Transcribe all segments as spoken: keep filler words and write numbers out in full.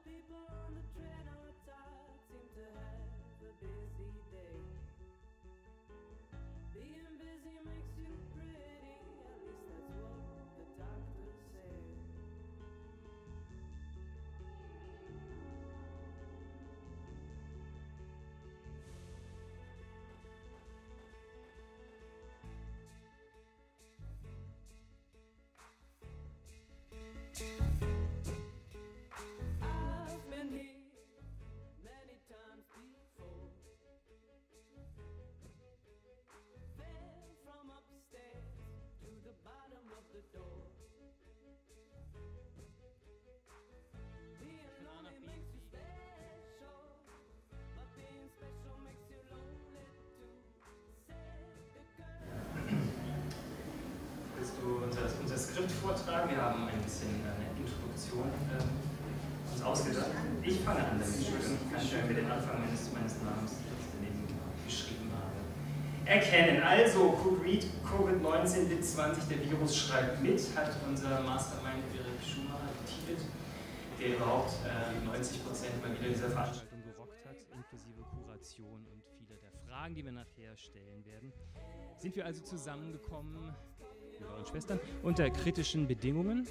Das Skript vortragen. Wir haben ein bisschen eine Introduktion äh, uns ausgedacht. Ich fange an damit, Entschuldigung. Ich kann schon mit dem Anfang meines, meines Namens, den ich daneben geschrieben habe, erkennen. Also, Covid neunzehn Bit zwanzig, der Virus schreibt mit, hat unser Mastermind Erik Schumacher getitelt, der überhaupt äh, neunzig Prozent mal wieder dieser Veranstaltung gerockt hat, inklusive Kuration und viele der Fragen, die wir nachher stellen werden. Sind wir also zusammengekommen, Brüder und Schwestern, unter kritischen Bedingungen.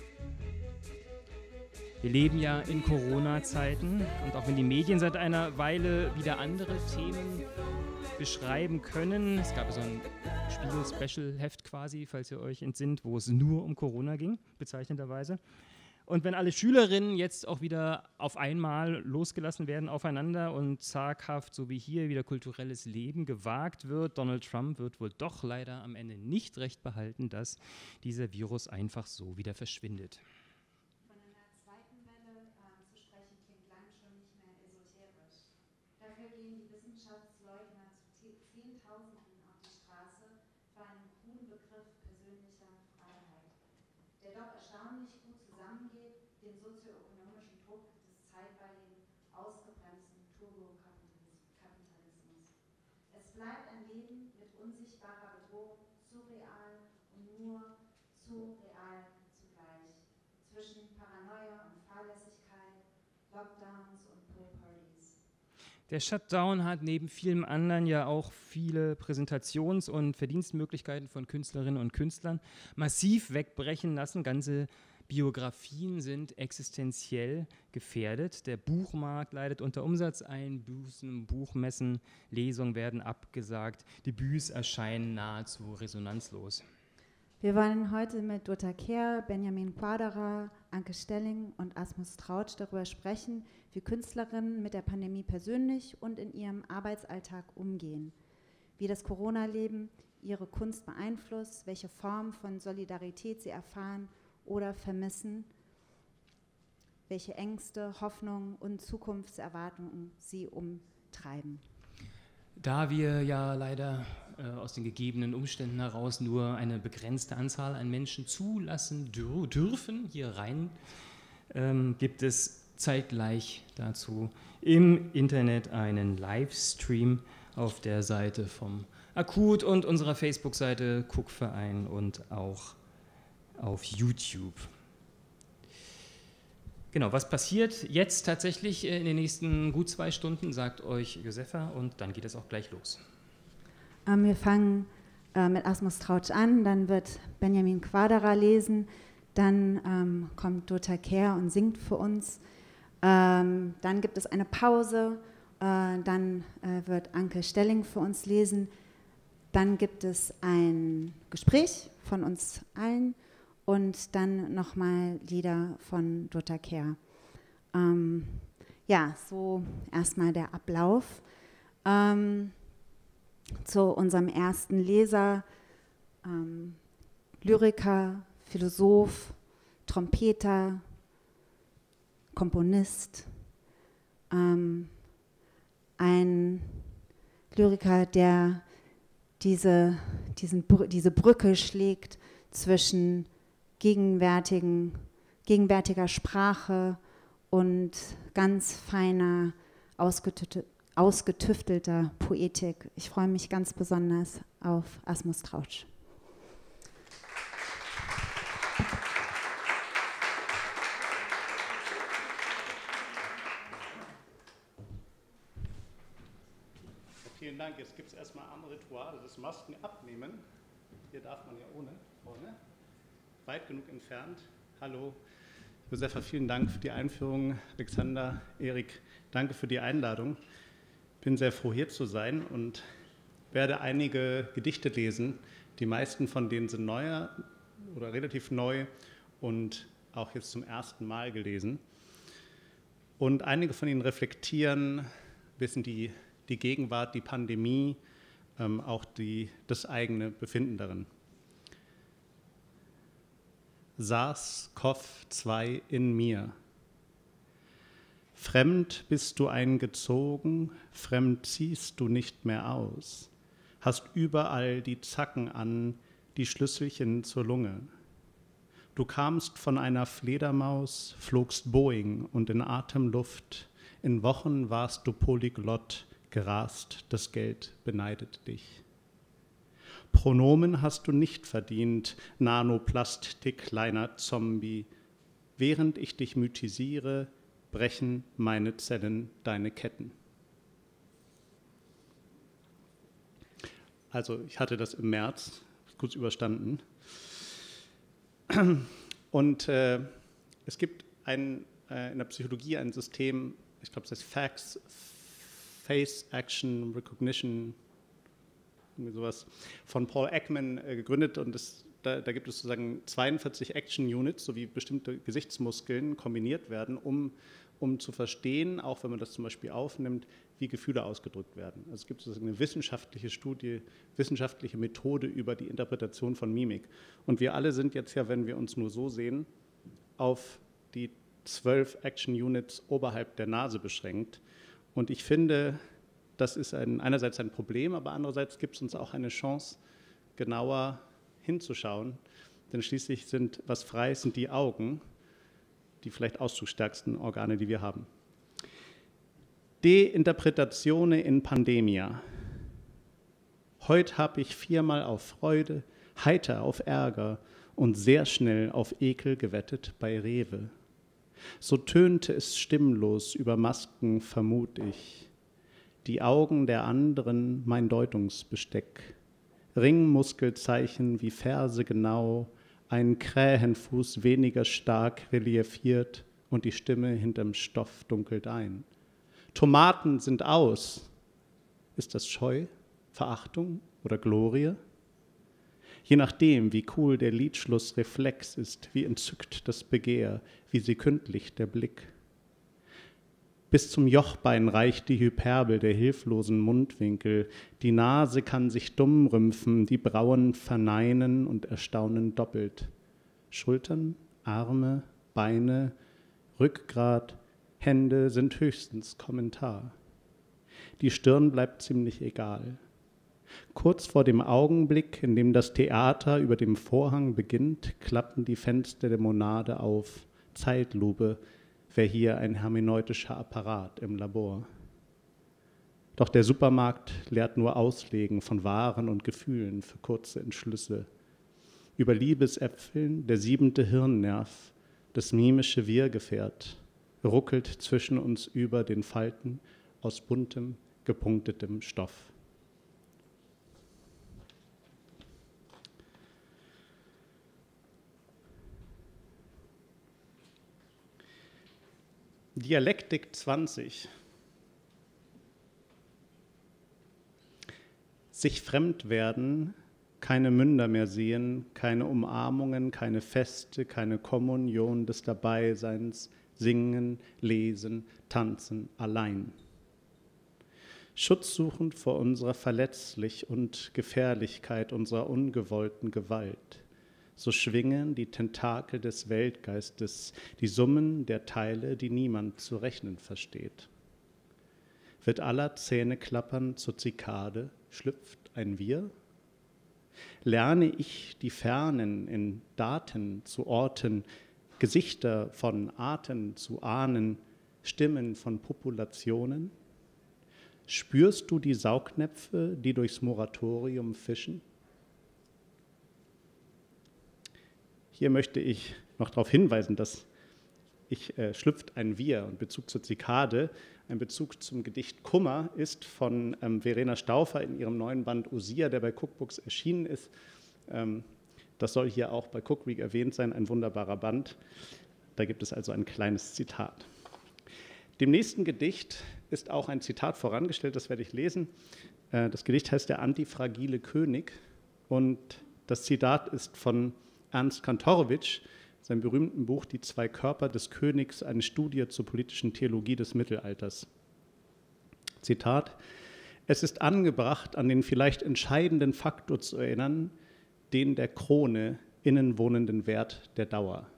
Wir leben ja in Corona-Zeiten und auch wenn die Medien seit einer Weile wieder andere Themen beschreiben können, es gab so ein Spiegel-Special-Heft quasi, falls ihr euch entsinnt, wo es nur um Corona ging, bezeichnenderweise. Und wenn alle Schülerinnen jetzt auch wieder auf einmal losgelassen werden aufeinander und zaghaft, so wie hier, wieder kulturelles Leben gewagt wird, Donald Trump wird wohl doch leider am Ende nicht recht behalten, dass dieser Virus einfach so wieder verschwindet. Von einer zweiten Welle äh, zu sprechen, klingt lang schon nicht mehr esoterisch. Dafür gehen die Wissenschaftsleugner zu Zehntausenden auf die Straße für einen kruden Begriff persönlicher Freiheit, der doch erstaunlich gut zusammengeht, dem sozioökonomischen Druck des zeitweiligen, ausgebremsten Turbokapitalismus. Es bleibt ein Leben mit unsichtbarer Bedrohung, zu real und nur zu real zugleich, zwischen Paranoia und Fahrlässigkeit, Lockdowns und Pool-Partys. Der Shutdown hat neben vielem anderen ja auch viele Präsentations- und Verdienstmöglichkeiten von Künstlerinnen und Künstlern massiv wegbrechen lassen. Ganze Biografien sind existenziell gefährdet. Der Buchmarkt leidet unter Umsatzeinbußen, Buchmessen, Lesungen werden abgesagt, Debüts erscheinen nahezu resonanzlos. Wir wollen heute mit Dota Kehr, Benjamin Quaderer, Anke Stelling und Asmus Trautsch darüber sprechen, wie Künstlerinnen mit der Pandemie persönlich und in ihrem Arbeitsalltag umgehen, wie das Corona-Leben ihre Kunst beeinflusst, welche Form von Solidarität sie erfahren oder vermissen, welche Ängste, Hoffnungen und Zukunftserwartungen sie umtreiben. Da wir ja leider äh, aus den gegebenen Umständen heraus nur eine begrenzte Anzahl an Menschen zulassen dür- dürfen, hier rein, ähm, gibt es zeitgleich dazu im Internet einen Livestream auf der Seite vom Akut und unserer Facebook-Seite Kuckverein und auch auf YouTube. Genau, was passiert jetzt tatsächlich in den nächsten gut zwei Stunden, sagt euch Josefa, und dann geht es auch gleich los. Ähm, wir fangen äh, mit Asmus Trautsch an, dann wird Benjamin Quaderer lesen, dann ähm, kommt Dota Kehr und singt für uns, ähm, dann gibt es eine Pause, äh, dann äh, wird Anke Stelling für uns lesen, dann gibt es ein Gespräch von uns allen, und dann nochmal Lieder von Dota Kehr. Ähm, ja, so erstmal der Ablauf. Ähm, zu unserem ersten Leser, ähm, Lyriker, Philosoph, Trompeter, Komponist, ähm, ein Lyriker, der diese, diesen, diese Brücke schlägt zwischen gegenwärtigen, gegenwärtiger Sprache und ganz feiner, ausgetü- ausgetüftelter Poetik. Ich freue mich ganz besonders auf Asmus Trautsch. gibt es erstmal am Ritual, das Masken abnehmen. Hier darf man ja ohne, vorne, weit genug entfernt. Hallo, Josefa, vielen Dank für die Einführung. Alexander, Erik, danke für die Einladung. Ich bin sehr froh, hier zu sein und werde einige Gedichte lesen. Die meisten von denen sind neuer oder relativ neu und auch jetzt zum ersten Mal gelesen. Und einige von ihnen reflektieren ein bisschen die, die Gegenwart, die Pandemie, ähm, auch die, das eigene Befinden darin. SARS-CoV zwei in mir. Fremd bist du eingezogen, fremd ziehst du nicht mehr aus. Hast überall die Zacken an, die Schlüsselchen zur Lunge. Du kamst von einer Fledermaus, flogst Boeing und in Atemluft. In Wochen warst du Polyglott, gerast, das Geld beneidet dich. Pronomen hast du nicht verdient, Nanoplastik, kleiner Zombie. Während ich dich mythisiere, brechen meine Zellen deine Ketten. Also ich hatte das im März, kurz überstanden. Und äh, es gibt ein, äh, in der Psychologie ein System, ich glaube, das heißt Facts, Face Action Recognition, irgendwie sowas, von Paul Ekman äh, gegründet. Und das, da, da gibt es sozusagen zweiundvierzig Action Units, sowie bestimmte Gesichtsmuskeln kombiniert werden, um, um zu verstehen, auch wenn man das zum Beispiel aufnimmt, wie Gefühle ausgedrückt werden. Also es gibt sozusagen eine wissenschaftliche Studie, wissenschaftliche Methode über die Interpretation von Mimik. Und wir alle sind jetzt ja, wenn wir uns nur so sehen, auf die zwölf Action Units oberhalb der Nase beschränkt. Und ich finde, das ist ein, einerseits ein Problem, aber andererseits gibt es uns auch eine Chance, genauer hinzuschauen. Denn schließlich sind, was frei ist, sind die Augen, die vielleicht ausdrucksstärksten Organe, die wir haben. De Interpretatione in Pandemia. Heut habe ich viermal auf Freude, heiter auf Ärger und sehr schnell auf Ekel gewettet bei Rewe. So tönte es stimmlos über Masken, vermut ich. Die Augen der anderen mein Deutungsbesteck. Ringmuskelzeichen wie Verse genau, ein Krähenfuß weniger stark reliefiert und die Stimme hinterm Stoff dunkelt ein. Tomaten sind aus. Ist das Scheu, Verachtung oder Glorie? Je nachdem, wie cool der Liedschlussreflex ist, wie entzückt das Begehr, wie sekündlich der Blick. Bis zum Jochbein reicht die Hyperbel der hilflosen Mundwinkel. Die Nase kann sich dumm rümpfen, die Brauen verneinen und erstaunen doppelt. Schultern, Arme, Beine, Rückgrat, Hände sind höchstens Kommentar. Die Stirn bleibt ziemlich egal. Kurz vor dem Augenblick, in dem das Theater über dem Vorhang beginnt, klappen die Fenster der Monade auf. Zeitlupe, wäre hier ein hermeneutischer Apparat im Labor. Doch der Supermarkt lehrt nur Auslegen von Waren und Gefühlen für kurze Entschlüsse. Über Liebesäpfeln der siebente Hirnnerv, das mimische Wir-Gefährt, ruckelt zwischen uns über den Falten aus buntem, gepunktetem Stoff. Dialektik zwanzig. Sich fremd werden, keine Münder mehr sehen, keine Umarmungen, keine Feste, keine Kommunion des Dabeiseins, singen, lesen, tanzen, allein. Schutzsuchend vor unserer Verletzlich und Gefährlichkeit, unserer ungewollten Gewalt. So schwingen die Tentakel des Weltgeistes, die Summen der Teile, die niemand zu rechnen versteht. Wird aller Zähne klappern zur Zikade, schlüpft ein Wir? Lerne ich die Fernen in Daten zu orten, Gesichter von Arten zu ahnen, Stimmen von Populationen? Spürst du die Saugnäpfe, die durchs Moratorium fischen? Hier möchte ich noch darauf hinweisen, dass ich äh, schlüpft ein Wir und Bezug zur Zikade ein Bezug zum Gedicht Kummer ist von ähm, Verena Stauffer in ihrem neuen Band Usia, der bei Cookbooks erschienen ist. Ähm, das soll hier auch bei Cook Week erwähnt sein, ein wunderbarer Band. Da gibt es also ein kleines Zitat. Dem nächsten Gedicht ist auch ein Zitat vorangestellt, das werde ich lesen. Äh, das Gedicht heißt Der antifragile König und das Zitat ist von Ernst Kantorowicz, seinem berühmten Buch Die zwei Körper des Königs, eine Studie zur politischen Theologie des Mittelalters. Zitat: Es ist angebracht, an den vielleicht entscheidenden Faktor zu erinnern, den der Krone innenwohnenden Wert der Dauer.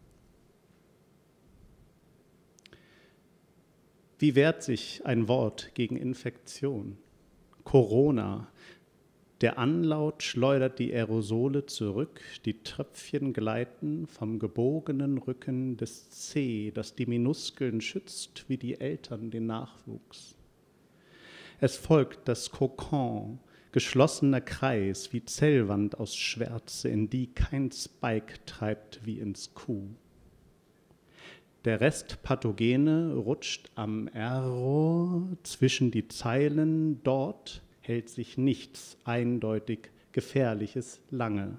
Wie wehrt sich ein Wort gegen Infektion? Corona. Der Anlaut schleudert die Aerosole zurück, die Tröpfchen gleiten vom gebogenen Rücken des C, das die Minuskeln schützt, wie die Eltern den Nachwuchs. Es folgt das Kokon, geschlossener Kreis wie Zellwand aus Schwärze, in die kein Spike treibt wie ins Q. Der Rest Pathogene rutscht am Error zwischen die Zeilen, dort hält sich nichts eindeutig Gefährliches lange.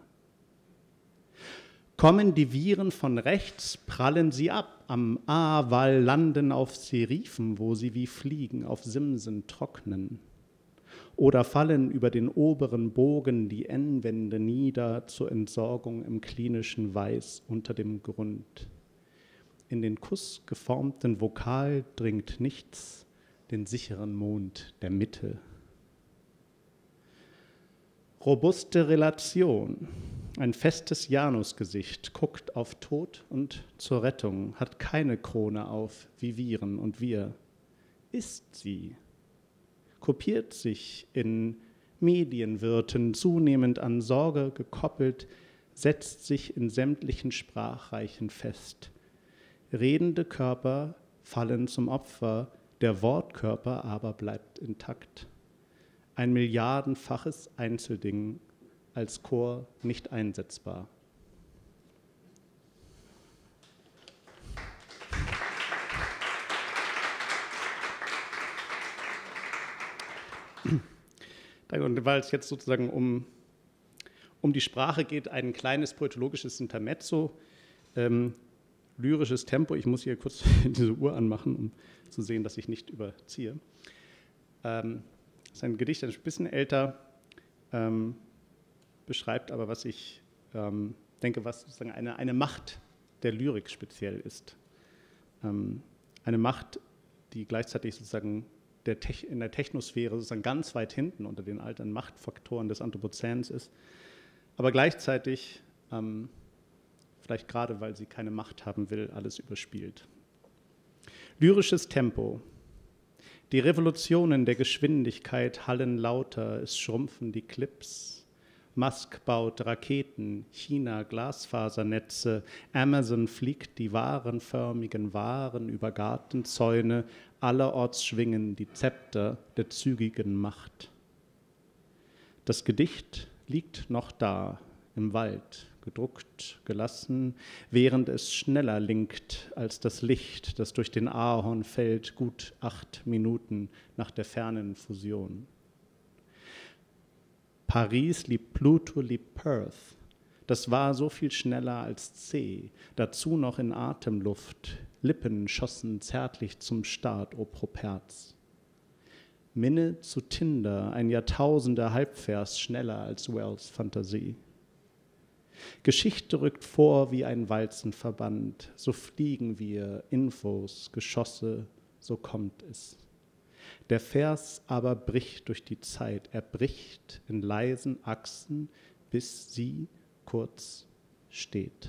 Kommen die Viren von rechts, prallen sie ab, am A-Wall landen auf Serifen, wo sie wie Fliegen auf Simsen trocknen. Oder fallen über den oberen Bogen die N-Wände nieder zur Entsorgung im klinischen Weiß unter dem Grund. In den Kuss geformten Vokal dringt nichts, den sicheren Mond der Mitte. Robuste Relation, ein festes Janusgesicht, guckt auf Tod und zur Rettung, hat keine Krone auf, wie Viren und wir. Ist sie, kopiert sich in Medienwirten, zunehmend an Sorge gekoppelt, setzt sich in sämtlichen Sprachreichen fest. Redende Körper fallen zum Opfer, der Wortkörper aber bleibt intakt. Ein milliardenfaches Einzelding, als Chor nicht einsetzbar. Und weil es jetzt sozusagen um, um die Sprache geht, ein kleines poetologisches Intermezzo, ähm, lyrisches Tempo. Ich muss hier kurz diese Uhr anmachen, um zu sehen, dass ich nicht überziehe. Ähm, das ist ein Gedicht, ein bisschen älter, ähm, beschreibt aber, was ich ähm, denke, was sozusagen eine, eine Macht der Lyrik speziell ist. Ähm, eine Macht, die gleichzeitig sozusagen der Tech, in der Technosphäre sozusagen ganz weit hinten unter den alten Machtfaktoren des Anthropozäns ist, aber gleichzeitig, ähm, vielleicht gerade weil sie keine Macht haben will, alles überspielt. Lyrisches Tempo. Die Revolutionen der Geschwindigkeit hallen lauter, es schrumpfen die Clips. Musk baut Raketen, China Glasfasernetze, Amazon fliegt die warenförmigen Waren über Gartenzäune, allerorts schwingen die Zepter der zügigen Macht. Das Gedicht liegt noch da, im Wald, gedruckt, gelassen, während es schneller linkt als das Licht, das durch den Ahorn fällt, gut acht Minuten nach der fernen Fusion. Paris liebt Pluto, liebt Perth. Das war so viel schneller als C, dazu noch in Atemluft. Lippen schossen zärtlich zum Start, o Properz. Minne zu Tinder, ein Jahrtausender Halbvers schneller als Wells Fantasie. Geschichte rückt vor wie ein Walzenverband, so fliegen wir, Infos, Geschosse, so kommt es. Der Vers aber bricht durch die Zeit, er bricht in leisen Achsen, bis sie kurz steht.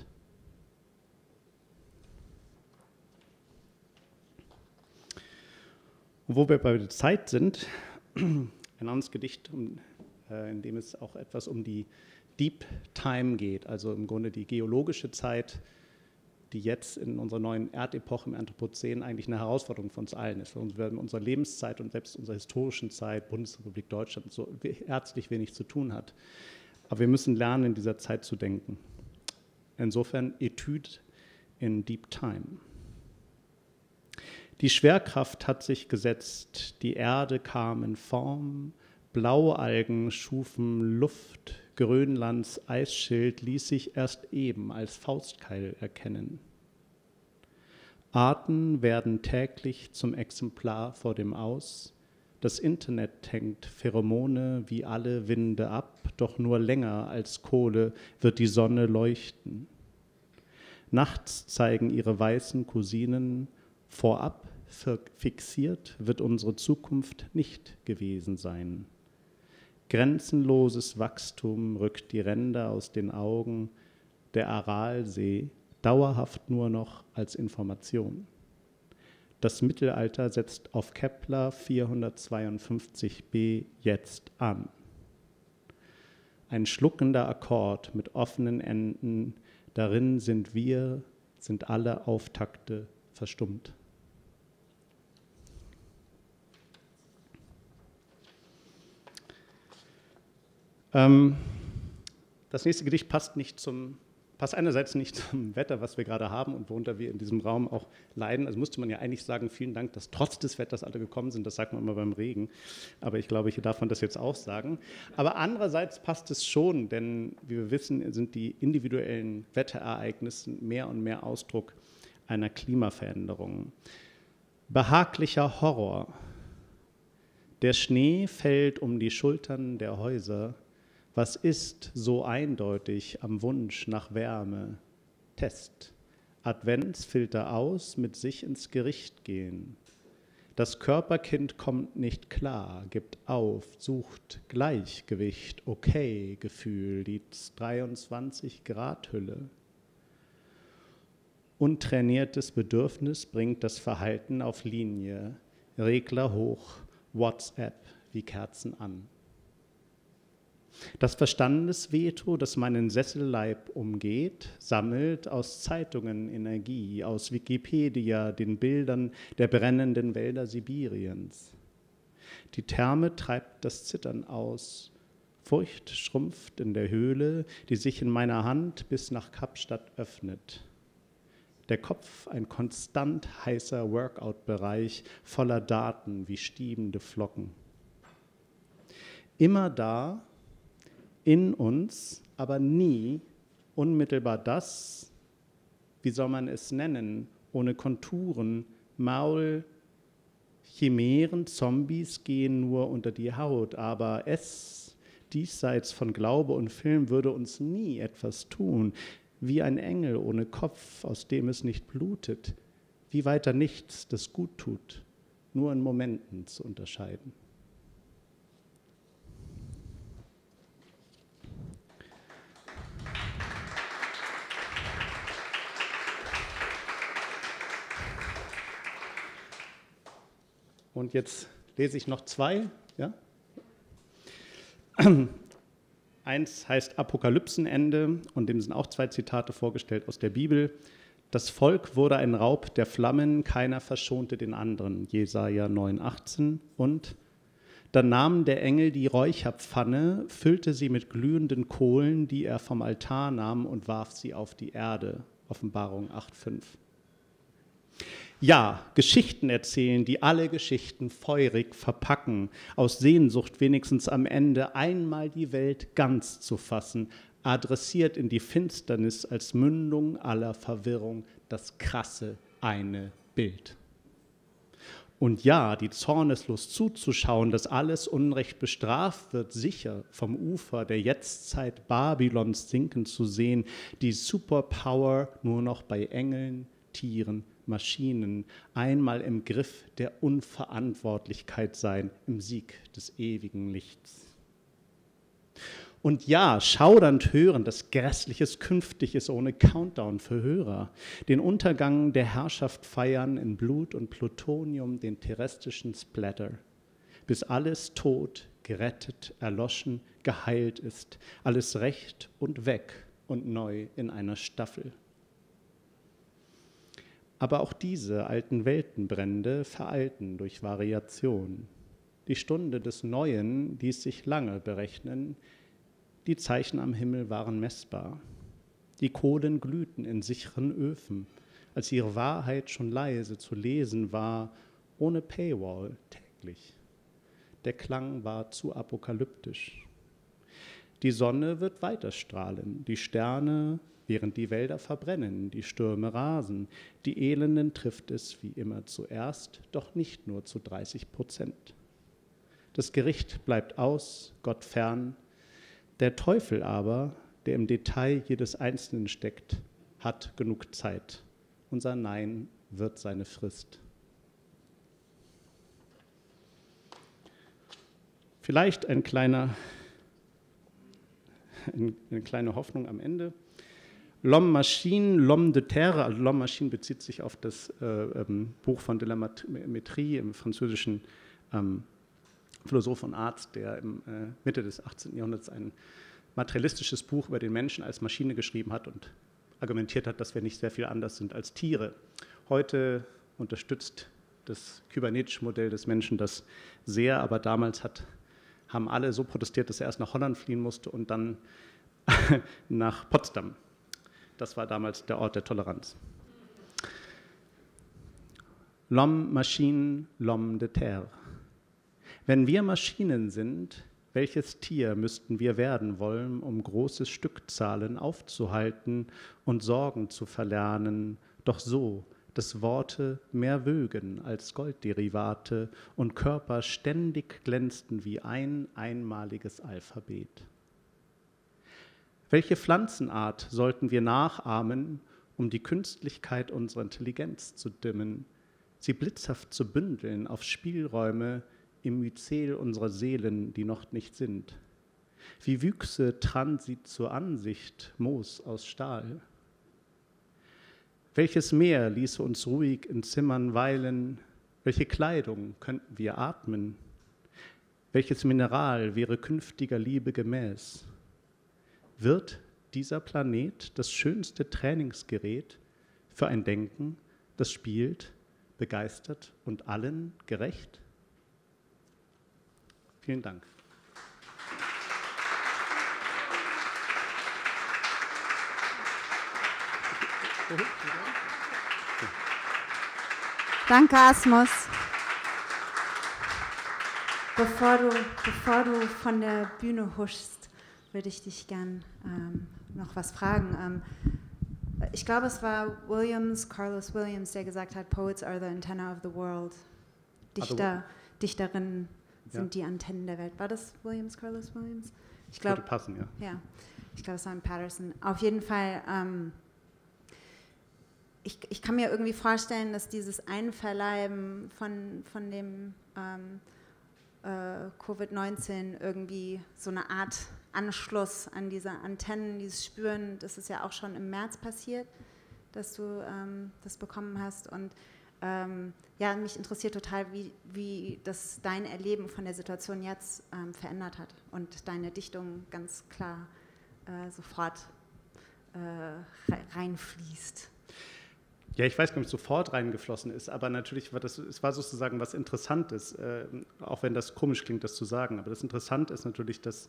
Und wo wir bei der Zeit sind, ein anderes Gedicht, in dem es auch etwas um die Deep Time geht, also im Grunde die geologische Zeit, die jetzt in unserer neuen Erdepoche im Anthropozän eigentlich eine Herausforderung für uns allen ist. Wir haben in unserer Lebenszeit und selbst unserer historischen Zeit, Bundesrepublik Deutschland, so herzlich wenig zu tun hat. Aber wir müssen lernen, in dieser Zeit zu denken. Insofern Etude in Deep Time. Die Schwerkraft hat sich gesetzt, die Erde kam in Form, Blaualgen schufen Luft, Grönlands Eisschild ließ sich erst eben als Faustkeil erkennen. Arten werden täglich zum Exemplar vor dem Aus. Das Internet hängt Pheromone wie alle Winde ab, doch nur länger als Kohle wird die Sonne leuchten. Nachts zeigen ihre weißen Cousinen, vorab fixiert wird unsere Zukunft nicht gewesen sein. Grenzenloses Wachstum rückt die Ränder aus den Augen, der Aralsee dauerhaft nur noch als Information. Das Mittelalter setzt auf Kepler vierhundertzweiundfünfzig b jetzt an. Ein schluckender Akkord mit offenen Enden, darin sind wir, sind alle Auftakte verstummt. Ähm, das nächste Gedicht passt nicht zum passt einerseits nicht zum Wetter, was wir gerade haben und worunter wir in diesem Raum auch leiden. Also musste man ja eigentlich sagen, vielen Dank, dass trotz des Wetters alle gekommen sind. Das sagt man immer beim Regen. Aber ich glaube, hier darf man das jetzt auch sagen. Aber andererseits passt es schon, denn wie wir wissen, sind die individuellen Wetterereignisse mehr und mehr Ausdruck einer Klimaveränderung. Behaglicher Horror. Der Schnee fällt um die Schultern der Häuser. Was ist so eindeutig am Wunsch nach Wärme? Test. Adventsfilter aus, mit sich ins Gericht gehen. Das Körperkind kommt nicht klar, gibt auf, sucht Gleichgewicht, okay, Gefühl, die dreiundzwanzig Grad Hülle. Untrainiertes Bedürfnis bringt das Verhalten auf Linie, Regler hoch, WhatsApp wie Kerzen an. Das Verstandesveto, das meinen Sesselleib umgeht, sammelt aus Zeitungen Energie, aus Wikipedia, den Bildern der brennenden Wälder Sibiriens. Die Therme treibt das Zittern aus. Furcht schrumpft in der Höhle, die sich in meiner Hand bis nach Kapstadt öffnet. Der Kopf ein konstant heißer Workout-Bereich voller Daten wie stiebende Flocken. Immer da, in uns, aber nie unmittelbar das, wie soll man es nennen, ohne Konturen, Maul, Chimären, Zombies gehen nur unter die Haut, aber es, diesseits von Glaube und Film, würde uns nie etwas tun, wie ein Engel ohne Kopf, aus dem es nicht blutet, wie weiter nichts, das gut tut, nur in Momenten zu unterscheiden. Und jetzt lese ich noch zwei. Ja? Eins heißt Apokalypsenende und dem sind auch zwei Zitate vorgestellt aus der Bibel. Das Volk wurde ein Raub der Flammen, keiner verschonte den anderen. Jesaja neun achtzehn. Und dann nahm der Engel die Räucherpfanne, füllte sie mit glühenden Kohlen, die er vom Altar nahm und warf sie auf die Erde. Offenbarung acht fünf. Ja, Geschichten erzählen, die alle Geschichten feurig verpacken, aus Sehnsucht wenigstens am Ende einmal die Welt ganz zu fassen, adressiert in die Finsternis als Mündung aller Verwirrung das krasse eine Bild. Und ja, die Zorneslust zuzuschauen, dass alles Unrecht bestraft wird, sicher vom Ufer der Jetztzeit Babylons sinken zu sehen, die Superpower nur noch bei Engeln, Tieren, Maschinen, einmal im Griff der Unverantwortlichkeit sein, im Sieg des ewigen Lichts. Und ja, schaudernd hören, dass Grässliches künftig ist ohne Countdown für Hörer, den Untergang der Herrschaft feiern in Blut und Plutonium, den terrestrischen Splatter, bis alles tot, gerettet, erloschen, geheilt ist, alles recht und weg und neu in einer Staffel. Aber auch diese alten Weltenbrände veralten durch Variation. Die Stunde des Neuen ließ sich lange berechnen, die Zeichen am Himmel waren messbar. Die Kohlen glühten in sicheren Öfen, als ihre Wahrheit schon leise zu lesen war, ohne Paywall täglich. Der Klang war zu apokalyptisch. Die Sonne wird weiter strahlen, die Sterne, während die Wälder verbrennen, die Stürme rasen. Die Elenden trifft es wie immer zuerst, doch nicht nur zu dreißig Prozent. Das Gericht bleibt aus, Gott fern. Der Teufel aber, der im Detail jedes Einzelnen steckt, hat genug Zeit. Unser Nein wird seine Frist. Vielleicht ein kleiner, eine kleine Hoffnung am Ende. L'homme machine, l'homme de terre, also l'homme machine bezieht sich auf das äh, ähm, Buch von de la Métrie, im französischen ähm, Philosoph und Arzt, der im äh, Mitte des achtzehnten Jahrhunderts ein materialistisches Buch über den Menschen als Maschine geschrieben hat und argumentiert hat, dass wir nicht sehr viel anders sind als Tiere. Heute unterstützt das kybernetische Modell des Menschen das sehr, aber damals hat, haben alle so protestiert, dass er erst nach Holland fliehen musste und dann nach Potsdam. Das war damals der Ort der Toleranz. L'homme machine, l'homme de terre. Wenn wir Maschinen sind, welches Tier müssten wir werden wollen, um große Stückzahlen aufzuhalten und Sorgen zu verlernen, doch so, dass Worte mehr wögen als Goldderivate und Körper ständig glänzten wie ein einmaliges Alphabet. Welche Pflanzenart sollten wir nachahmen, um die Künstlichkeit unserer Intelligenz zu dimmen, sie blitzhaft zu bündeln auf Spielräume im Myzel unserer Seelen, die noch nicht sind? Wie wüchse Transit zur Ansicht Moos aus Stahl? Welches Meer ließe uns ruhig in Zimmern weilen? Welche Kleidung könnten wir atmen? Welches Mineral wäre künftiger Liebe gemäß? Wird dieser Planet das schönste Trainingsgerät für ein Denken, das spielt, begeistert und allen gerecht? Vielen Dank. Danke, Asmus. Bevor du, bevor du von der Bühne huschst, würde ich dich gern ähm, noch was fragen. Ähm, ich glaube, es war Williams, Carlos Williams, der gesagt hat, Poets are the antenna of the world. Dichter, also, Dichterinnen sind ja die Antennen der Welt. War das Williams, Carlos Williams? Ich glaube, würde passen, ja. Ja, ich glaube, es war ein Patterson. Auf jeden Fall, ähm, ich, ich kann mir irgendwie vorstellen, dass dieses Einverleiben von, von dem ähm, äh, Covid neunzehn irgendwie so eine Art Anschluss an diese Antennen, dieses Spüren, das ist ja auch schon im März passiert, dass du ähm, das bekommen hast. Und ähm, ja, mich interessiert total, wie, wie das dein Erleben von der Situation jetzt ähm, verändert hat und deine Dichtung ganz klar äh, sofort äh, reinfließt. Ja, ich weiß gar nicht, ob es sofort reingeflossen ist, aber natürlich war das, es war sozusagen was Interessantes, äh, auch wenn das komisch klingt, das zu sagen. Aber das Interessante ist natürlich, dass,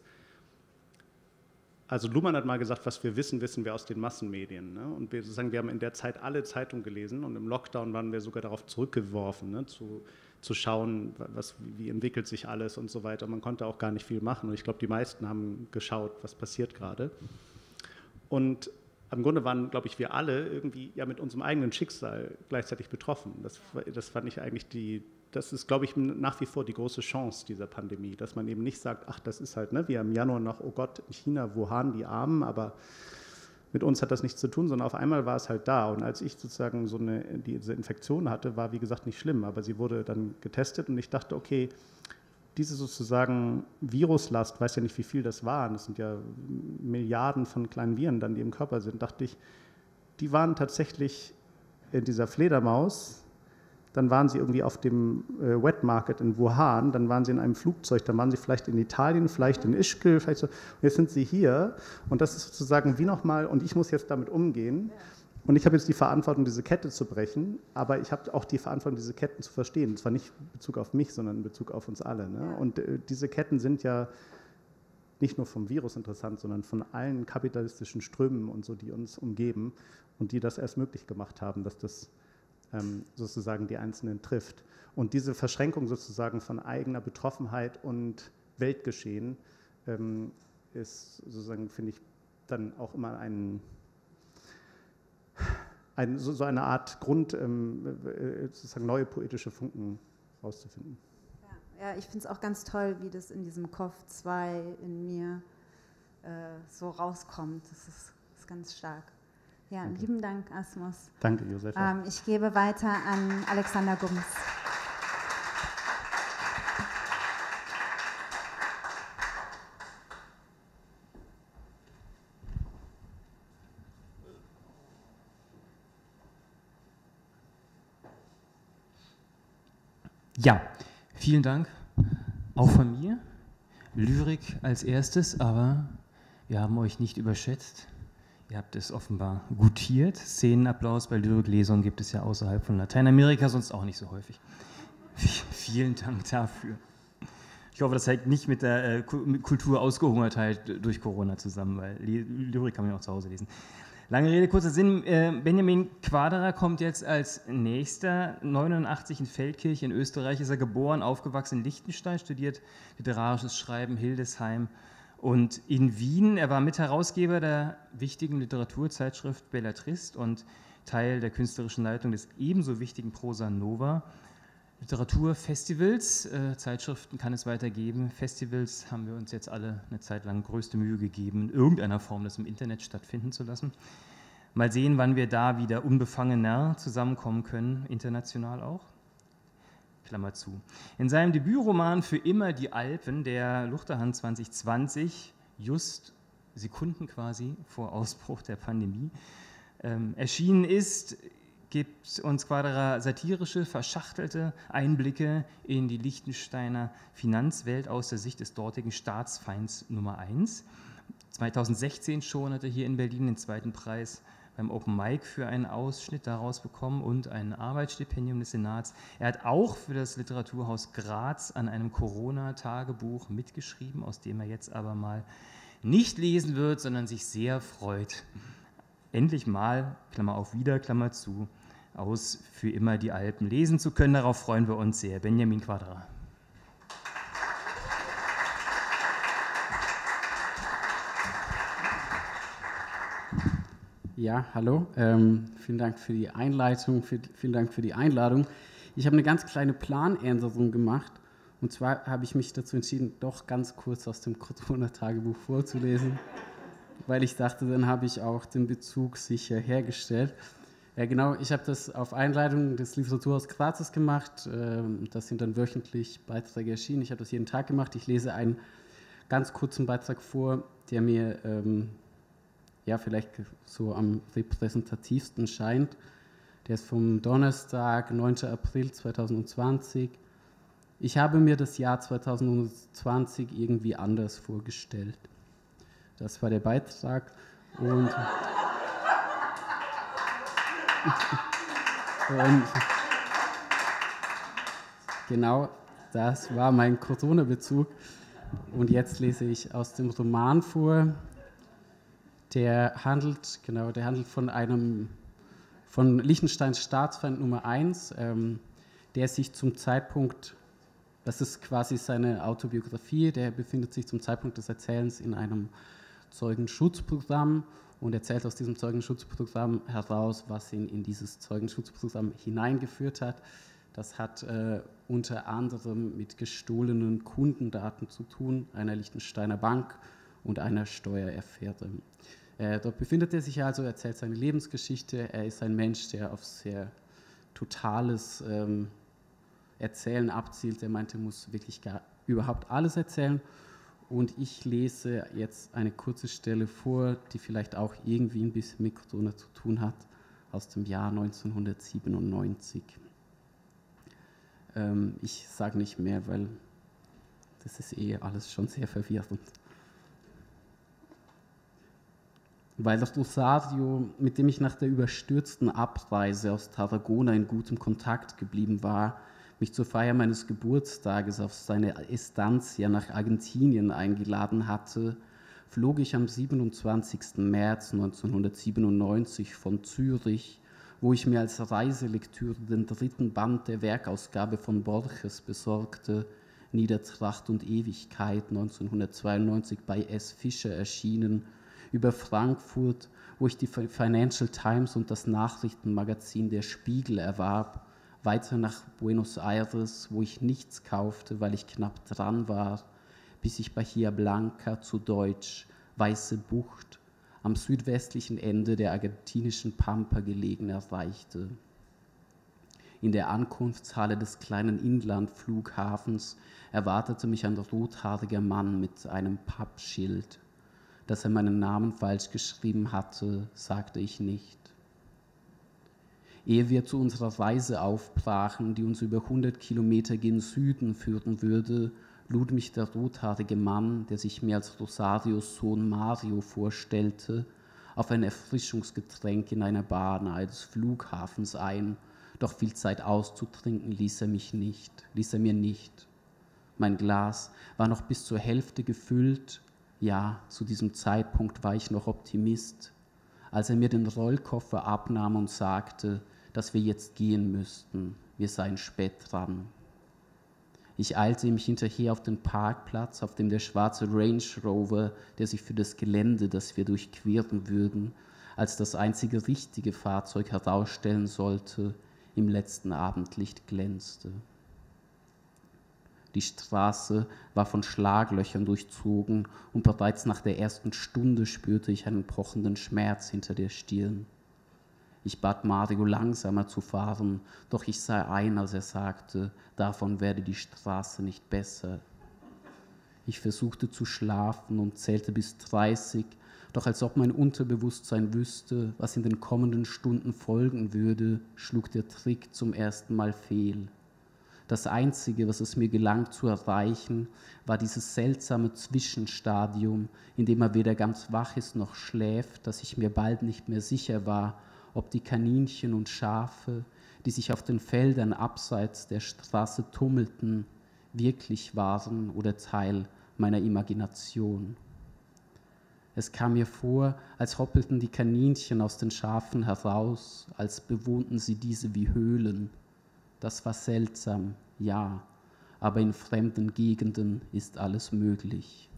also Luhmann hat mal gesagt, was wir wissen, wissen wir aus den Massenmedien. Ne? Und wir, sozusagen, wir haben in der Zeit alle Zeitungen gelesen und im Lockdown waren wir sogar darauf zurückgeworfen, ne? zu, zu schauen, was, wie entwickelt sich alles und so weiter. Man konnte auch gar nicht viel machen und ich glaube, die meisten haben geschaut, was passiert gerade. Und im Grunde waren, glaube ich, wir alle irgendwie ja mit unserem eigenen Schicksal gleichzeitig betroffen. Das, das fand ich eigentlich die, das ist, glaube ich, nach wie vor die große Chance dieser Pandemie, dass man eben nicht sagt, ach, das ist halt, ne, wir im Januar noch, oh Gott, in China, Wuhan, die Armen, aber mit uns hat das nichts zu tun, sondern auf einmal war es halt da. Und als ich sozusagen so eine, diese Infektion hatte, war, wie gesagt, nicht schlimm, aber sie wurde dann getestet und ich dachte, okay, diese sozusagen Viruslast, weiß ja nicht, wie viel das waren, das sind ja Milliarden von kleinen Viren dann, die im Körper sind, dachte ich, die waren tatsächlich in dieser Fledermaus, dann waren sie irgendwie auf dem äh, Wet Market in Wuhan, dann waren sie in einem Flugzeug, dann waren sie vielleicht in Italien, vielleicht in Ischgl, vielleicht so, und jetzt sind sie hier und das ist sozusagen wie nochmal, und ich muss jetzt damit umgehen. Und ich habe jetzt die Verantwortung, diese Kette zu brechen, aber ich habe auch die Verantwortung, diese Ketten zu verstehen. Und zwar nicht in Bezug auf mich, sondern in Bezug auf uns alle. Ne? Und äh, diese Ketten sind ja nicht nur vom Virus interessant, sondern von allen kapitalistischen Strömen und so, die uns umgeben und die das erst möglich gemacht haben, dass das ähm, sozusagen die Einzelnen trifft. Und diese Verschränkung sozusagen von eigener Betroffenheit und Weltgeschehen ähm, ist sozusagen, finde ich, dann auch immer ein, ein, so, so eine Art Grund, ähm, sozusagen neue poetische Funken rauszufinden. Ja, ja, ich finde es auch ganz toll, wie das in diesem K O F zwei in mir äh, so rauskommt. Das ist, ist ganz stark. Ja, Danke. Lieben Dank, Asmus. Danke, Josefa. Ähm, ich gebe weiter an Alexander Gums. Ja, vielen Dank, auch von mir. Lyrik als erstes, aber wir haben euch nicht überschätzt. Ihr habt es offenbar gutiert. Szenenapplaus bei Lyriklesungen gibt es ja außerhalb von Lateinamerika sonst auch nicht so häufig. Vielen Dank dafür. Ich hoffe, das hängt nicht mit der äh, Kulturausgehungertheit durch Corona zusammen, weil Lyrik kann man ja auch zu Hause lesen. Lange Rede, kurzer Sinn. Benjamin Quaderer kommt jetzt als nächster. neunundachtzig in Feldkirch in Österreich ist er geboren, aufgewachsen in Liechtenstein, studiert literarisches Schreiben, Hildesheim und in Wien. Er war Mitherausgeber der wichtigen Literaturzeitschrift Bellatrist und Teil der künstlerischen Leitung des ebenso wichtigen Prosa Nova. Literaturfestivals, äh, Zeitschriften kann es weitergeben. Festivals haben wir uns jetzt alle eine Zeit lang größte Mühe gegeben, in irgendeiner Form das im Internet stattfinden zu lassen. Mal sehen, wann wir da wieder unbefangener zusammenkommen können, international auch. Klammer zu. In seinem Debütroman Für immer die Alpen, der Luchterhand zwanzig zwanzig, just Sekunden quasi vor Ausbruch der Pandemie, ähm, erschienen ist, gibt uns Quaderer satirische, verschachtelte Einblicke in die Liechtensteiner Finanzwelt aus der Sicht des dortigen Staatsfeinds Nummer eins. zweitausendsechzehn schon hat er hier in Berlin den zweiten Preis beim Open Mic für einen Ausschnitt daraus bekommen und ein Arbeitsstipendium des Senats. Er hat auch für das Literaturhaus Graz an einem Corona-Tagebuch mitgeschrieben, aus dem er jetzt aber mal nicht lesen wird, sondern sich sehr freut, endlich mal, Klammer auf wieder, Klammer zu, aus Für immer die Alpen lesen zu können. Darauf freuen wir uns sehr. Benjamin Quaderer. Ja, hallo. Ähm, vielen Dank für die Einleitung, für, vielen Dank für die Einladung. Ich habe eine ganz kleine Planänderung gemacht. Und zwar habe ich mich dazu entschieden, doch ganz kurz aus dem Corona-Tagebuch vorzulesen, weil ich dachte, dann habe ich auch den Bezug sicher hergestellt. Ja, genau, ich habe das auf Einleitung des Literaturhaus Grazes gemacht. Das sind dann wöchentlich Beiträge erschienen. Ich habe das jeden Tag gemacht. Ich lese einen ganz kurzen Beitrag vor, der mir ähm, ja, vielleicht so am repräsentativsten scheint. Der ist vom Donnerstag, neunten April zweitausendzwanzig. Ich habe mir das Jahr zweitausendzwanzig irgendwie anders vorgestellt. Das war der Beitrag. Und, und genau, das war mein Corona-Bezug. Und jetzt lese ich aus dem Roman vor. Der handelt, genau, der handelt von einem, von Liechtensteins Staatsfeind Nummer eins, ähm, der sich zum Zeitpunkt, das ist quasi seine Autobiografie, der befindet sich zum Zeitpunkt des Erzählens in einem Zeugenschutzprogramm und erzählt aus diesem Zeugenschutzprogramm heraus, was ihn in dieses Zeugenschutzprogramm hineingeführt hat. Das hat äh, unter anderem mit gestohlenen Kundendaten zu tun, einer Liechtensteiner Bank und einer Steueraffäre. Äh, dort befindet er sich also, erzählt seine Lebensgeschichte. Er ist ein Mensch, der auf sehr totales ähm, Erzählen abzielt. Er meinte, er muss wirklich gar, überhaupt alles erzählen. Und ich lese jetzt eine kurze Stelle vor, die vielleicht auch irgendwie ein bisschen mit Corona zu tun hat, aus dem Jahr neunzehnhundertsiebenundneunzig. Ähm, ich sage nicht mehr, weil das ist eh alles schon sehr verwirrend. Weil das Rosario, mit dem ich nach der überstürzten Abreise aus Tarragona in gutem Kontakt geblieben war, mich zur Feier meines Geburtstages auf seine Estancia nach Argentinien eingeladen hatte, flog ich am siebenundzwanzigsten März neunzehnhundertsiebenundneunzig von Zürich, wo ich mir als Reiselektüre den dritten Band der Werkausgabe von Borges besorgte, Niedertracht und Ewigkeit, neunzehnhundertzweiundneunzig bei S. Fischer erschienen, über Frankfurt, wo ich die Financial Times und das Nachrichtenmagazin Der Spiegel erwarb, weiter nach Buenos Aires, wo ich nichts kaufte, weil ich knapp dran war, bis ich Bahia Blanca, zu Deutsch Weiße Bucht, am südwestlichen Ende der argentinischen Pampa gelegen, erreichte. In der Ankunftshalle des kleinen Inlandflughafens erwartete mich ein rothaariger Mann mit einem Pappschild. Dass er meinen Namen falsch geschrieben hatte, sagte ich nicht. Ehe wir zu unserer Reise aufbrachen, die uns über hundert Kilometer gen Süden führen würde, lud mich der rothaarige Mann, der sich mir als Rosarios Sohn Mario vorstellte, auf ein Erfrischungsgetränk in einer Bar nahe des Flughafens ein, doch viel Zeit auszutrinken ließ er mich nicht, ließ er mir nicht. Mein Glas war noch bis zur Hälfte gefüllt, ja, zu diesem Zeitpunkt war ich noch Optimist, als er mir den Rollkoffer abnahm und sagte, dass wir jetzt gehen müssten, wir seien spät dran. Ich eilte ihm hinterher auf den Parkplatz, auf dem der schwarze Range Rover, der sich für das Gelände, das wir durchqueren würden, als das einzige richtige Fahrzeug herausstellen sollte, im letzten Abendlicht glänzte. Die Straße war von Schlaglöchern durchzogen und bereits nach der ersten Stunde spürte ich einen pochenden Schmerz hinter der Stirn. Ich bat Mario, langsamer zu fahren, doch ich sah ein, als er sagte, davon werde die Straße nicht besser. Ich versuchte zu schlafen und zählte bis dreißig, doch als ob mein Unterbewusstsein wüsste, was in den kommenden Stunden folgen würde, schlug der Trick zum ersten Mal fehl. Das Einzige, was es mir gelang zu erreichen, war dieses seltsame Zwischenstadium, in dem er weder ganz wach ist noch schläft, dass ich mir bald nicht mehr sicher war, ob die Kaninchen und Schafe, die sich auf den Feldern abseits der Straße tummelten, wirklich waren oder Teil meiner Imagination. Es kam mir vor, als hoppelten die Kaninchen aus den Schafen heraus, als bewohnten sie diese wie Höhlen. Das war seltsam, ja, aber in fremden Gegenden ist alles möglich.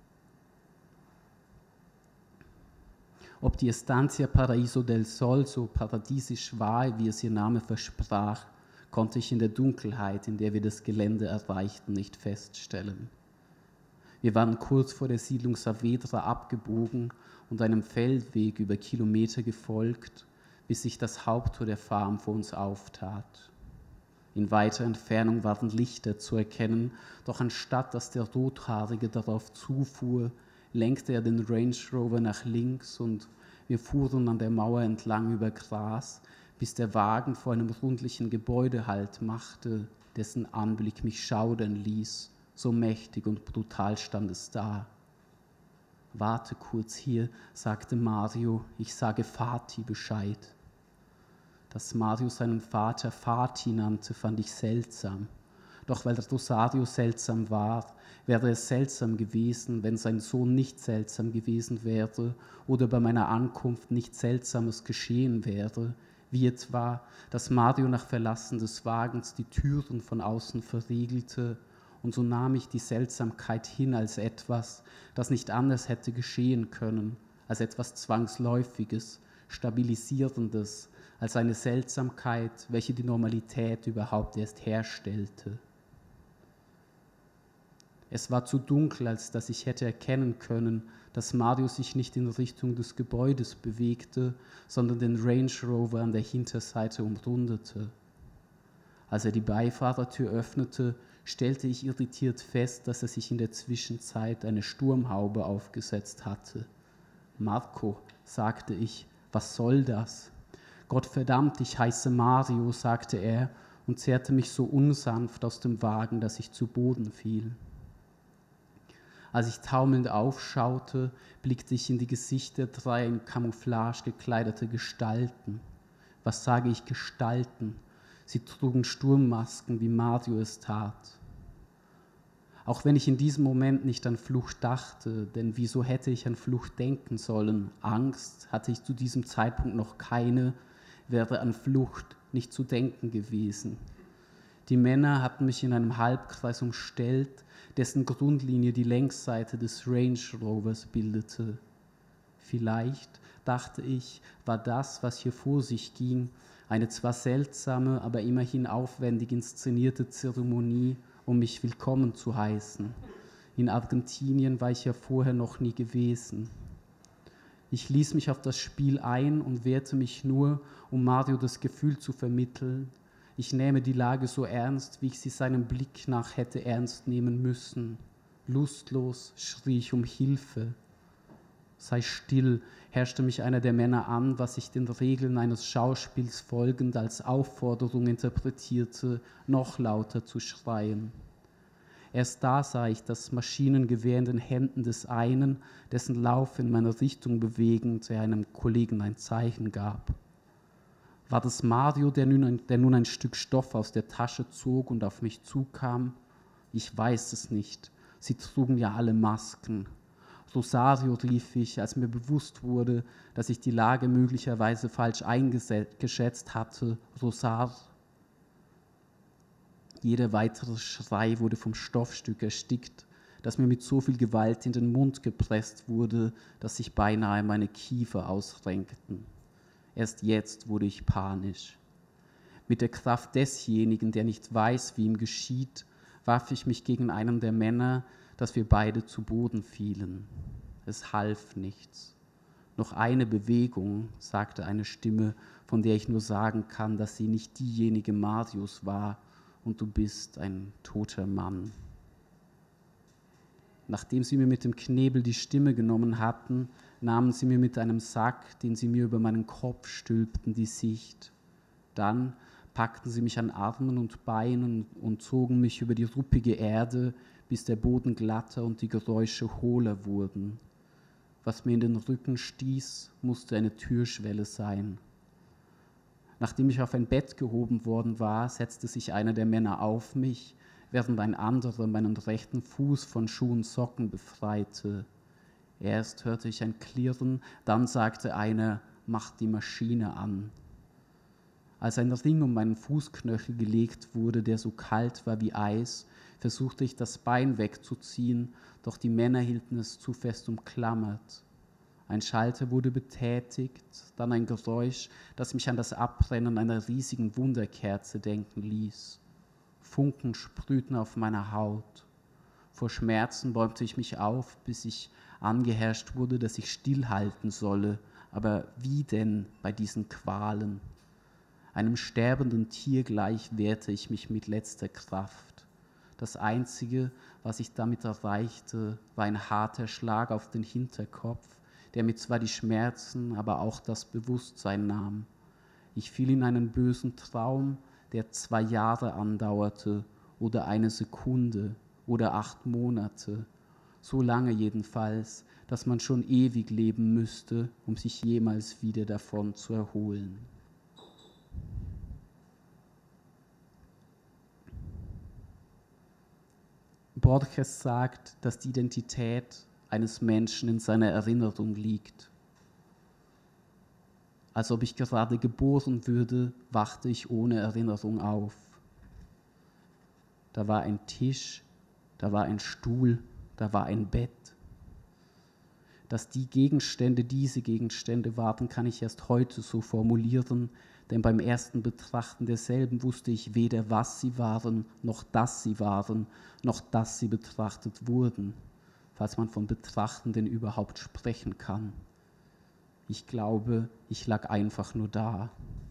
Ob die Estancia Paraíso del Sol so paradiesisch war, wie es ihr Name versprach, konnte ich in der Dunkelheit, in der wir das Gelände erreichten, nicht feststellen. Wir waren kurz vor der Siedlung Saavedra abgebogen und einem Feldweg über Kilometer gefolgt, bis sich das Haupttor der Farm vor uns auftat. In weiter Entfernung waren Lichter zu erkennen, doch anstatt dass der Rothaarige darauf zufuhr, lenkte er den Range Rover nach links und wir fuhren an der Mauer entlang über Gras, bis der Wagen vor einem rundlichen Gebäude Halt machte, dessen Anblick mich schaudern ließ, so mächtig und brutal stand es da. »Warte kurz hier«, sagte Mario, »ich sage Vati Bescheid.« Dass Mario seinen Vater Vati nannte, fand ich seltsam. Doch weil Rosario seltsam war, wäre es seltsam gewesen, wenn sein Sohn nicht seltsam gewesen wäre oder bei meiner Ankunft nichts Seltsames geschehen wäre, wie etwa, dass Mario nach Verlassen des Wagens die Türen von außen verriegelte, und so nahm ich die Seltsamkeit hin als etwas, das nicht anders hätte geschehen können, als etwas Zwangsläufiges, Stabilisierendes, als eine Seltsamkeit, welche die Normalität überhaupt erst herstellte. Es war zu dunkel, als dass ich hätte erkennen können, dass Mario sich nicht in Richtung des Gebäudes bewegte, sondern den Range Rover an der Hinterseite umrundete. Als er die Beifahrertür öffnete, stellte ich irritiert fest, dass er sich in der Zwischenzeit eine Sturmhaube aufgesetzt hatte. »Marco«, sagte ich, »was soll das?« »Gott verdammt, ich heiße Mario«, sagte er und zerrte mich so unsanft aus dem Wagen, dass ich zu Boden fiel. Als ich taumelnd aufschaute, blickte ich in die Gesichter dreier in Camouflage gekleidete Gestalten. Was sage ich Gestalten? Sie trugen Sturmmasken, wie Mario es tat. Auch wenn ich in diesem Moment nicht an Flucht dachte, denn wieso hätte ich an Flucht denken sollen? Angst hatte ich zu diesem Zeitpunkt noch keine, wäre an Flucht nicht zu denken gewesen. Die Männer hatten mich in einem Halbkreis umstellt, dessen Grundlinie die Längsseite des Range Rovers bildete. Vielleicht, dachte ich, war das, was hier vor sich ging, eine zwar seltsame, aber immerhin aufwendig inszenierte Zeremonie, um mich willkommen zu heißen. In Argentinien war ich ja vorher noch nie gewesen. Ich ließ mich auf das Spiel ein und wehrte mich nur, um Mario das Gefühl zu vermitteln, ich nähme die Lage so ernst, wie ich sie seinem Blick nach hätte ernst nehmen müssen. Lustlos schrie ich um Hilfe. Sei still, herrschte mich einer der Männer an, was ich den Regeln eines Schauspiels folgend als Aufforderung interpretierte, noch lauter zu schreien. Erst da sah ich das Maschinengewehr in den Händen des einen, dessen Lauf in meine Richtung bewegend, der einem Kollegen ein Zeichen gab. War das Mario, der nun, ein, der nun ein Stück Stoff aus der Tasche zog und auf mich zukam? Ich weiß es nicht. Sie trugen ja alle Masken. Rosario, rief ich, als mir bewusst wurde, dass ich die Lage möglicherweise falsch eingeschätzt hatte. Rosario. Jeder weitere Schrei wurde vom Stoffstück erstickt, das mir mit so viel Gewalt in den Mund gepresst wurde, dass sich beinahe meine Kiefer ausrenkten. Erst jetzt wurde ich panisch. Mit der Kraft desjenigen, der nicht weiß, wie ihm geschieht, warf ich mich gegen einen der Männer, dass wir beide zu Boden fielen. Es half nichts. Noch eine Bewegung, sagte eine Stimme, von der ich nur sagen kann, dass sie nicht diejenige Marius war, und du bist ein toter Mann. Nachdem sie mir mit dem Knebel die Stimme genommen hatten, nahmen sie mir mit einem Sack, den sie mir über meinen Kopf stülpten, die Sicht. Dann packten sie mich an Armen und Beinen und zogen mich über die ruppige Erde, bis der Boden glatter und die Geräusche hohler wurden. Was mir in den Rücken stieß, musste eine Türschwelle sein. Nachdem ich auf ein Bett gehoben worden war, setzte sich einer der Männer auf mich, während ein anderer meinen rechten Fuß von Schuhen und Socken befreite. Erst hörte ich ein Klirren, dann sagte einer, mach die Maschine an. Als ein Ring um meinen Fußknöchel gelegt wurde, der so kalt war wie Eis, versuchte ich das Bein wegzuziehen, doch die Männer hielten es zu fest umklammert. Ein Schalter wurde betätigt, dann ein Geräusch, das mich an das Abbrennen einer riesigen Wunderkerze denken ließ. Funken sprühten auf meiner Haut. Vor Schmerzen bäumte ich mich auf, bis ich angeherrscht wurde, dass ich stillhalten solle. Aber wie denn bei diesen Qualen? Einem sterbenden Tier gleich wehrte ich mich mit letzter Kraft. Das Einzige, was ich damit erreichte, war ein harter Schlag auf den Hinterkopf, der mir zwar die Schmerzen, aber auch das Bewusstsein nahm. Ich fiel in einen bösen Traum, der zwei Jahre andauerte oder eine Sekunde oder acht Monate, so lange jedenfalls, dass man schon ewig leben müsste, um sich jemals wieder davon zu erholen. Borges sagt, dass die Identität eines Menschen in seiner Erinnerung liegt. Als ob ich gerade geboren würde, wachte ich ohne Erinnerung auf. Da war ein Tisch, da war ein Stuhl, da war ein Bett. Dass die Gegenstände diese Gegenstände waren, kann ich erst heute so formulieren, denn beim ersten Betrachten derselben wusste ich weder, was sie waren, noch dass sie waren, noch dass sie betrachtet wurden, falls man von Betrachten denn überhaupt sprechen kann. Ich glaube, ich lag einfach nur da.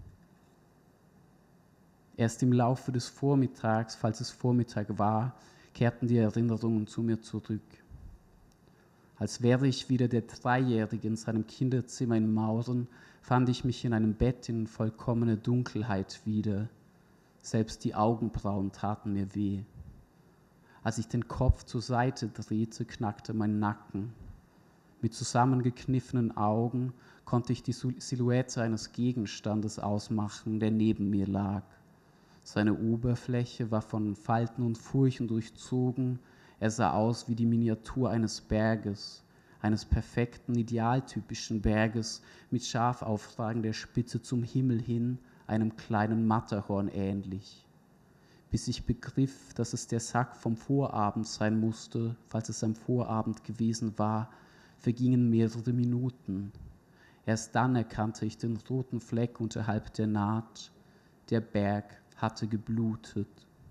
Erst im Laufe des Vormittags, falls es Vormittag war, kehrten die Erinnerungen zu mir zurück. Als wäre ich wieder der Dreijährige in seinem Kinderzimmer in Mauren, fand ich mich in einem Bett in vollkommener Dunkelheit wieder. Selbst die Augenbrauen taten mir weh. Als ich den Kopf zur Seite drehte, knackte mein Nacken. Mit zusammengekniffenen Augen konnte ich die Silhouette eines Gegenstandes ausmachen, der neben mir lag. Seine Oberfläche war von Falten und Furchen durchzogen. Er sah aus wie die Miniatur eines Berges, eines perfekten, idealtypischen Berges mit scharf aufragender Spitze zum Himmel hin, einem kleinen Matterhorn ähnlich. Bis ich begriff, dass es der Sack vom Vorabend sein musste, falls es am Vorabend gewesen war, vergingen mehrere Minuten. Erst dann erkannte ich den roten Fleck unterhalb der Naht. Der Berg hatte geblutet.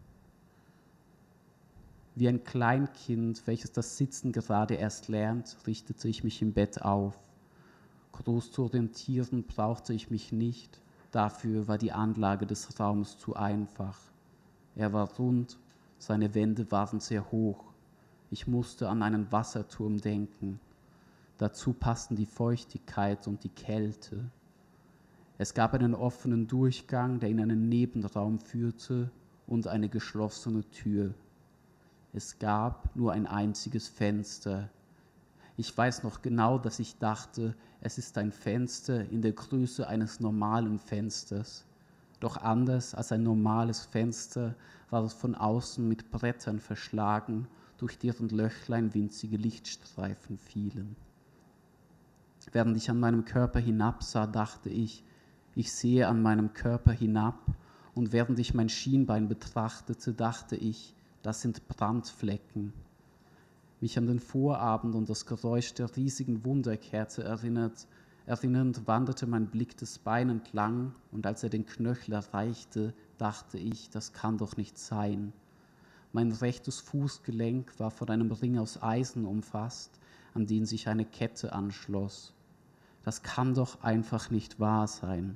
Wie ein Kleinkind, welches das Sitzen gerade erst lernt, richtete ich mich im Bett auf. Groß zu orientieren brauchte ich mich nicht, dafür war die Anlage des Raumes zu einfach. Er war rund, seine Wände waren sehr hoch. Ich musste an einen Wasserturm denken. Dazu passten die Feuchtigkeit und die Kälte. Es gab einen offenen Durchgang, der in einen Nebenraum führte, und eine geschlossene Tür. Es gab nur ein einziges Fenster. Ich weiß noch genau, dass ich dachte, es ist ein Fenster in der Größe eines normalen Fensters. Doch anders als ein normales Fenster war es von außen mit Brettern verschlagen, durch deren Löchlein winzige Lichtstreifen fielen. Während ich an meinem Körper hinabsah, dachte ich, ich sehe an meinem Körper hinab, und während ich mein Schienbein betrachtete, dachte ich, das sind Brandflecken. Mich an den Vorabend und das Geräusch der riesigen Wunderkerze erinnert, erinnernd wanderte mein Blick das Bein entlang, und als er den Knöchel erreichte, dachte ich, das kann doch nicht sein. Mein rechtes Fußgelenk war von einem Ring aus Eisen umfasst, an den sich eine Kette anschloss. Das kann doch einfach nicht wahr sein.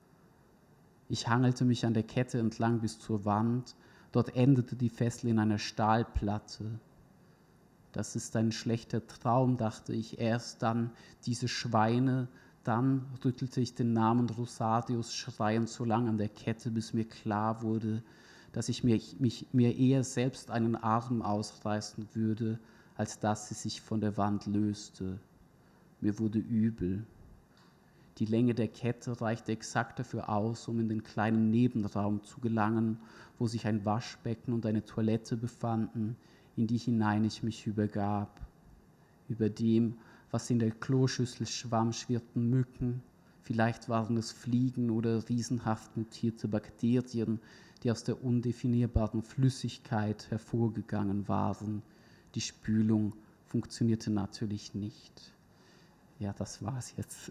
Ich hangelte mich an der Kette entlang bis zur Wand. Dort endete die Fessel in einer Stahlplatte. Das ist ein schlechter Traum, dachte ich erst, dann diese Schweine. Dann rüttelte ich den Namen Rosadius schreiend so lang an der Kette, bis mir klar wurde, dass ich mir, mich, mir eher selbst einen Arm ausreißen würde, als dass sie sich von der Wand löste. Mir wurde übel. Die Länge der Kette reichte exakt dafür aus, um in den kleinen Nebenraum zu gelangen, wo sich ein Waschbecken und eine Toilette befanden, in die hinein ich mich übergab. Über dem, was in der Kloschüssel schwamm, schwirrten Mücken, vielleicht waren es Fliegen oder riesenhaft mutierte Bakterien, die aus der undefinierbaren Flüssigkeit hervorgegangen waren. Die Spülung funktionierte natürlich nicht. Ja, das war's jetzt.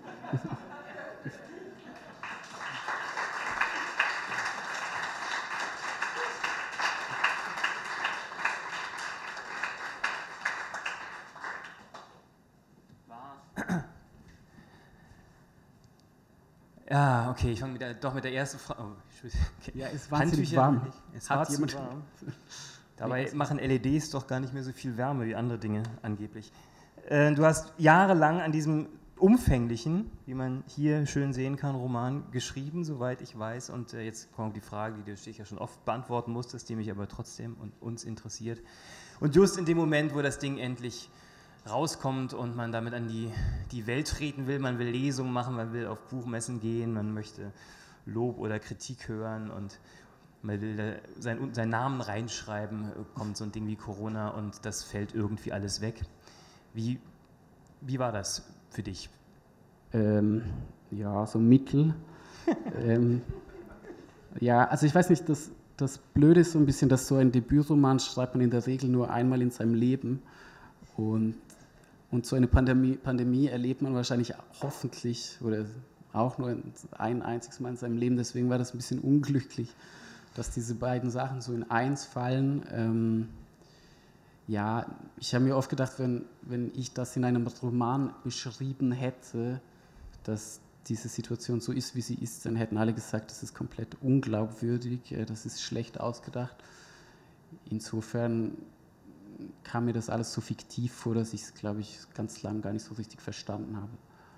Ja, okay, ich fange mit der, doch mit der ersten Frage. Oh, ja, es war ziemlich warm. Es war zu warm. Dabei machen L E Ds doch gar nicht mehr so viel Wärme wie andere Dinge angeblich. Äh, du hast jahrelang an diesem umfänglichen, wie man hier schön sehen kann, Roman geschrieben, soweit ich weiß. Und äh, jetzt kommt die Frage, die du dich ja schon oft beantworten musstest, die mich aber trotzdem und uns interessiert. Und just in dem Moment, wo das Ding endlich rauskommt und man damit an die, die Welt treten will, man will Lesungen machen, man will auf Buchmessen gehen, man möchte Lob oder Kritik hören und man will seinen, seinen Namen reinschreiben, kommt so ein Ding wie Corona und das fällt irgendwie alles weg. Wie, wie war das für dich? Ähm, ja, so mittel. ähm, ja, also ich weiß nicht, das, das Blöde ist so ein bisschen, dass so ein Debütroman schreibt man in der Regel nur einmal in seinem Leben und, und so eine Pandemie, Pandemie erlebt man wahrscheinlich hoffentlich oder auch nur ein einziges Mal in seinem Leben, deswegen war das ein bisschen unglücklich, dass diese beiden Sachen so in eins fallen. Ähm, ja, ich habe mir oft gedacht, wenn, wenn ich das in einem Roman beschrieben hätte, dass diese Situation so ist, wie sie ist, dann hätten alle gesagt, das ist komplett unglaubwürdig, das ist schlecht ausgedacht. Insofern kam mir das alles so fiktiv vor, dass ich es, glaube ich, ganz lang gar nicht so richtig verstanden habe.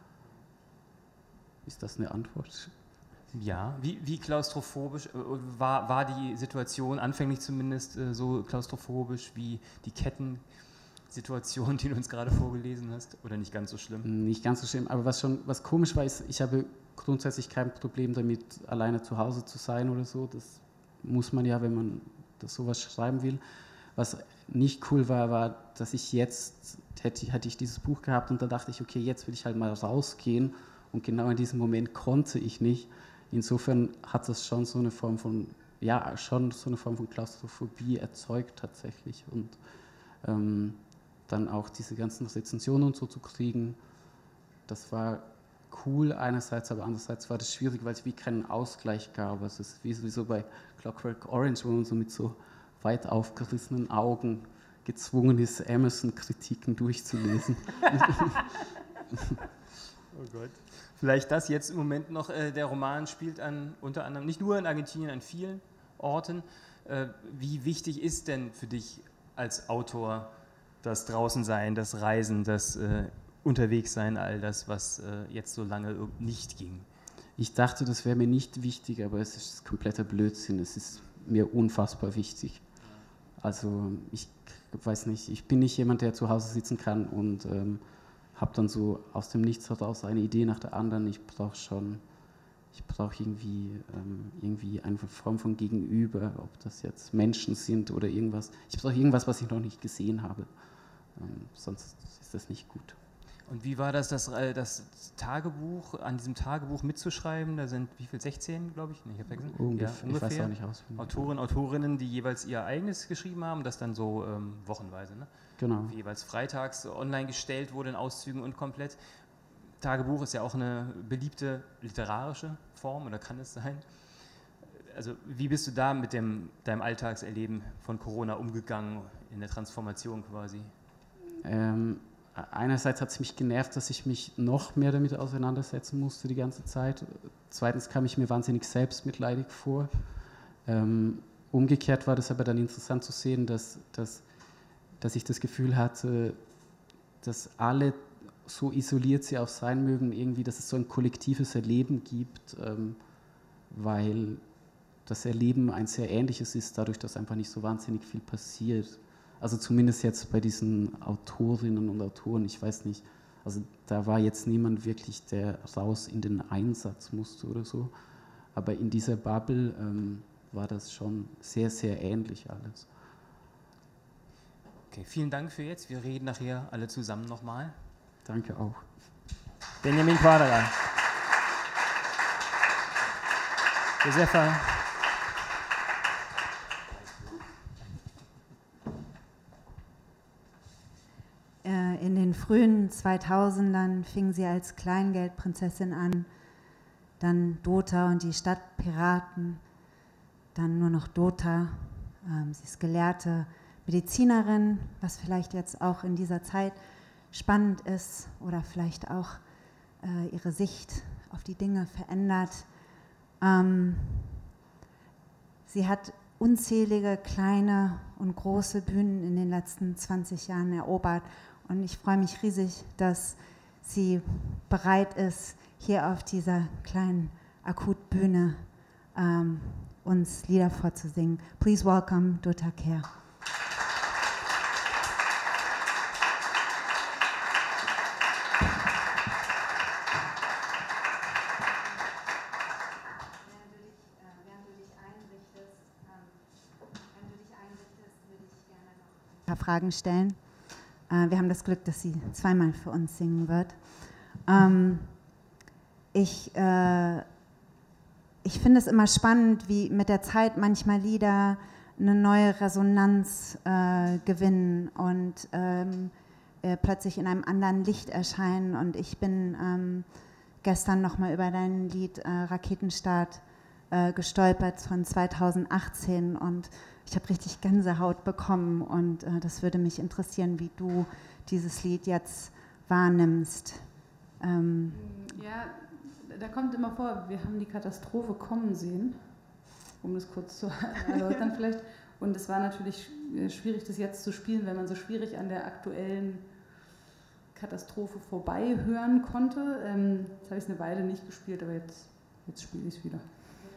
Ist das eine Antwort? Ja, wie, wie klaustrophobisch war, war die Situation, anfänglich zumindest so klaustrophobisch wie die Kettensituation, die du uns gerade vorgelesen hast, oder nicht ganz so schlimm? Nicht ganz so schlimm, aber was schon was komisch war, ist, ich habe grundsätzlich kein Problem damit, alleine zu Hause zu sein oder so, das muss man ja, wenn man das sowas schreiben will. Was nicht cool war, war, dass ich jetzt, hätte, hätte ich dieses Buch gehabt und da dachte ich, okay, jetzt will ich halt mal rausgehen und genau in diesem Moment konnte ich nicht. Insofern hat das schon so eine Form von, ja, schon so eine Form von Klaustrophobie erzeugt tatsächlich und ähm, dann auch diese ganzen Rezensionen und so zu kriegen, das war cool einerseits, aber andererseits war das schwierig, weil es wie keinen Ausgleich gab. Also es ist wie sowieso bei Clockwork Orange, wo man so mit so weit aufgerissenen Augen gezwungen ist, Emerson-Kritiken durchzulesen. Oh Gott. Vielleicht das jetzt im Moment noch, äh, der Roman spielt an, unter anderem, nicht nur in Argentinien, an vielen Orten. Äh, wie wichtig ist denn für dich als Autor das Draußensein, das Reisen, das äh, Unterwegssein, all das, was äh, jetzt so lange nicht ging? Ich dachte, das wäre mir nicht wichtig, aber es ist kompletter Blödsinn. Es ist mir unfassbar wichtig. Also ich weiß nicht, ich bin nicht jemand, der zu Hause sitzen kann und ähm, habe dann so aus dem Nichts heraus eine Idee nach der anderen. Ich brauche schon, ich brauche irgendwie, ähm, irgendwie eine Form von Gegenüber, ob das jetzt Menschen sind oder irgendwas. Ich brauche irgendwas, was ich noch nicht gesehen habe. Ähm, sonst ist das nicht gut. Und wie war das, das, das Tagebuch, an diesem Tagebuch mitzuschreiben? Da sind wie viel, sechzehn, glaube ich? Nee, ich habe vergessen. Ungef- ja, ungefähr. Ich weiß auch nicht auswendig. Autoren, Autorinnen, die jeweils ihr eigenes geschrieben haben, das dann so ähm, wochenweise, ne? Genau. Jeweils freitags online gestellt wurde in Auszügen und komplett. Tagebuch ist ja auch eine beliebte literarische Form, oder kann es sein? Also wie bist du da mit dem, deinem Alltagserleben von Corona umgegangen, in der Transformation quasi? Ähm, einerseits hat es mich genervt, dass ich mich noch mehr damit auseinandersetzen musste die ganze Zeit. Zweitens kam ich mir wahnsinnig selbstmitleidig vor. Ähm, umgekehrt war das aber dann interessant zu sehen, dass, dass, dass ich das Gefühl hatte, dass alle, so isoliert sie auch sein mögen, irgendwie, dass es so ein kollektives Erleben gibt, ähm, weil das Erleben ein sehr ähnliches ist, dadurch, dass einfach nicht so wahnsinnig viel passiert. Also zumindest jetzt bei diesen Autorinnen und Autoren, ich weiß nicht, also da war jetzt niemand wirklich, der raus in den Einsatz musste oder so, aber in dieser Bubble ähm, war das schon sehr, sehr ähnlich alles. Okay, vielen Dank für jetzt. Wir reden nachher alle zusammen nochmal. Danke auch. Benjamin Quadra. Josefa. In den frühen zweitausendern fing sie als Kleingeldprinzessin an, dann Dota und die Stadtpiraten, dann nur noch Dota. Sie ist gelehrte Medizinerin, was vielleicht jetzt auch in dieser Zeit spannend ist oder vielleicht auch ihre Sicht auf die Dinge verändert. Sie hat unzählige kleine und große Bühnen in den letzten zwanzig Jahren erobert. Und ich freue mich riesig, dass sie bereit ist, hier auf dieser kleinen Akutbühne ähm, uns Lieder vorzusingen. Please welcome Dota Kehr. Ein paar Fragen stellen. Wir haben das Glück, dass sie zweimal für uns singen wird. Ich, äh, ich finde es immer spannend, wie mit der Zeit manchmal Lieder eine neue Resonanz äh, gewinnen und ähm, äh, plötzlich in einem anderen Licht erscheinen. Und ich bin ähm, gestern nochmal über dein Lied äh, Raketenstart äh, gestolpert von zweitausendachtzehn und ich habe richtig Gänsehaut bekommen und äh, das würde mich interessieren, wie du dieses Lied jetzt wahrnimmst. Ähm ja, da kommt immer vor, wir haben die Katastrophe kommen sehen, um das kurz zu erläutern vielleicht. Und es war natürlich schwierig, das jetzt zu spielen, wenn man so schwierig an der aktuellen Katastrophe vorbei hören konnte. Ähm, jetzt habe ich es eine Weile nicht gespielt, aber jetzt, jetzt spiele ich es wieder.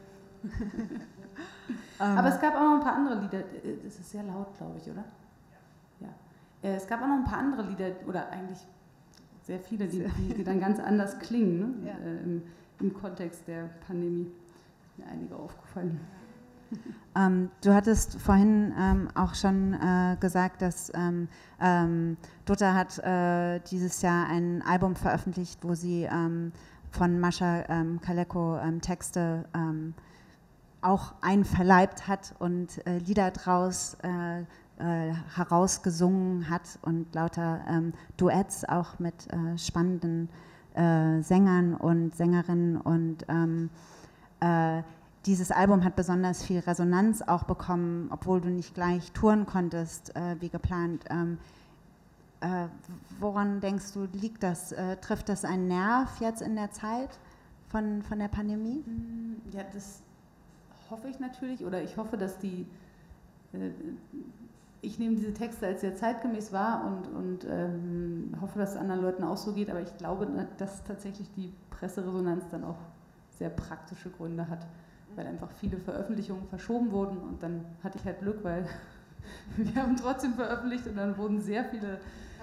Aber es gab auch noch ein paar andere Lieder, das ist sehr laut, glaube ich, oder? Ja. Ja. Es gab auch noch ein paar andere Lieder, oder eigentlich sehr viele, die, die dann ganz anders klingen, ne? Ja. Im, im Kontext der Pandemie. Ist mir einige aufgefallen. Ähm, du hattest vorhin ähm, auch schon äh, gesagt, dass ähm, ähm, Dota hat äh, dieses Jahr ein Album veröffentlicht, wo sie ähm, von Mascha ähm, Kaleko ähm, Texte ähm, auch einverleibt hat und äh, Lieder draus äh, äh, herausgesungen hat und lauter ähm, Duets auch mit äh, spannenden äh, Sängern und Sängerinnen und ähm, äh, dieses Album hat besonders viel Resonanz auch bekommen, obwohl du nicht gleich touren konntest, äh, wie geplant. Ähm, äh, woran denkst du, liegt das? Äh, trifft das einen Nerv jetzt in der Zeit von, von der Pandemie? Ja, das hoffe ich natürlich, oder ich hoffe, dass die, äh, ich nehme diese Texte als sehr zeitgemäß wahr und, und ähm, hoffe, dass es anderen Leuten auch so geht, aber ich glaube, dass tatsächlich die Presseresonanz dann auch sehr praktische Gründe hat, weil einfach viele Veröffentlichungen verschoben wurden und dann hatte ich halt Glück, weil wir haben trotzdem veröffentlicht und dann wurden sehr viele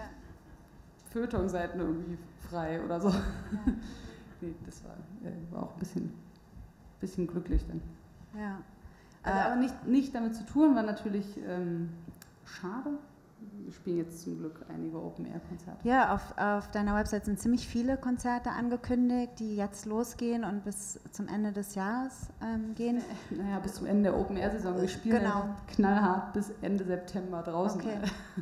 Feuilleton-Seiten irgendwie frei oder so. Ja. Nee, das war, war auch ein bisschen, bisschen glücklich dann. Ja. Also, äh, aber nicht, nicht damit zu tun, war natürlich ähm, schade. Wir spielen jetzt zum Glück einige Open-Air-Konzerte. Ja, auf, auf deiner Website sind ziemlich viele Konzerte angekündigt, die jetzt losgehen und bis zum Ende des Jahres ähm, gehen. Naja, bis zum Ende der Open-Air-Saison. Wir spielen genau. ja knallhart bis Ende September draußen. Okay.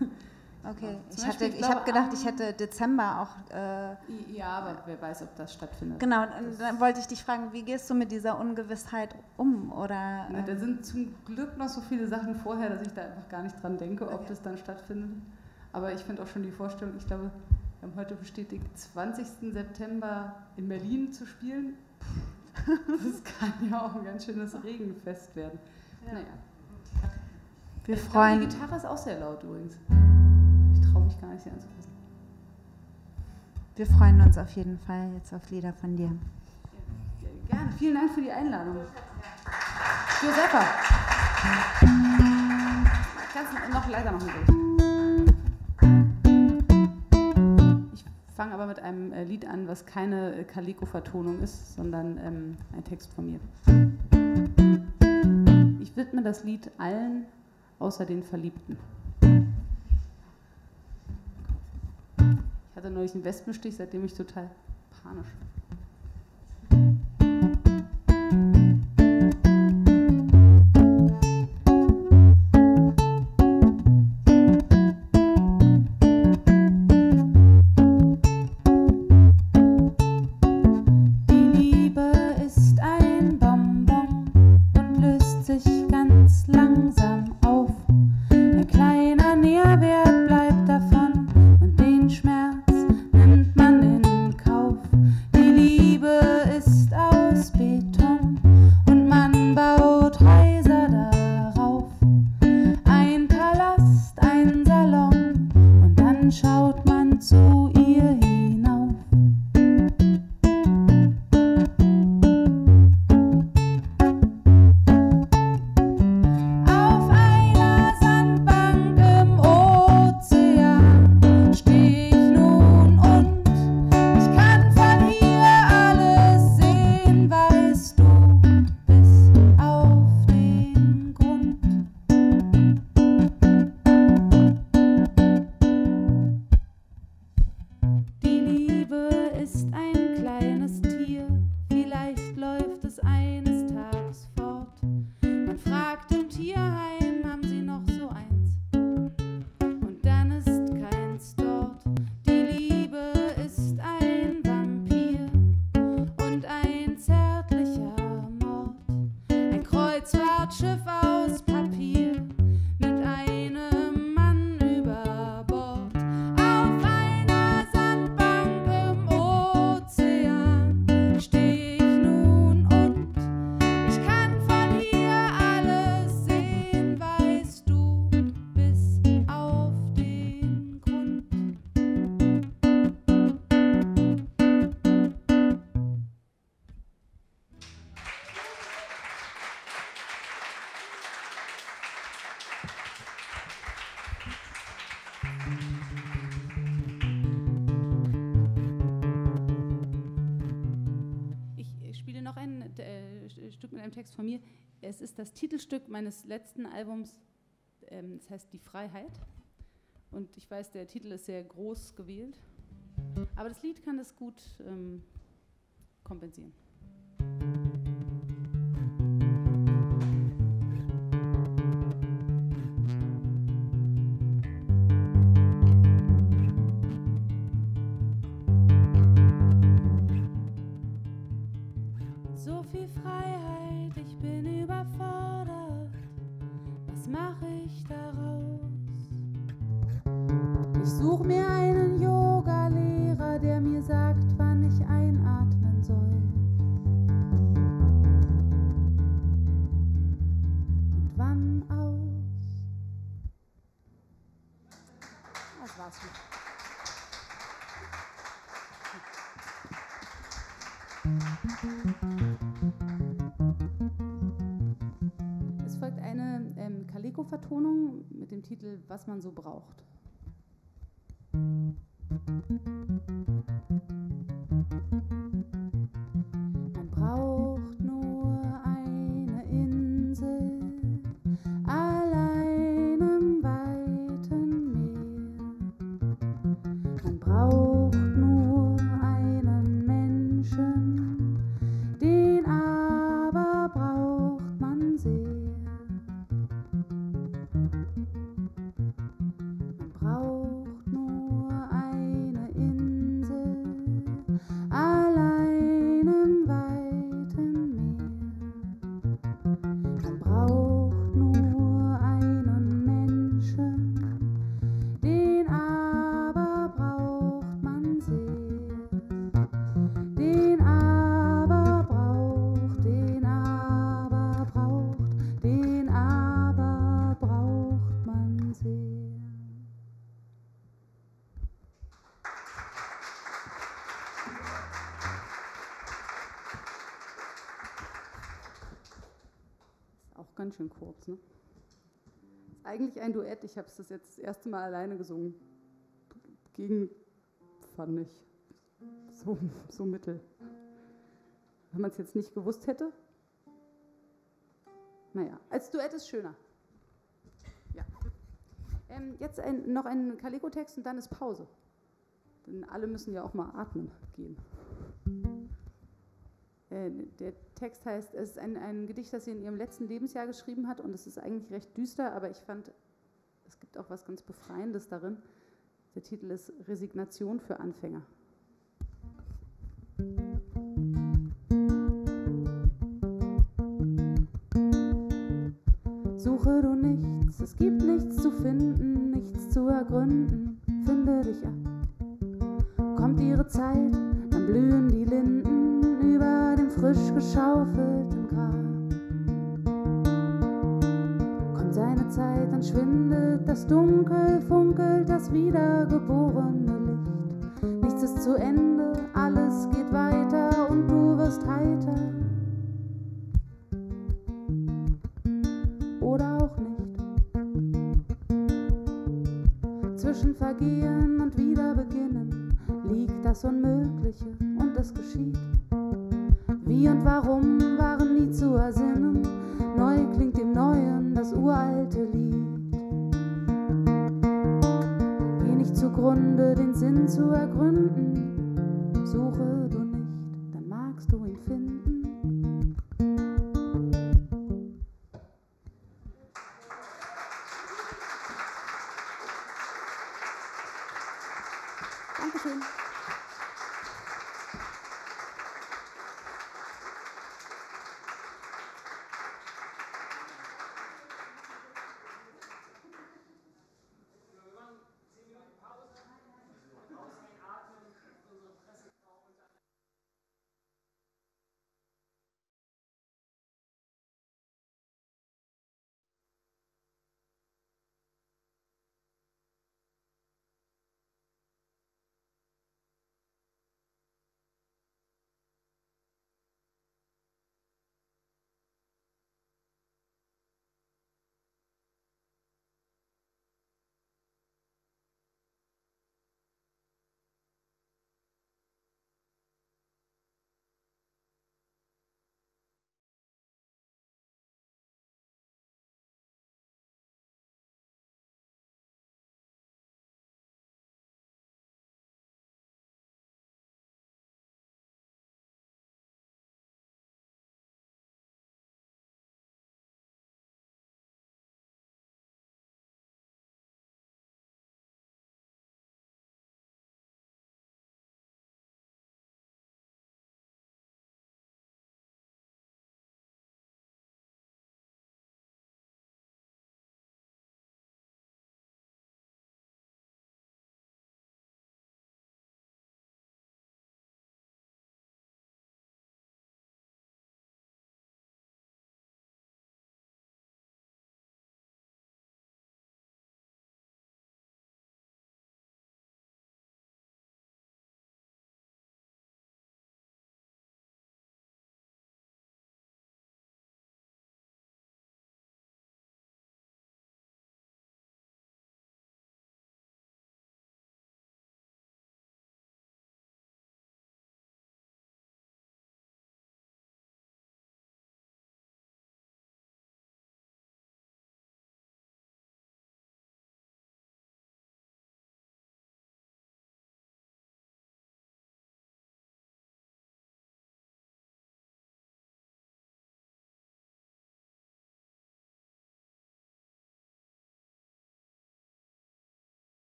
Okay, Zum ich, Beispiel, hatte, ich ich habe glaube, gedacht, am- ich hätte Dezember auch. Äh, Ja, aber wer weiß, ob das stattfindet. genau, und dann wollte ich dich fragen, wie gehst du mit dieser Ungewissheit um? Oder, Na, da ähm, sind zum Glück noch so viele Sachen vorher, dass ich da einfach gar nicht dran denke, ob Okay. das dann stattfindet. Aber ich finde auch schon die Vorstellung, ich glaube, wir haben heute bestätigt, zwanzigsten September in Berlin zu spielen. Das kann ja auch ein ganz schönes Regenfest werden. Ja. Naja. wir Ich glaube, freuen die Gitarre ist auch sehr laut übrigens. Ich traue mich gar nicht, sie anzufassen. Wir freuen uns auf jeden Fall jetzt auf Lieder von dir. Ja, gerne. Vielen Dank für die Einladung. Josefa. Kannst du noch leiser machen, bitte? Ich fange aber mit einem äh, Lied an, was keine äh, Kaleko-Vertonung ist, sondern ähm, ein Text von mir. Ich widme das Lied allen außer den Verliebten. Ich hatte neulich einen Wespenstich, seitdem ich total panisch bin. Die Stück mit einem Text von mir. Es ist das Titelstück meines letzten Albums, ähm, das heißt Die Freiheit. Und ich weiß, der Titel ist sehr groß gewählt, aber das Lied kann das gut ähm, kompensieren. So viel Freiheit, ich bin überfordert. Was mache ich daraus? Ich suche mir einen Yoga-Lehrer, der mir sagt, wann ich einatmen soll. Und wann aus. Das war's schon. Es folgt eine ähm, Kaleko-Vertonung mit dem Titel Was man so braucht. Man braucht nur eine Insel, allein im weiten Meer. Man braucht nur einen Menschen, den aber braucht man sehr. Man braucht nur eine Insel, allein im weiten Meer. Man braucht nur einen Menschen, den aber braucht man sehr. Den aber braucht, den aber braucht, den aber braucht man sehr. Ist auch ganz schön kurz, ne? Ist eigentlich ein Duett. Ich habe es das jetzt das erste Mal alleine gesungen. Gegen, fand ich, so, so mittel. Wenn man es jetzt nicht gewusst hätte. Naja, als Duett ist schöner. Ja. Ähm, jetzt ein, noch ein Kaleko-Text und dann ist Pause. Denn alle müssen ja auch mal atmen gehen. Äh, der Text heißt, es ist ein, ein Gedicht, das sie in ihrem letzten Lebensjahr geschrieben hat und es ist eigentlich recht düster, aber ich fand, es gibt auch was ganz Befreiendes darin. Der Titel ist Resignation für Anfänger. Suche du nichts, es gibt nichts zu finden, nichts zu ergründen, finde dich ab. Kommt ihre Zeit, dann blühen die Linden über dem frisch geschaufelten Grab. Kommt seine Zeit, dann schwindet das Dunkel, funkelt das wiedergeborene Licht. Nichts ist zu Ende, alles geht weiter und du wirst heiter. Oder auch nicht. Zwischen Vergehen und Wiederbeginnen liegt das Unmögliche und es geschieht. Wie und warum waren nie zu ersinnen, neu klingt dem Neuen das uralte Lied. Geh nicht zugrunde, den Sinn zu ergründen, suche du nicht, dann magst du ihn finden. Dankeschön. Wir machen zehn Minuten Pause, auseinatmen, unsere Presse und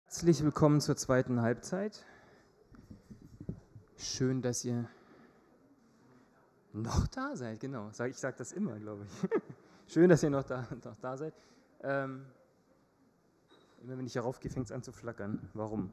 Herzlich willkommen zur zweiten Halbzeit. Schön, dass ihr noch da seid, genau. Ich sage das immer, glaube ich. Schön, dass ihr noch da, noch da seid. Ähm, immer wenn ich hier raufgehe, fängt es an zu flackern. Warum?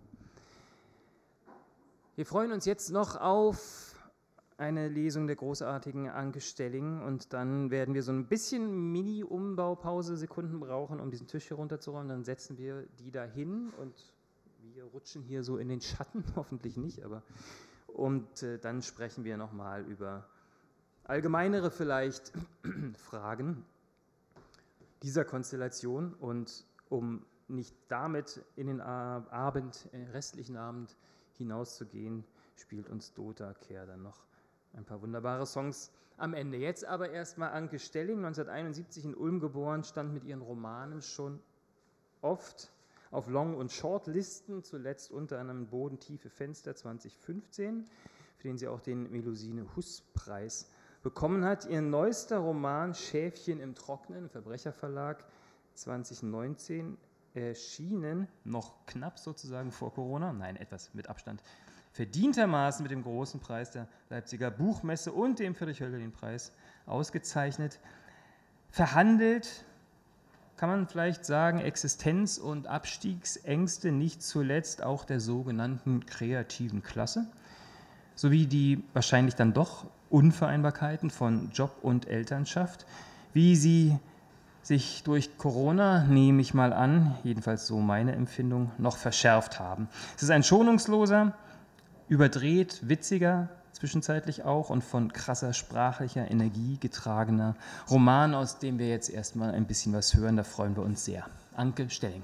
Wir freuen uns jetzt noch auf eine Lesung der großartigen Anke Stelling und dann werden wir so ein bisschen Mini-Umbaupause, Sekunden brauchen, um diesen Tisch hier runterzuräumen. Dann setzen wir die da hin und wir rutschen hier so in den Schatten, hoffentlich nicht, aber und äh, dann sprechen wir nochmal über allgemeinere vielleicht Fragen dieser Konstellation und um nicht damit in den Abend, in den restlichen Abend hinauszugehen, spielt uns Dota Kehr dann noch ein paar wunderbare Songs am Ende. Jetzt aber erstmal Anke Stelling, neunzehnhunderteinundsiebzig in Ulm geboren, stand mit ihren Romanen schon oft auf Long- und Shortlisten, zuletzt unter anderem Bodentiefe Fenster zweitausendfünfzehn, für den sie auch den Melusine-Huss-Preis bekommen hat. Ihr neuester Roman Schäfchen im Trocknen, Verbrecherverlag, zweitausendneunzehn erschienen, noch knapp sozusagen vor Corona, nein, etwas mit Abstand, verdientermaßen mit dem großen Preis der Leipziger Buchmesse und dem Friedrich-Hölderlin-Preis ausgezeichnet. Verhandelt, kann man vielleicht sagen, Existenz- und Abstiegsängste, nicht zuletzt auch der sogenannten kreativen Klasse, sowie die wahrscheinlich dann doch Unvereinbarkeiten von Job und Elternschaft, wie sie sich durch Corona, nehme ich mal an, jedenfalls so meine Empfindung, noch verschärft haben. Es ist ein schonungsloser, überdreht, witziger, zwischenzeitlich auch und von krasser sprachlicher Energie getragener Roman, aus dem wir jetzt erstmal ein bisschen was hören, da freuen wir uns sehr. Anke Stelling.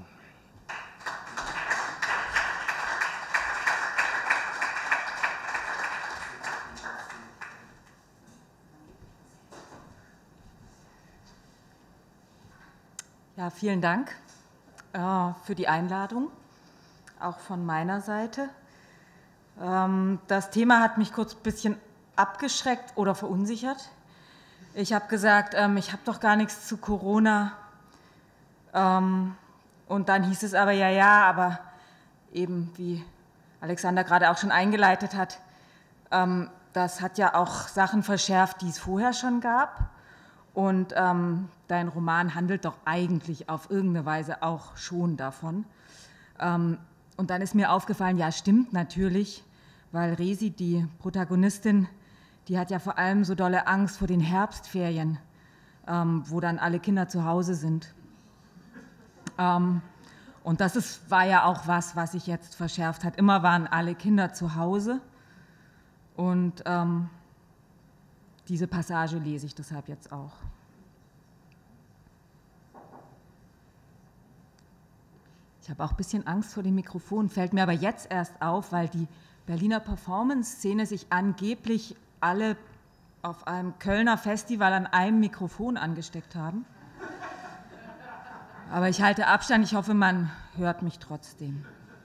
Ja, vielen Dank äh, für die Einladung, auch von meiner Seite. Ähm, das Thema hat mich kurz ein bisschen abgeschreckt oder verunsichert. Ich habe gesagt, ähm, ich habe doch gar nichts zu Corona. Ähm, und dann hieß es aber, ja, ja, aber eben wie Alexander gerade auch schon eingeleitet hat, ähm, das hat ja auch Sachen verschärft, die es vorher schon gab. Und ähm, dein Roman handelt doch eigentlich auf irgendeine Weise auch schon davon. Ähm, und dann ist mir aufgefallen, ja, stimmt natürlich, weil Resi, die Protagonistin, die hat ja vor allem so dolle Angst vor den Herbstferien, ähm, wo dann alle Kinder zu Hause sind. Ähm, und das ist, war ja auch was, was sich jetzt verschärft hat. Immer waren alle Kinder zu Hause und ähm, diese Passage lese ich deshalb jetzt auch. Ich habe auch ein bisschen Angst vor dem Mikrofon, fällt mir aber jetzt erst auf, weil die Berliner Performance-Szene sich angeblich alle auf einem Kölner Festival an einem Mikrofon angesteckt haben. Aber ich halte Abstand, ich hoffe, man hört mich trotzdem.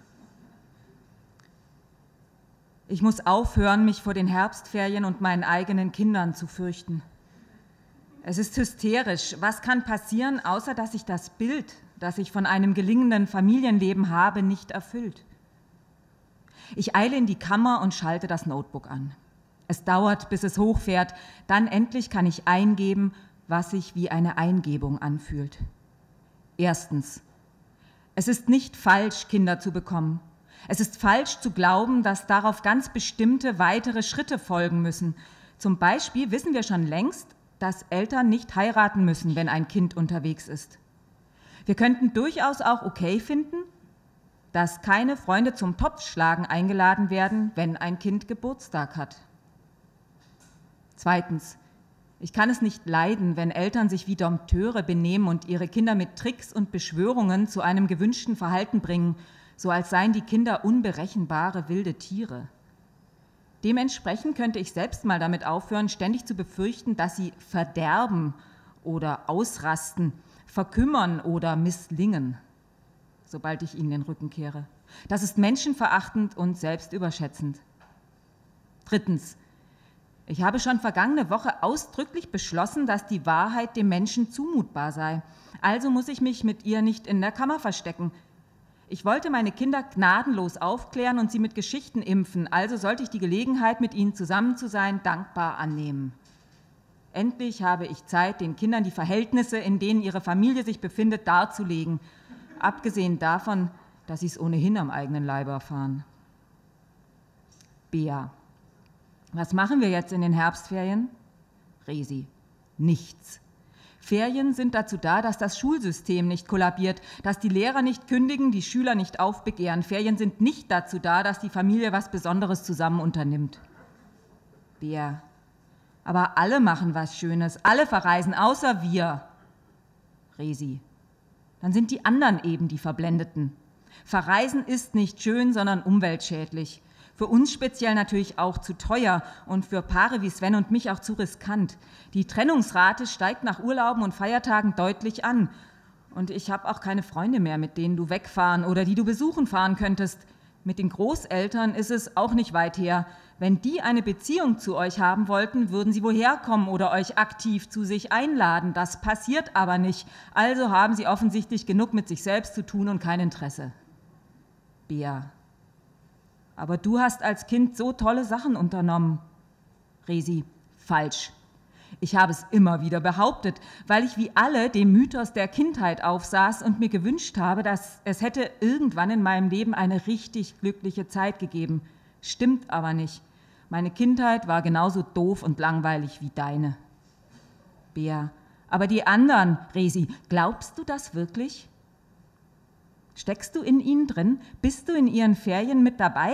Ich muss aufhören, mich vor den Herbstferien und meinen eigenen Kindern zu fürchten. Es ist hysterisch. Was kann passieren, außer dass sich das Bild, das ich von einem gelingenden Familienleben habe, nicht erfüllt? Ich eile in die Kammer und schalte das Notebook an. Es dauert, bis es hochfährt. Dann endlich kann ich eingeben, was sich wie eine Eingebung anfühlt. Erstens: Es ist nicht falsch, Kinder zu bekommen. Es ist falsch zu glauben, dass darauf ganz bestimmte weitere Schritte folgen müssen. Zum Beispiel wissen wir schon längst, dass Eltern nicht heiraten müssen, wenn ein Kind unterwegs ist. Wir könnten durchaus auch okay finden, dass keine Freunde zum Topfschlagen eingeladen werden, wenn ein Kind Geburtstag hat. Zweitens: Ich kann es nicht leiden, wenn Eltern sich wie Dompteure benehmen und ihre Kinder mit Tricks und Beschwörungen zu einem gewünschten Verhalten bringen, so als seien die Kinder unberechenbare wilde Tiere. Dementsprechend könnte ich selbst mal damit aufhören, ständig zu befürchten, dass sie verderben oder ausrasten, verkümmern oder misslingen, sobald ich ihnen den Rücken kehre. Das ist menschenverachtend und selbstüberschätzend. Drittens: Ich habe schon vergangene Woche ausdrücklich beschlossen, dass die Wahrheit dem Menschen zumutbar sei. Also muss ich mich mit ihr nicht in der Kammer verstecken. Ich wollte meine Kinder gnadenlos aufklären und sie mit Geschichten impfen, also sollte ich die Gelegenheit, mit ihnen zusammen zu sein, dankbar annehmen. Endlich habe ich Zeit, den Kindern die Verhältnisse, in denen ihre Familie sich befindet, darzulegen, abgesehen davon, dass sie es ohnehin am eigenen Leib erfahren. Bea, was machen wir jetzt in den Herbstferien? Resi, nichts. Ferien sind dazu da, dass das Schulsystem nicht kollabiert, dass die Lehrer nicht kündigen, die Schüler nicht aufbegehren. Ferien sind nicht dazu da, dass die Familie was Besonderes zusammen unternimmt. Bea, aber alle machen was Schönes, alle verreisen, außer wir. Resi, dann sind die anderen eben die Verblendeten. Verreisen ist nicht schön, sondern umweltschädlich. Für uns speziell natürlich auch zu teuer und für Paare wie Sven und mich auch zu riskant. Die Trennungsrate steigt nach Urlauben und Feiertagen deutlich an. Und ich habe auch keine Freunde mehr, mit denen du wegfahren oder die du besuchen fahren könntest. Mit den Großeltern ist es auch nicht weit her. Wenn die eine Beziehung zu euch haben wollten, würden sie woher kommen oder euch aktiv zu sich einladen. Das passiert aber nicht. Also haben sie offensichtlich genug mit sich selbst zu tun und kein Interesse. Bea. Aber du hast als Kind so tolle Sachen unternommen. Resi, falsch. Ich habe es immer wieder behauptet, weil ich wie alle dem Mythos der Kindheit aufsaß und mir gewünscht habe, dass es hätte irgendwann in meinem Leben eine richtig glückliche Zeit gegeben. Stimmt aber nicht. Meine Kindheit war genauso doof und langweilig wie deine. Bea, aber die anderen, Resi, glaubst du das wirklich? Steckst du in ihnen drin? Bist du in ihren Ferien mit dabei?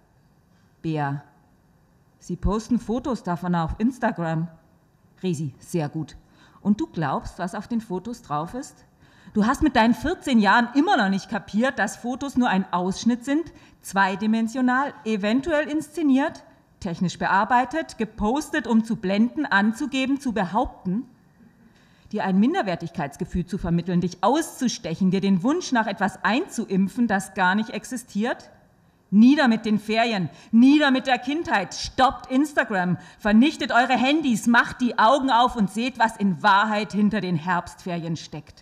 Bea, sie posten Fotos davon auf Instagram. Resi, sehr gut. Und du glaubst, was auf den Fotos drauf ist? Du hast mit deinen vierzehn Jahren immer noch nicht kapiert, dass Fotos nur ein Ausschnitt sind, zweidimensional, eventuell inszeniert, technisch bearbeitet, gepostet, um zu blenden, anzugeben, zu behaupten, dir ein Minderwertigkeitsgefühl zu vermitteln, dich auszustechen, dir den Wunsch nach etwas einzuimpfen, das gar nicht existiert? Nieder mit den Ferien, nieder mit der Kindheit, stoppt Instagram, vernichtet eure Handys, macht die Augen auf und seht, was in Wahrheit hinter den Herbstferien steckt.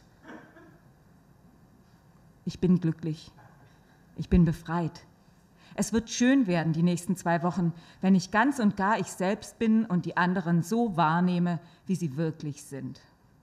Ich bin glücklich, ich bin befreit. Es wird schön werden die nächsten zwei Wochen, wenn ich ganz und gar ich selbst bin und die anderen so wahrnehme, wie sie wirklich sind.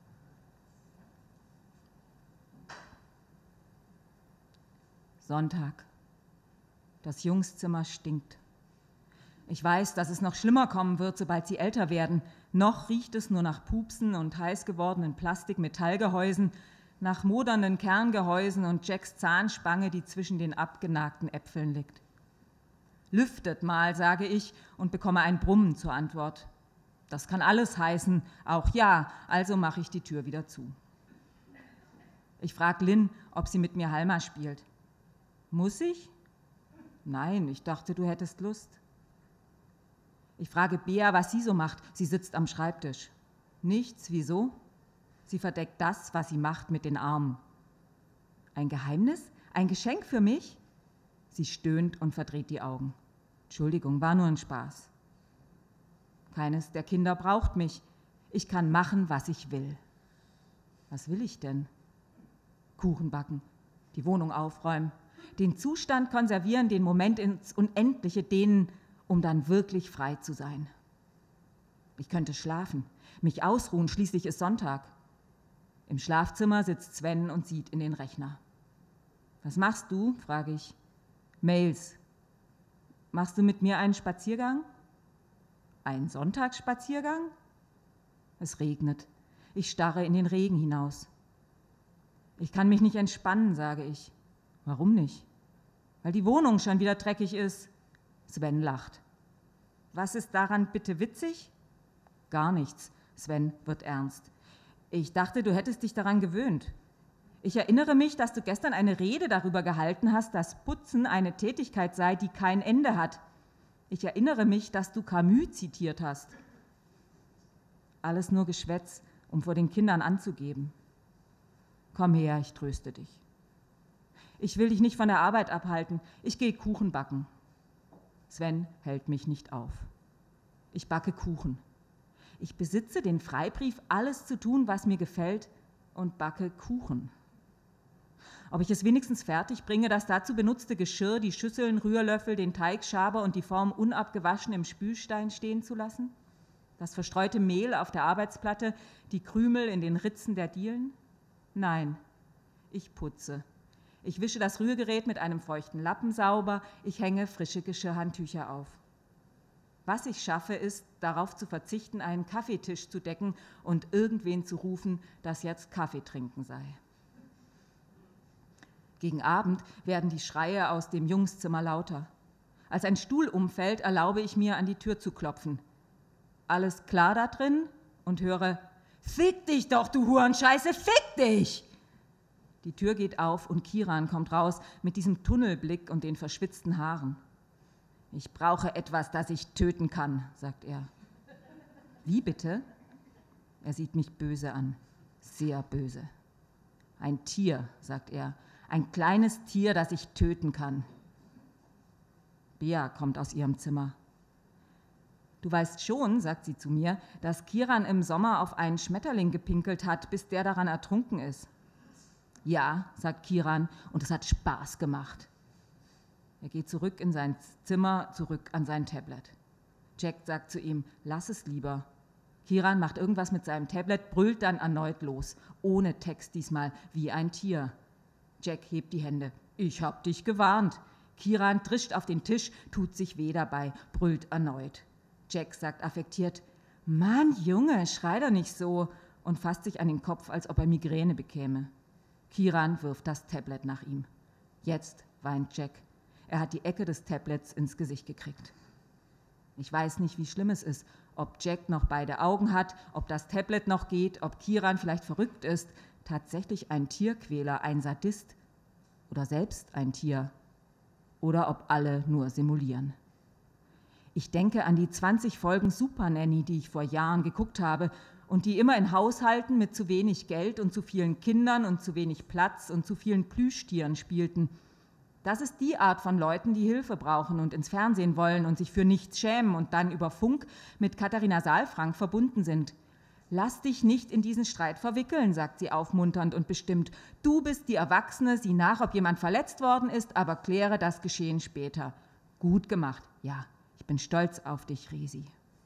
Sonntag. Das Jungszimmer stinkt. Ich weiß, dass es noch schlimmer kommen wird, sobald sie älter werden. Noch riecht es nur nach Pupsen und heiß gewordenen Plastik-Metallgehäusen, nach modernden Kerngehäusen und Jacks Zahnspange, die zwischen den abgenagten Äpfeln liegt. Lüftet mal, sage ich und bekomme ein Brummen zur Antwort. Das kann alles heißen, auch ja, also mache ich die Tür wieder zu. Ich frage Lynn, ob sie mit mir Halma spielt. Muss ich? Nein, ich dachte, du hättest Lust. Ich frage Bea, was sie so macht. Sie sitzt am Schreibtisch. Nichts, wieso? Sie verdeckt das, was sie macht, mit den Armen. Ein Geheimnis? Ein Geschenk für mich? Sie stöhnt und verdreht die Augen. Entschuldigung, war nur ein Spaß. Keines der Kinder braucht mich. Ich kann machen, was ich will. Was will ich denn? Kuchen backen, die Wohnung aufräumen, den Zustand konservieren, den Moment ins Unendliche dehnen, um dann wirklich frei zu sein. Ich könnte schlafen, mich ausruhen, schließlich ist Sonntag. Im Schlafzimmer sitzt Sven und sieht in den Rechner. Was machst du? Frage ich. Mails. Machst du mit mir einen Spaziergang? Einen Sonntagsspaziergang? Es regnet. Ich starre in den Regen hinaus. Ich kann mich nicht entspannen, sage ich. Warum nicht? Weil die Wohnung schon wieder dreckig ist. Sven lacht. Was ist daran bitte witzig? Gar nichts. Sven wird ernst. Ich dachte, du hättest dich daran gewöhnt. Ich erinnere mich, dass du gestern eine Rede darüber gehalten hast, dass Putzen eine Tätigkeit sei, die kein Ende hat. Ich erinnere mich, dass du Camus zitiert hast. Alles nur Geschwätz, um vor den Kindern anzugeben. Komm her, ich tröste dich. Ich will dich nicht von der Arbeit abhalten. Ich gehe Kuchen backen. Sven hält mich nicht auf. Ich backe Kuchen. Ich besitze den Freibrief, alles zu tun, was mir gefällt, und backe Kuchen. ob ich es wenigstens fertig bringe, das dazu benutzte Geschirr, die Schüsseln, Rührlöffel, den Teigschaber und die Form unabgewaschen im Spülstein stehen zu lassen? Das verstreute Mehl auf der Arbeitsplatte, die Krümel in den Ritzen der Dielen? Nein, ich putze. Ich wische das Rührgerät mit einem feuchten Lappen sauber, ich hänge frische Geschirrhandtücher auf. Was ich schaffe, ist, darauf zu verzichten, einen Kaffeetisch zu decken und irgendwen zu rufen, dass jetzt Kaffee trinken sei. Gegen Abend werden die Schreie aus dem Jungszimmer lauter. Als ein Stuhl umfällt, erlaube ich mir, an die Tür zu klopfen. Alles klar da drin? Und höre, fick dich doch, du Hurenscheiße, fick dich! Die Tür geht auf und Kiran kommt raus mit diesem Tunnelblick und den verschwitzten Haaren. Ich brauche etwas, das ich töten kann, sagt er. Wie bitte? Er sieht mich böse an, sehr böse. Ein Tier, sagt er, ein kleines Tier, das ich töten kann. Bea kommt aus ihrem Zimmer. Du weißt schon, sagt sie zu mir, dass Kiran im Sommer auf einen Schmetterling gepinkelt hat, bis der daran ertrunken ist. Ja, sagt Kiran, und es hat Spaß gemacht. Er geht zurück in sein Zimmer, zurück an sein Tablet. Jack sagt zu ihm, lass es lieber. Kiran macht irgendwas mit seinem Tablet, brüllt dann erneut los, ohne Text diesmal, wie ein Tier. Jack hebt die Hände. Ich hab dich gewarnt. Kiran drischt auf den Tisch, tut sich weh dabei, brüllt erneut. Jack sagt affektiert, Mann, Junge, schrei doch nicht so, und fasst sich an den Kopf, als ob er Migräne bekäme. Kiran wirft das Tablet nach ihm. Jetzt weint Jack. Er hat die Ecke des Tablets ins Gesicht gekriegt. Ich weiß nicht, wie schlimm es ist, ob Jack noch beide Augen hat, ob das Tablet noch geht, ob Kiran vielleicht verrückt ist, tatsächlich ein Tierquäler, ein Sadist oder selbst ein Tier oder ob alle nur simulieren. Ich denke an die zwanzig Folgen Super Nanny, die ich vor Jahren geguckt habe und die immer in Haushalten mit zu wenig Geld und zu vielen Kindern und zu wenig Platz und zu vielen Plüschtieren spielten. Das ist die Art von Leuten, die Hilfe brauchen und ins Fernsehen wollen und sich für nichts schämen und dann über Funk mit Katharina Saalfrank verbunden sind. Lass dich nicht in diesen Streit verwickeln, sagt sie aufmunternd und bestimmt. Du bist die Erwachsene, sieh nach, ob jemand verletzt worden ist, aber kläre das Geschehen später. Gut gemacht, ja, ich bin stolz auf dich, Resi.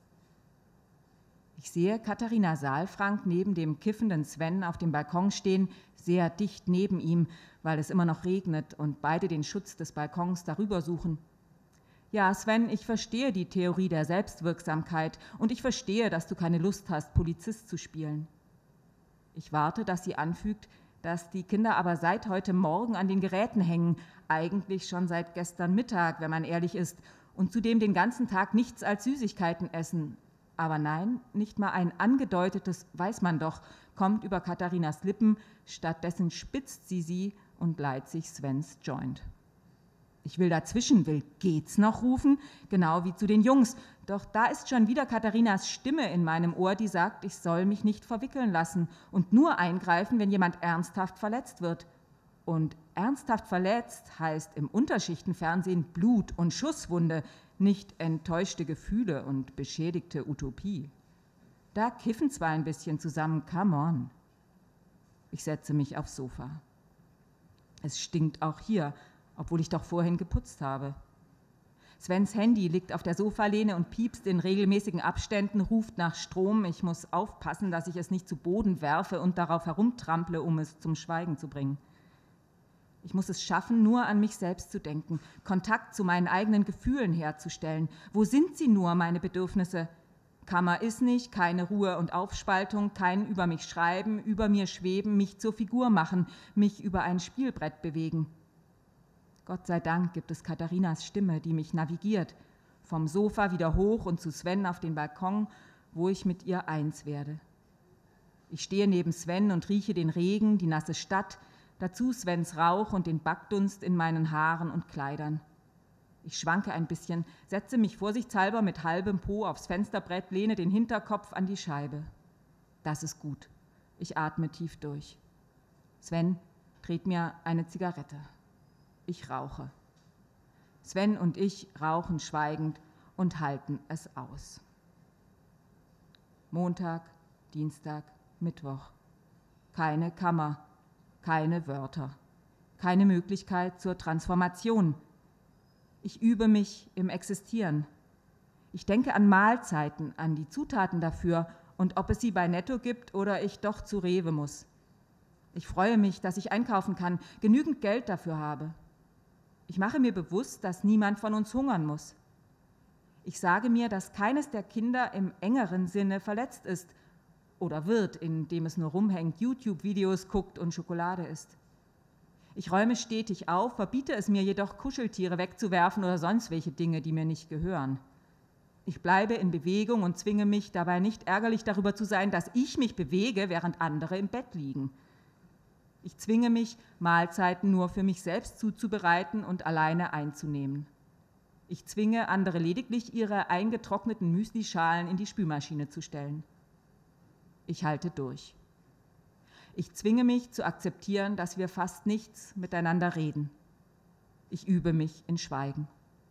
Ich sehe Katharina Saalfrank neben dem kiffenden Sven auf dem Balkon stehen, sehr dicht neben ihm, weil es immer noch regnet und beide den Schutz des Balkons darüber suchen. Ja, Sven, ich verstehe die Theorie der Selbstwirksamkeit und ich verstehe, dass du keine Lust hast, Polizist zu spielen. Ich warte, dass sie anfügt, dass die Kinder aber seit heute Morgen an den Geräten hängen, eigentlich schon seit gestern Mittag, wenn man ehrlich ist, und zudem den ganzen Tag nichts als Süßigkeiten essen. Aber nein, nicht mal ein angedeutetes weiß man doch, kommt über Katharinas Lippen, stattdessen spitzt sie sie und leiht sich Svens Joint. Ich will dazwischen, will geht's noch rufen, genau wie zu den Jungs. Doch da ist schon wieder Katharinas Stimme in meinem Ohr, die sagt, ich soll mich nicht verwickeln lassen und nur eingreifen, wenn jemand ernsthaft verletzt wird. Und ernsthaft verletzt heißt im Unterschichtenfernsehen Blut und Schusswunde, nicht enttäuschte Gefühle und beschädigte Utopie. Da kiffen zwar ein bisschen zusammen, come on. Ich setze mich aufs Sofa. Es stinkt auch hier, obwohl ich doch vorhin geputzt habe. Svens Handy liegt auf der Sofalehne und piepst in regelmäßigen Abständen, ruft nach Strom. Ich muss aufpassen, dass ich es nicht zu Boden werfe und darauf herumtrample, um es zum Schweigen zu bringen. Ich muss es schaffen, nur an mich selbst zu denken, Kontakt zu meinen eigenen Gefühlen herzustellen. Wo sind sie nur, meine Bedürfnisse? Kammer ist nicht, keine Ruhe und Aufspaltung, kein über mich schreiben, über mir schweben, mich zur Figur machen, mich über ein Spielbrett bewegen. Gott sei Dank gibt es Katharinas Stimme, die mich navigiert, vom Sofa wieder hoch und zu Sven auf den Balkon, wo ich mit ihr eins werde. Ich stehe neben Sven und rieche den Regen, die nasse Stadt, dazu Svens Rauch und den Backdunst in meinen Haaren und Kleidern. Ich schwanke ein bisschen, setze mich vorsichtshalber mit halbem Po aufs Fensterbrett, lehne den Hinterkopf an die Scheibe. Das ist gut. Ich atme tief durch. Sven dreht mir eine Zigarette. Ich rauche. Sven und ich rauchen schweigend und halten es aus. Montag, Dienstag, Mittwoch. Keine Kammer, keine Wörter, keine Möglichkeit zur Transformation. Ich übe mich im Existieren. Ich denke an Mahlzeiten, an die Zutaten dafür und ob es sie bei Netto gibt oder ich doch zu Rewe muss. Ich freue mich, dass ich einkaufen kann, genügend Geld dafür habe. Ich mache mir bewusst, dass niemand von uns hungern muss. Ich sage mir, dass keines der Kinder im engeren Sinne verletzt ist oder wird, indem es nur rumhängt, YouTube-Videos guckt und Schokolade isst. Ich räume stetig auf, verbiete es mir jedoch, Kuscheltiere wegzuwerfen oder sonst welche Dinge, die mir nicht gehören. Ich bleibe in Bewegung und zwinge mich dabei nicht ärgerlich darüber zu sein, dass ich mich bewege, während andere im Bett liegen. Ich zwinge mich, Mahlzeiten nur für mich selbst zuzubereiten und alleine einzunehmen. Ich zwinge andere lediglich, ihre eingetrockneten Müslischalen in die Spülmaschine zu stellen. Ich halte durch. Ich zwinge mich zu akzeptieren, dass wir fast nichts miteinander reden. Ich übe mich in Schweigen.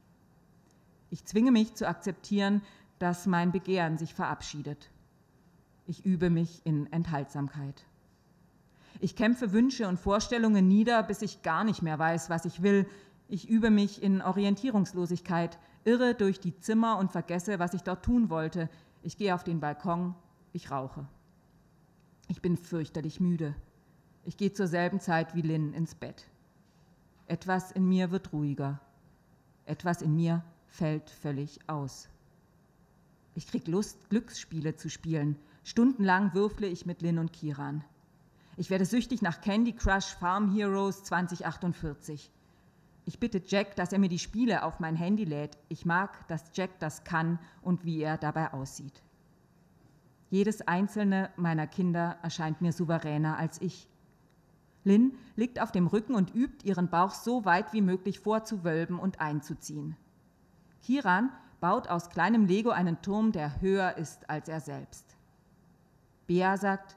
Ich zwinge mich zu akzeptieren, dass mein Begehren sich verabschiedet. Ich übe mich in Enthaltsamkeit. Ich kämpfe Wünsche und Vorstellungen nieder, bis ich gar nicht mehr weiß, was ich will. Ich übe mich in Orientierungslosigkeit, irre durch die Zimmer und vergesse, was ich dort tun wollte. Ich gehe auf den Balkon, ich rauche. Ich bin fürchterlich müde. Ich gehe zur selben Zeit wie Lynn ins Bett. Etwas in mir wird ruhiger. Etwas in mir fällt völlig aus. Ich krieg Lust, Glücksspiele zu spielen. Stundenlang würfle ich mit Lynn und Kiran. Ich werde süchtig nach Candy Crush Farm Heroes zwanzig achtundvierzig. Ich bitte Jack, dass er mir die Spiele auf mein Handy lädt. Ich mag, dass Jack das kann und wie er dabei aussieht. Jedes einzelne meiner Kinder erscheint mir souveräner als ich. Lynn liegt auf dem Rücken und übt, ihren Bauch so weit wie möglich vorzuwölben und einzuziehen. Kiran baut aus kleinem Lego einen Turm, der höher ist als er selbst. Bea sagt,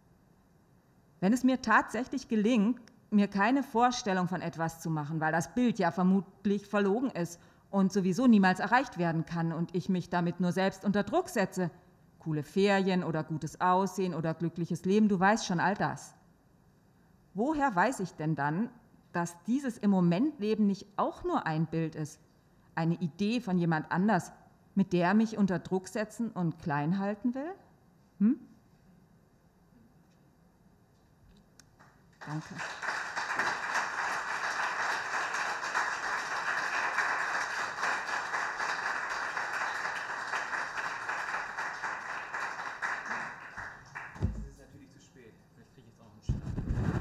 wenn es mir tatsächlich gelingt, mir keine Vorstellung von etwas zu machen, weil das Bild ja vermutlich verlogen ist und sowieso niemals erreicht werden kann und ich mich damit nur selbst unter Druck setze, coole Ferien oder gutes Aussehen oder glückliches Leben, du weißt schon all das. Woher weiß ich denn dann, dass dieses im Moment Leben nicht auch nur ein Bild ist, eine Idee von jemand anders, mit der er mich unter Druck setzen und klein halten will? Hm? Danke. Es ist natürlich zu spät. Vielleicht kriege ich jetzt auch einen Schlag.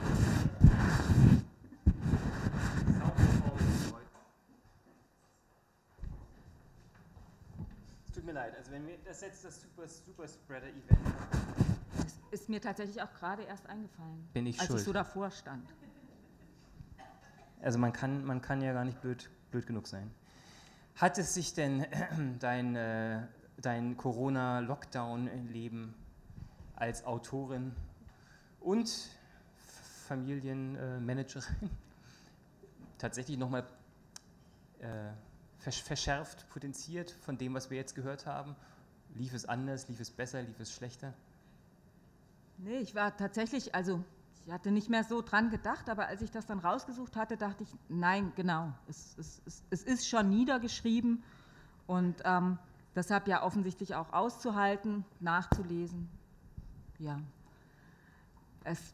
Es tut mir leid, also wenn wir das jetzt das Super, Super Spreader Event. Das ist mir tatsächlich auch gerade erst eingefallen, Bin ich als schuld? ich so davor stand. Also man kann, man kann ja gar nicht blöd, blöd genug sein. Hat es sich denn dein, äh, dein Corona-Lockdown-Leben als Autorin und Familienmanagerin tatsächlich nochmal äh, verschärft, potenziert von dem, was wir jetzt gehört haben? Lief es anders, lief es besser, lief es schlechter? Nee, ich war tatsächlich, also ich hatte nicht mehr so dran gedacht, aber als ich das dann rausgesucht hatte, dachte ich, nein, genau, es, es, es, es ist schon niedergeschrieben und ähm, deshalb ja offensichtlich auch auszuhalten, nachzulesen. Ja, es...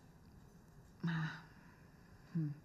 Hm.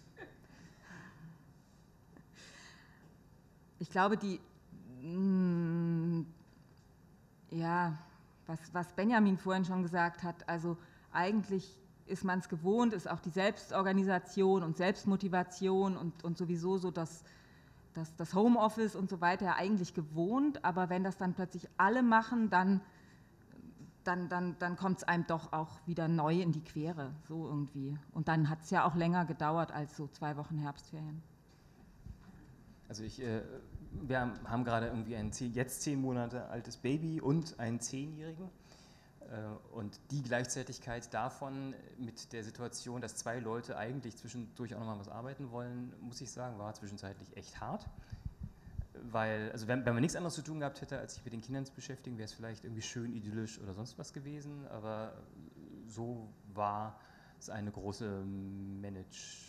Ich glaube, die... Mh, ja... Was, was Benjamin vorhin schon gesagt hat, also eigentlich ist man es gewohnt, ist auch die Selbstorganisation und Selbstmotivation und, und sowieso so das, das, das Homeoffice und so weiter eigentlich gewohnt, aber wenn das dann plötzlich alle machen, dann, dann, dann, dann kommt es einem doch auch wieder neu in die Quere, so irgendwie. Und dann hat es ja auch länger gedauert als so zwei Wochen Herbstferien. Also ich, äh, wir haben gerade irgendwie ein zehn, jetzt zehn Monate altes Baby und einen Zehnjährigen. Äh, und die Gleichzeitigkeit davon mit der Situation, dass zwei Leute eigentlich zwischendurch auch nochmal was arbeiten wollen, muss ich sagen, war zwischenzeitlich echt hart. Weil, also wenn, wenn man nichts anderes zu tun gehabt hätte, als sich mit den Kindern zu beschäftigen, wäre es vielleicht irgendwie schön idyllisch oder sonst was gewesen. Aber so war es eine große Manage-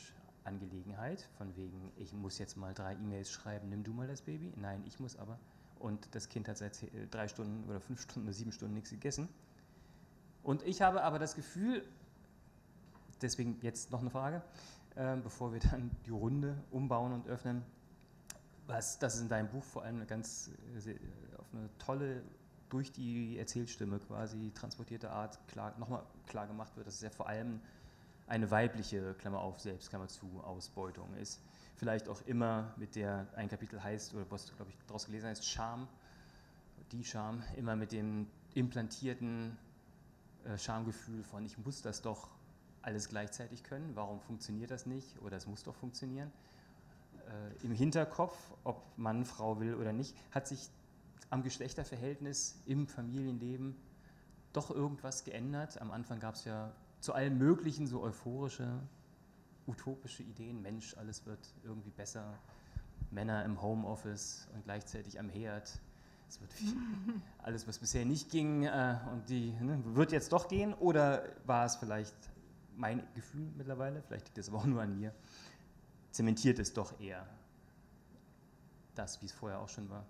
Angelegenheit, von wegen, ich muss jetzt mal drei E-Mails schreiben, nimm du mal das Baby. Nein, ich muss aber. Und das Kind hat seit drei Stunden oder fünf Stunden oder sieben Stunden nichts gegessen. Und ich habe aber das Gefühl, deswegen jetzt noch eine Frage, äh, bevor wir dann die Runde umbauen und öffnen, was, das ist in deinem Buch vor allem eine ganz sehr, auf eine tolle, durch die Erzählstimme quasi transportierte Art klar, nochmal klar gemacht wird, dass es ja vor allem eine weibliche, Klammer auf, selbst, Klammer zu, Ausbeutung ist. Vielleicht auch immer mit der, ein Kapitel heißt, oder was du, glaube ich, daraus gelesen hast, Scham, die Scham, immer mit dem implantierten äh, Schamgefühl von, ich muss das doch alles gleichzeitig können, warum funktioniert das nicht, oder es muss doch funktionieren. Äh, Im Hinterkopf, ob Mann, Frau will oder nicht, hat sich am Geschlechterverhältnis im Familienleben doch irgendwas geändert. Am Anfang gab es ja zu allem Möglichen so euphorische, utopische Ideen. Mensch, alles wird irgendwie besser. Männer im Homeoffice und gleichzeitig am Herd. Es wird viel, alles, was bisher nicht ging, äh, und die ne, wird jetzt doch gehen. Oder war es vielleicht mein Gefühl mittlerweile, vielleicht liegt es aber auch nur an mir, zementiert es doch eher das, wie es vorher auch schon war.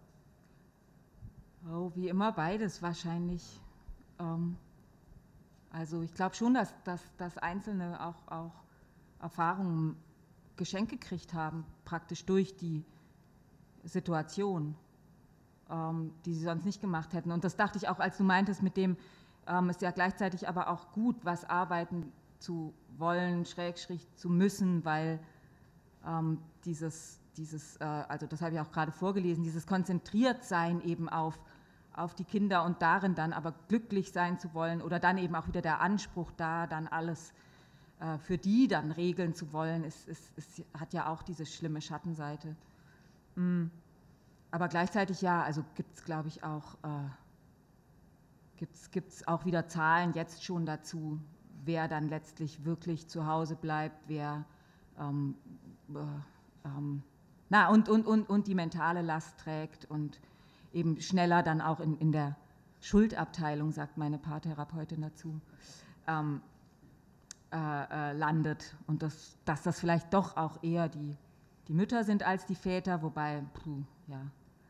Oh, wie immer beides wahrscheinlich. Ähm, also ich glaube schon, dass, dass, dass Einzelne auch, auch Erfahrungen geschenkt gekriegt haben, praktisch durch die Situation, ähm, die sie sonst nicht gemacht hätten. Und das dachte ich auch, als du meintest, mit dem ähm, ist ja gleichzeitig aber auch gut, was arbeiten zu wollen, Schrägstrich zu müssen, weil ähm, dieses, dieses äh, also das habe ich auch gerade vorgelesen, dieses Konzentriertsein eben auf, auf die Kinder und darin dann aber glücklich sein zu wollen oder dann eben auch wieder der Anspruch da, dann alles äh, für die dann regeln zu wollen, ist, ist, ist, hat ja auch diese schlimme Schattenseite. Mm. Aber gleichzeitig ja, also gibt es glaube ich auch, äh, gibt's, gibt's auch wieder Zahlen jetzt schon dazu, wer dann letztlich wirklich zu Hause bleibt, wer ähm, äh, ähm, na, und, und, und, und die mentale Last trägt und eben schneller dann auch in, in der Schuldabteilung, sagt meine Paartherapeutin dazu, ähm, äh, äh, landet. Und das, dass das vielleicht doch auch eher die, die Mütter sind als die Väter, wobei, puh, ja.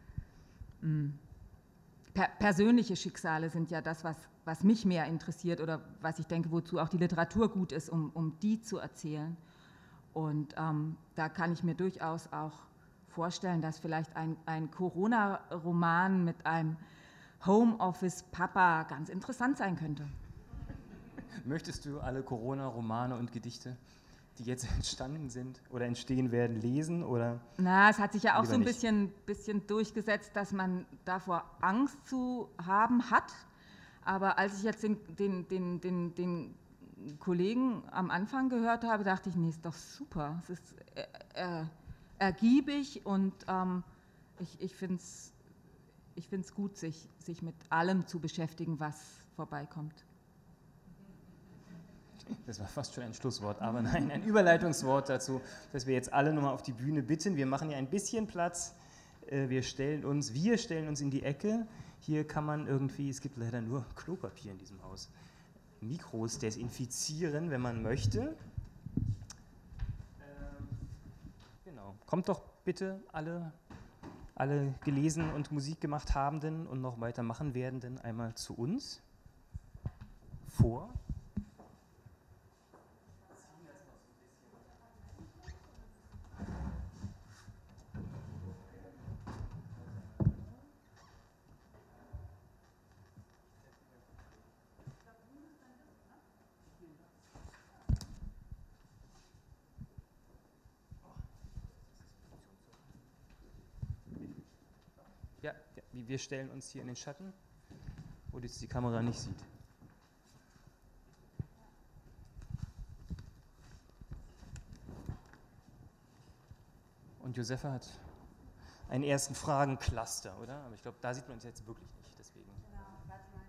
Mm. Per persönliche Schicksale sind ja das, was, was mich mehr interessiert oder was ich denke, wozu auch die Literatur gut ist, um, um die zu erzählen. Und ähm, da kann ich mir durchaus auch vorstellen, dass vielleicht ein, ein Corona-Roman mit einem Homeoffice-Papa ganz interessant sein könnte. Möchtest du alle Corona-Romane und Gedichte, die jetzt entstanden sind oder entstehen werden, lesen? Oder Na, es hat sich ja auch so ein nicht? bisschen, bisschen durchgesetzt, dass man davor Angst zu haben hat. Aber als ich jetzt den, den, den, den, den Kollegen am Anfang gehört habe, dachte ich, nee, ist doch super. Es ist äh, äh, ergiebig und ähm, ich, ich finde es ich find's gut, sich, sich mit allem zu beschäftigen, was vorbeikommt. Das war fast schon ein Schlusswort, aber nein, ein Überleitungswort dazu, dass wir jetzt alle nochmal auf die Bühne bitten. Wir machen hier ein bisschen Platz. Wir stellen uns, wir stellen uns in die Ecke. Hier kann man irgendwie, es gibt leider nur Klopapier in diesem Haus, Mikros desinfizieren, wenn man möchte. Ähm, genau. Kommt doch bitte alle, alle gelesen und Musik gemacht Habenden und noch weitermachen Werdenden einmal zu uns vor. Ja, ja, wir stellen uns hier in den Schatten, wo jetzt die Kamera nicht sieht. Und Josefa hat einen ersten Fragencluster, oder? Aber ich glaube, da sieht man uns jetzt wirklich nicht, deswegen. Genau, warte mal.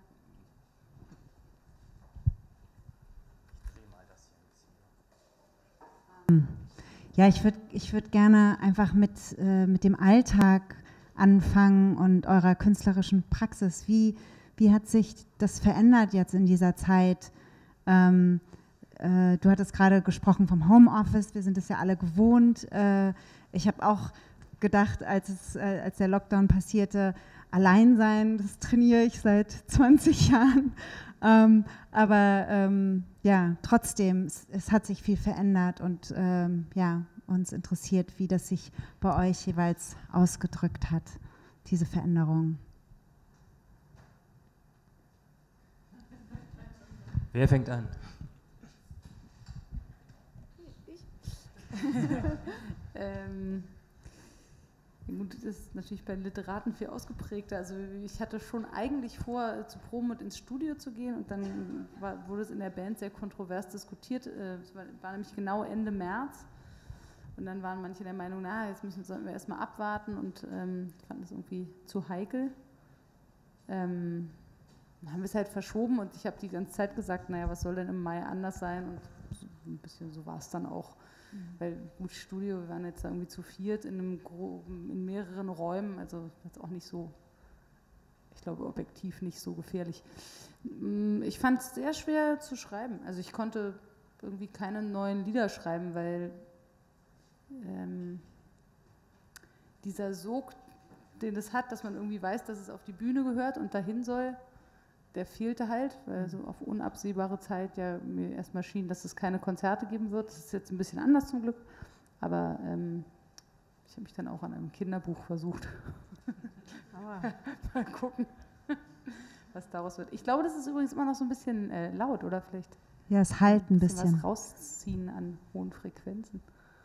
Ich drehe mal das hier ein bisschen. Ja, ich würde ich würd gerne einfach mit, äh, mit dem Alltag anfangen und eurer künstlerischen Praxis. Wie, wie hat sich das verändert jetzt in dieser Zeit? Ähm, äh, du hattest gerade gesprochen vom Homeoffice, wir sind es ja alle gewohnt. Äh, ich habe auch gedacht, als, es, äh, als der Lockdown passierte, allein sein, das trainiere ich seit zwanzig Jahren. Ähm, aber ähm, ja, trotzdem, es, es hat sich viel verändert und ähm, ja, uns interessiert, wie das sich bei euch jeweils ausgedrückt hat, diese Veränderung. Wer fängt an? Ich? ähm, gut, das ist natürlich bei Literaten viel ausgeprägter. Also ich hatte schon eigentlich vor, zu proben und ins Studio zu gehen und dann war, wurde es in der Band sehr kontrovers diskutiert. Es war, war nämlich genau Ende März und dann waren manche der Meinung, na, jetzt müssen, sollten wir erstmal abwarten und ähm, fanden das irgendwie zu heikel. Ähm, Dann haben wir es halt verschoben und ich habe die ganze Zeit gesagt, naja, was soll denn im Mai anders sein? Und so ein bisschen so war es dann auch. Mhm. Weil gut, Studio, wir waren jetzt irgendwie zu viert in, einem Gro in mehreren Räumen, also jetzt auch nicht so, ich glaube objektiv nicht so gefährlich. Ich fand es sehr schwer zu schreiben. Also ich konnte irgendwie keine neuen Lieder schreiben, weil ähm, dieser Sog, den es hat, dass man irgendwie weiß, dass es auf die Bühne gehört und dahin soll, der fehlte halt, weil so auf unabsehbare Zeit ja mir erstmal schien, dass es keine Konzerte geben wird. Das ist jetzt ein bisschen anders zum Glück, aber ähm, ich habe mich dann auch an einem Kinderbuch versucht. Mal gucken, was daraus wird. Ich glaube, das ist übrigens immer noch so ein bisschen äh, laut, oder vielleicht? Ja, es halt ein bisschen. bisschen was rausziehen an hohen Frequenzen.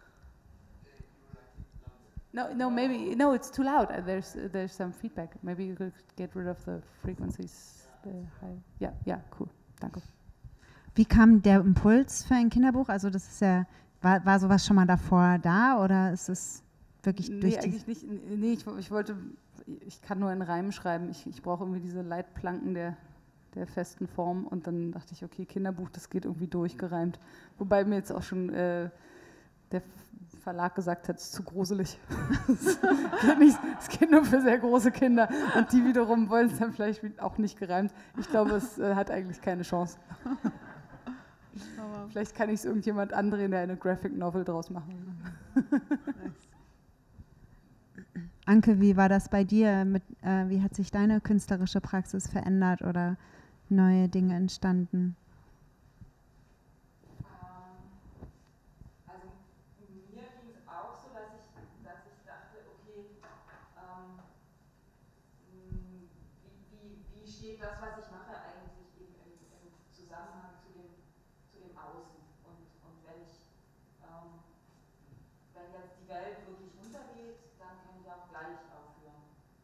No, no, maybe, no, it's too loud. There's, there's some feedback. Maybe you could get rid of the frequencies. Ja, ja, cool, danke. Wie kam der Impuls für ein Kinderbuch? Also das ist ja, war, war sowas schon mal davor da oder ist es wirklich nee, durch die... eigentlich nicht. Nee, ich, ich wollte, ich kann nur in Reimen schreiben. Ich, ich brauche irgendwie diese Leitplanken der, der festen Form und dann dachte ich, okay, Kinderbuch, das geht irgendwie durchgereimt. Wobei mir jetzt auch schon äh, der Verlag gesagt hat, es ist zu gruselig. Es geht, nicht, es geht nur für sehr große Kinder und die wiederum wollen es dann vielleicht auch nicht gereimt. Ich glaube, es äh, hat eigentlich keine Chance. Aber vielleicht kann ich es irgendjemand andrehen, der eine Graphic Novel draus machen will. Anke, wie war das bei dir? Mit, äh, wie hat sich deine künstlerische Praxis verändert oder neue Dinge entstanden? Das, was ich mache, eigentlich eben im, im Zusammenhang zu dem, zu dem Außen. Und, und wenn ich, ähm, wenn jetzt die Welt wirklich untergeht, dann kann ich auch gleich aufhören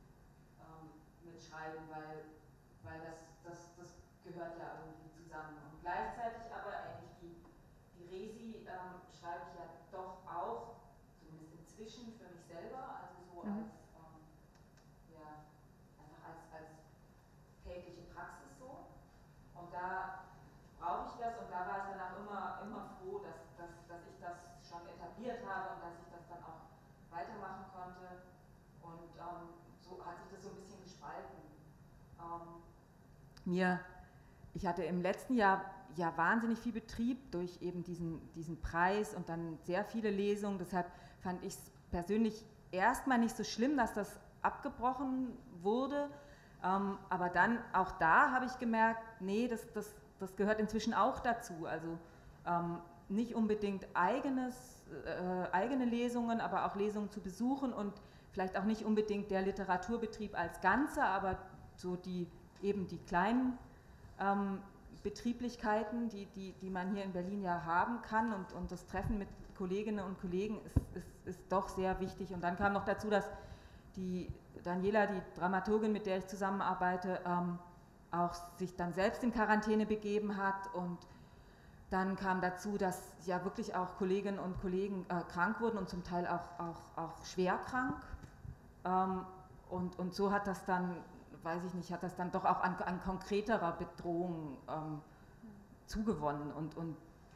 ähm, mit Schreiben, weil, weil das, das, das gehört ja irgendwie zusammen. Und gleichzeitig aber eigentlich die, die Resi ähm, schreibe ich ja doch auch, zumindest inzwischen für mich selber, also so mhm. als, ähm, ja, einfach als, als tägliche Praxis so. Und da brauche ich das und da war ich dann auch immer, immer froh, dass, dass, dass ich das schon etabliert habe und dass ich das dann auch weitermachen konnte. Und ähm, so hat sich das so ein bisschen gespalten. Ähm, mir, ich hatte im letzten Jahr ja wahnsinnig viel Betrieb durch eben diesen, diesen Preis und dann sehr viele Lesungen. Deshalb fand ich es persönlich erstmal nicht so schlimm, dass das abgebrochen wurde. Ähm, aber dann, auch da habe ich gemerkt, nee, das, das, das gehört inzwischen auch dazu. Also ähm, nicht unbedingt eigenes, äh, eigene Lesungen, aber auch Lesungen zu besuchen und vielleicht auch nicht unbedingt der Literaturbetrieb als Ganzer, aber so die, eben die kleinen ähm, Betrieblichkeiten, die, die, die man hier in Berlin ja haben kann und, und das Treffen mit Kolleginnen und Kollegen ist, ist, ist doch sehr wichtig. Und dann kam noch dazu, dass die Daniela, die Dramaturgin, mit der ich zusammenarbeite, ähm, auch sich dann selbst in Quarantäne begeben hat und dann kam dazu, dass ja wirklich auch Kolleginnen und Kollegen äh, krank wurden und zum Teil auch, auch, auch schwer krank ähm, und, und so hat das dann, weiß ich nicht, hat das dann doch auch an, an konkreterer Bedrohung ähm, zugewonnen und, und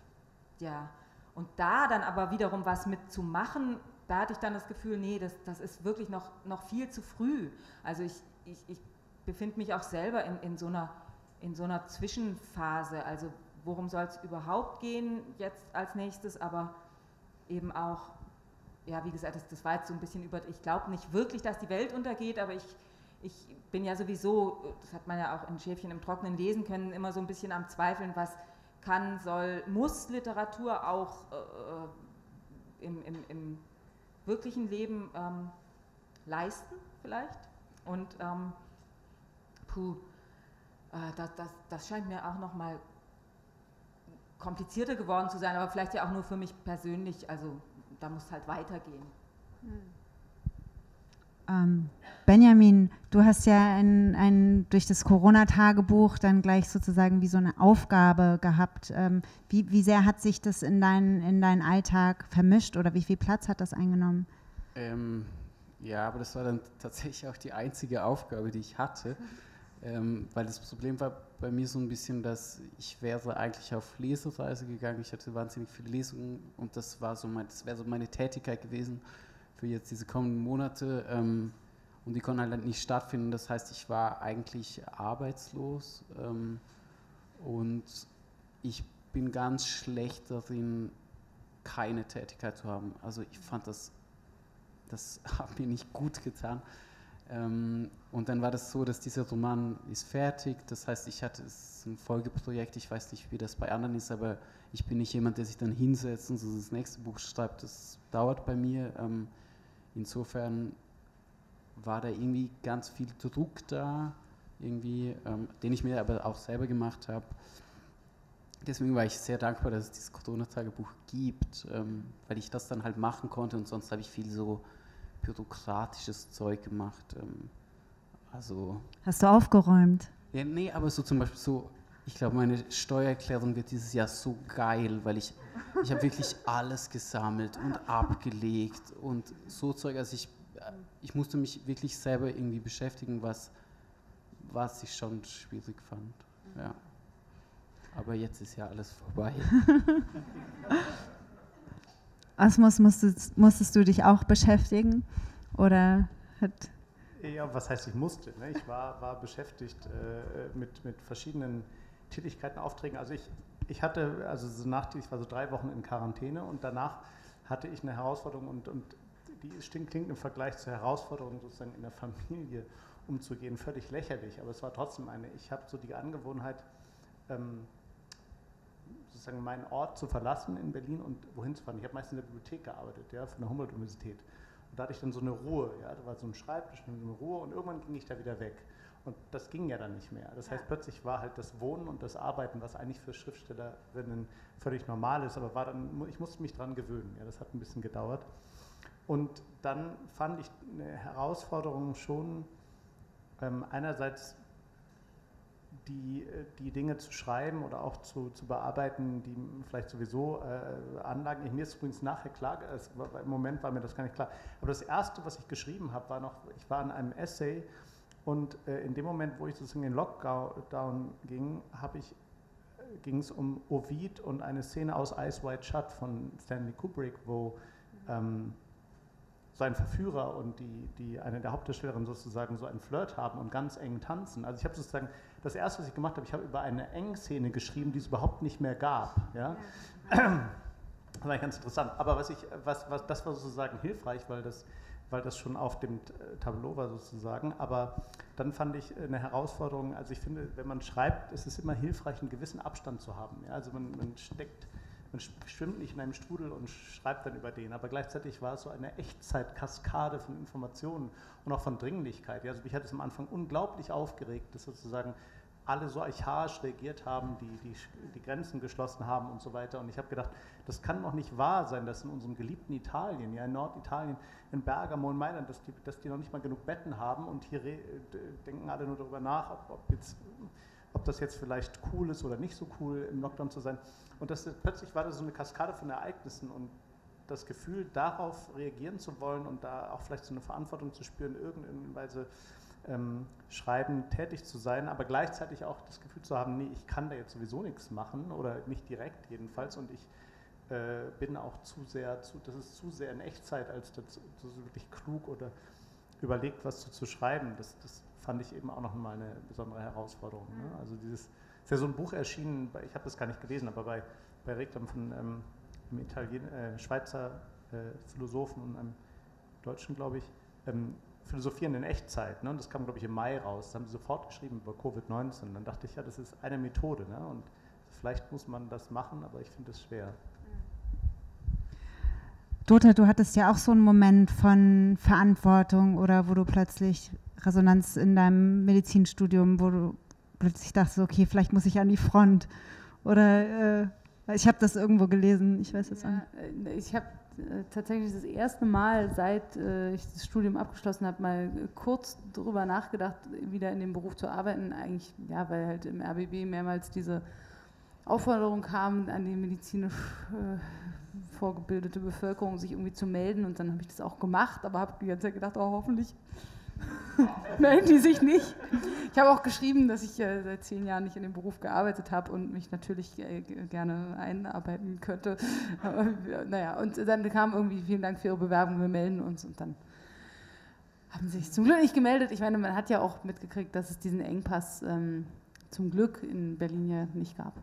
ja, und da dann aber wiederum was mitzumachen, da hatte ich dann das Gefühl, nee, das, das ist wirklich noch, noch viel zu früh. Also ich, ich, ich befinde mich auch selber in, in, so einer, in so einer Zwischenphase. Also worum soll es überhaupt gehen jetzt als nächstes, aber eben auch, ja, wie gesagt, das, das war jetzt so ein bisschen über, ich glaube nicht wirklich, dass die Welt untergeht, aber ich, ich bin ja sowieso, das hat man ja auch in Schäfchen im Trockenen lesen können, immer so ein bisschen am Zweifeln, was kann, soll, muss Literatur auch äh, im, im, im wirklichen Leben ähm, leisten vielleicht. Und ähm, puh, äh, das, das, das scheint mir auch nochmal komplizierter geworden zu sein, aber vielleicht ja auch nur für mich persönlich, also da muss es halt weitergehen. Ähm, Benjamin, du hast ja ein, ein, durch das Corona-Tagebuch dann gleich sozusagen wie so eine Aufgabe gehabt. Ähm, wie, wie sehr hat sich das in, dein, in deinen Alltag vermischt oder wie viel Platz hat das eingenommen? Ähm, ja, aber das war dann tatsächlich auch die einzige Aufgabe, die ich hatte, ähm, weil das Problem war bei mir so ein bisschen, dass ich wäre eigentlich auf Lesereise gegangen, ich hatte wahnsinnig viele Lesungen und das war so mein, das wäre so meine Tätigkeit gewesen für jetzt diese kommenden Monate, ähm, und die konnten halt nicht stattfinden, das heißt, ich war eigentlich arbeitslos, ähm, und ich bin ganz schlecht darin, keine Tätigkeit zu haben, also ich fand das Das hat mir nicht gut getan. Ähm, und dann war das so, dass dieser Roman ist fertig. Das heißt, ich hatte es ist ein Folgeprojekt. Ich weiß nicht, wie das bei anderen ist, aber ich bin nicht jemand, der sich dann hinsetzt und so das nächste Buch schreibt. Das dauert bei mir. Ähm, insofern war da irgendwie ganz viel Druck da, irgendwie, ähm, den ich mir aber auch selber gemacht habe. Deswegen war ich sehr dankbar, dass es dieses Corona-Tagebuch gibt, ähm, weil ich das dann halt machen konnte und sonst habe ich viel so bürokratisches Zeug gemacht. Ähm, also Hast du aufgeräumt? Ja, nee, aber so zum Beispiel so, ich glaube, meine Steuererklärung wird dieses Jahr so geil, weil ich, ich habe wirklich alles gesammelt und abgelegt und so Zeug, also ich, ich musste mich wirklich selber irgendwie beschäftigen, was, was ich schon schwierig fand, ja. Aber jetzt ist ja alles vorbei. Asmus, musstest, musstest du dich auch beschäftigen? Oder hat... Ja, was heißt, ich musste? Ne? Ich war, war beschäftigt äh, mit, mit verschiedenen Tätigkeiten, Aufträgen. Also ich, ich hatte, also so nach, ich war so drei Wochen in Quarantäne und danach hatte ich eine Herausforderung und, und die klingt im Vergleich zur Herausforderung sozusagen in der Familie umzugehen völlig lächerlich, aber es war trotzdem eine, ich habe so die Angewohnheit, ähm, sozusagen meinen Ort zu verlassen in Berlin und wohin zu fahren. Ich habe meistens in der Bibliothek gearbeitet, ja, von der Humboldt-Universität. Und da hatte ich dann so eine Ruhe, ja, da war so ein Schreibtisch und so eine Ruhe und irgendwann ging ich da wieder weg. Und das ging ja dann nicht mehr. Das heißt, plötzlich war halt das Wohnen und das Arbeiten, was eigentlich für Schriftstellerinnen völlig normal ist, aber war dann, ich musste mich dran gewöhnen. Ja, das hat ein bisschen gedauert. Und dann fand ich eine Herausforderung schon, ähm, einerseits Die, die Dinge zu schreiben oder auch zu, zu bearbeiten, die vielleicht sowieso äh, Anlagen, ich, mir ist übrigens nachher klar, es, im Moment war mir das gar nicht klar, aber das Erste, was ich geschrieben habe, war noch, ich war in einem Essay und äh, in dem Moment, wo ich sozusagen in den Lockdown ging, ich, äh, ging es um Ovid und eine Szene aus Eyes Wide Shut von Stanley Kubrick, wo ähm, sein Verführer und die, die eine der Hauptdarstellerinnen sozusagen so einen Flirt haben und ganz eng tanzen. Also ich habe sozusagen, das Erste, was ich gemacht habe, ich habe über eine Eng-Szene geschrieben, die es überhaupt nicht mehr gab. Ja? Ja. Das war ganz interessant. Aber was ich, was, was, das war sozusagen hilfreich, weil das, weil das schon auf dem Tableau war sozusagen. Aber dann fand ich eine Herausforderung, also ich finde, wenn man schreibt, ist es immer hilfreich, einen gewissen Abstand zu haben. Ja? Also man, man steckt Man schwimmt nicht in einem Strudel und schreibt dann über den, aber gleichzeitig war es so eine Echtzeitkaskade von Informationen und auch von Dringlichkeit. Ja, also mich hat es am Anfang unglaublich aufgeregt, dass sozusagen alle so archaisch reagiert haben, die, die die Grenzen geschlossen haben und so weiter. Und ich habe gedacht, das kann doch nicht wahr sein, dass in unserem geliebten Italien, ja in Norditalien, in Bergamo und Mailand, dass die, dass die noch nicht mal genug Betten haben und hier re, denken alle nur darüber nach, ob, ob jetzt... ob das jetzt vielleicht cool ist oder nicht so cool, im Lockdown zu sein. Und das, plötzlich war das so eine Kaskade von Ereignissen und das Gefühl, darauf reagieren zu wollen und da auch vielleicht so eine Verantwortung zu spüren, in irgendeiner Weise ähm, schreiben, tätig zu sein, aber gleichzeitig auch das Gefühl zu haben, nee, ich kann da jetzt sowieso nichts machen oder nicht direkt jedenfalls und ich äh, bin auch zu sehr, zu, das ist zu sehr in Echtzeit, als das, das wirklich klug oder überlegt, was zu, zu schreiben. Das, das fand ich eben auch noch mal eine besondere Herausforderung. Ne? Also dieses ist ja so ein Buch erschienen, ich habe das gar nicht gelesen, aber bei, bei Reklam von ähm, einem Italien, äh, Schweizer äh, Philosophen und einem Deutschen, glaube ich, ähm, Philosophieren in Echtzeit. Ne? Und das kam, glaube ich, im Mai raus. Das haben sie sofort geschrieben über Covid neunzehn. Dann dachte ich, ja, das ist eine Methode. Ne? Und vielleicht muss man das machen, aber ich finde es schwer. Dota, du hattest ja auch so einen Moment von Verantwortung oder wo du plötzlich Resonanz in deinem Medizinstudium, wo du plötzlich dachtest, okay, vielleicht muss ich an die Front. Oder äh, ich habe das irgendwo gelesen, ich weiß jetzt auch nicht. Ja, ich habe äh, tatsächlich das erste Mal, seit äh, ich das Studium abgeschlossen habe, mal kurz darüber nachgedacht, wieder in dem Beruf zu arbeiten. Eigentlich, ja, weil halt im R B B mehrmals diese Aufforderung kam, an die medizinisch äh, vorgebildete Bevölkerung sich irgendwie zu melden. Und dann habe ich das auch gemacht, aber habe die ganze Zeit gedacht, oh, hoffentlich melden die sich nicht. Ich habe auch geschrieben, dass ich äh, seit zehn Jahren nicht in dem Beruf gearbeitet habe und mich natürlich äh, gerne einarbeiten könnte. Aber, äh, naja, und dann kam irgendwie, vielen Dank für Ihre Bewerbung, wir melden uns. Und dann haben sie sich zum Glück nicht gemeldet. Ich meine, man hat ja auch mitgekriegt, dass es diesen Engpass ähm, zum Glück in Berlin ja nicht gab.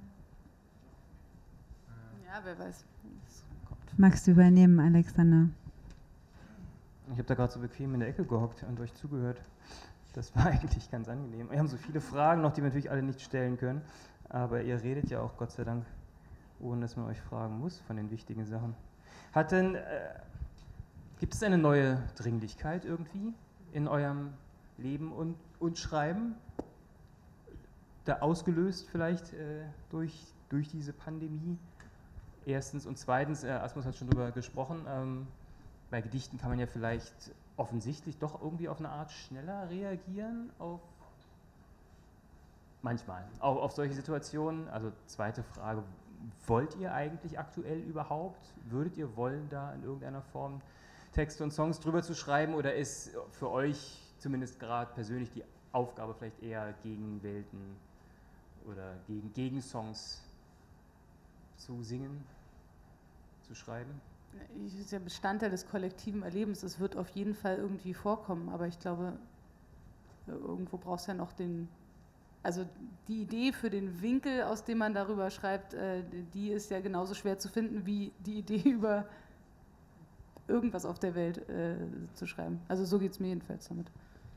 Ja, wer weiß. Magst du übernehmen, Alexander? Ich habe da gerade so bequem in der Ecke gehockt und euch zugehört. Das war eigentlich ganz angenehm. Wir haben so viele Fragen noch, die wir natürlich alle nicht stellen können. Aber ihr redet ja auch, Gott sei Dank, ohne dass man euch fragen muss von den wichtigen Sachen. Hat denn, äh, gibt es eine neue Dringlichkeit irgendwie in eurem Leben und, und Schreiben? Da ausgelöst vielleicht äh, durch, durch diese Pandemie? Erstens und zweitens, äh, Asmus hat schon darüber gesprochen, ähm, bei Gedichten kann man ja vielleicht offensichtlich doch irgendwie auf eine Art schneller reagieren, auf manchmal, auf, auf solche Situationen. Also zweite Frage, wollt ihr eigentlich aktuell überhaupt, würdet ihr wollen, da in irgendeiner Form Texte und Songs drüber zu schreiben, oder ist für euch zumindest gerade persönlich die Aufgabe vielleicht eher gegen Welten oder gegen, gegen Songs zu singen, zu schreiben? Das ist ja Bestandteil des kollektiven Erlebens. Es wird auf jeden Fall irgendwie vorkommen, aber ich glaube, irgendwo brauchst du ja noch den, also die Idee für den Winkel, aus dem man darüber schreibt, die ist ja genauso schwer zu finden, wie die Idee über irgendwas auf der Welt zu schreiben. Also so geht es mir jedenfalls damit.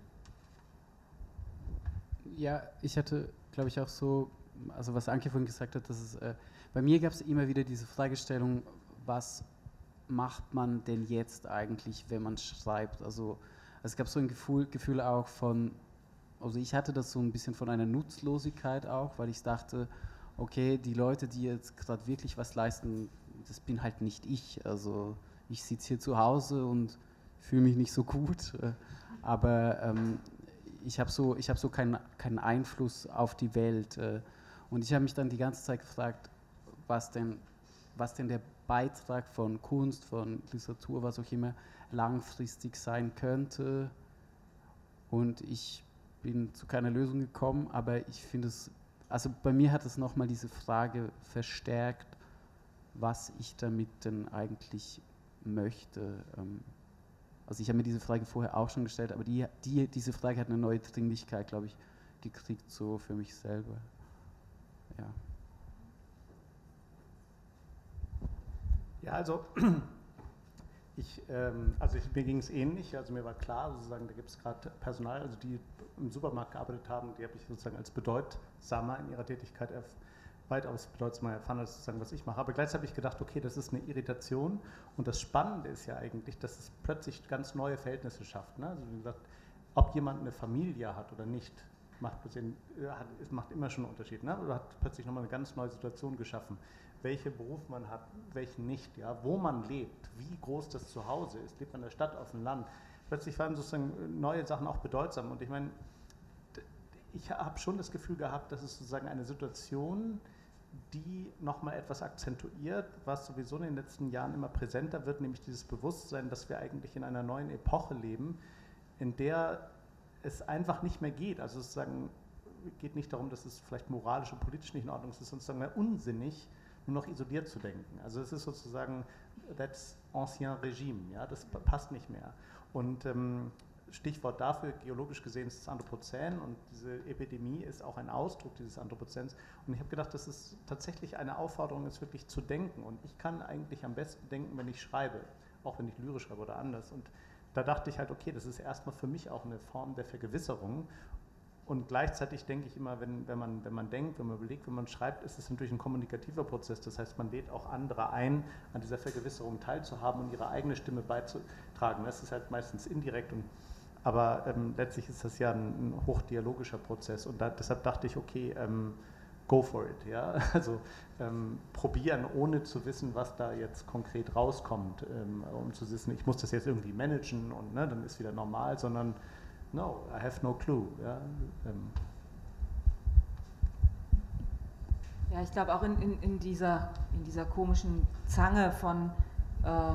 Ja, ich hatte, glaube ich, auch so, also was Anke vorhin gesagt hat, dass es, äh, bei mir gab es immer wieder diese Fragestellung, was macht man denn jetzt eigentlich, wenn man schreibt? Also es gab so ein Gefühl, Gefühl auch von, also ich hatte das so ein bisschen von einer Nutzlosigkeit auch, weil ich dachte, okay, die Leute, die jetzt gerade wirklich was leisten, das bin halt nicht ich. Also ich sitze hier zu Hause und fühle mich nicht so gut, aber ähm, ich habe so, ich hab so keinen, keinen Einfluss auf die Welt. Und ich habe mich dann die ganze Zeit gefragt, was denn, was denn der Beitrag von Kunst, von Literatur, was auch immer, langfristig sein könnte. Und ich bin zu keiner Lösung gekommen, aber ich finde es, also bei mir hat es nochmal diese Frage verstärkt, was ich damit denn eigentlich möchte. Also ich habe mir diese Frage vorher auch schon gestellt, aber die, die, diese Frage hat eine neue Dringlichkeit, glaube ich, gekriegt, so für mich selber. Ja. Ja, also, ich, ähm, also ich, mir ging es ähnlich, also mir war klar, sozusagen, da gibt es gerade Personal, also die im Supermarkt gearbeitet haben, die habe ich sozusagen als bedeutsamer in ihrer Tätigkeit erf weitaus bedeutsamer erfahren, als sozusagen, was ich mache. Aber gleichzeitig habe ich gedacht, okay, das ist eine Irritation, und das Spannende ist ja eigentlich, dass es plötzlich ganz neue Verhältnisse schafft. Ne? Also wie gesagt, ob jemand eine Familie hat oder nicht, macht, hat, es macht immer schon einen Unterschied. Ne? Oder hat plötzlich nochmal eine ganz neue Situation geschaffen. Welchen Beruf man hat, welchen nicht, ja? Wo man lebt, wie groß das Zuhause ist, lebt man in der Stadt, auf dem Land. Plötzlich waren sozusagen neue Sachen auch bedeutsam. Und ich meine, ich habe schon das Gefühl gehabt, dass es sozusagen eine Situation, die nochmal etwas akzentuiert, was sowieso in den letzten Jahren immer präsenter wird, nämlich dieses Bewusstsein, dass wir eigentlich in einer neuen Epoche leben, in der es einfach nicht mehr geht. Also sozusagen geht nicht darum, dass es vielleicht moralisch und politisch nicht in Ordnung ist, es ist sozusagen mehr unsinnig, nur noch isoliert zu denken. Also es ist sozusagen, that's ancien Regime, ja, das passt nicht mehr. Und ähm, Stichwort dafür, geologisch gesehen ist es Anthropozän und diese Epidemie ist auch ein Ausdruck dieses Anthropozäns. Und ich habe gedacht, dass es tatsächlich eine Aufforderung ist, wirklich zu denken. Und ich kann eigentlich am besten denken, wenn ich schreibe, auch wenn ich lyrisch schreibe oder anders. Und da dachte ich halt, okay, das ist erstmal für mich auch eine Form der Vergewisserung. Und gleichzeitig denke ich immer, wenn, wenn, man, wenn man denkt, wenn man überlegt, wenn man schreibt, ist es natürlich ein kommunikativer Prozess. Das heißt, man lädt auch andere ein, an dieser Vergewisserung teilzuhaben und ihre eigene Stimme beizutragen. Das ist halt meistens indirekt, und, aber ähm, letztlich ist das ja ein, ein hochdialogischer Prozess. Und da, deshalb dachte ich, okay, ähm, go for it. Ja? Also ähm, probieren, ohne zu wissen, was da jetzt konkret rauskommt. Ähm, um zu wissen, ich muss das jetzt irgendwie managen und ne, dann ist wieder normal, sondern no, I have no clue. Ja, ähm. Ja, ich glaube auch in, in, in, dieser, in dieser komischen Zange von äh,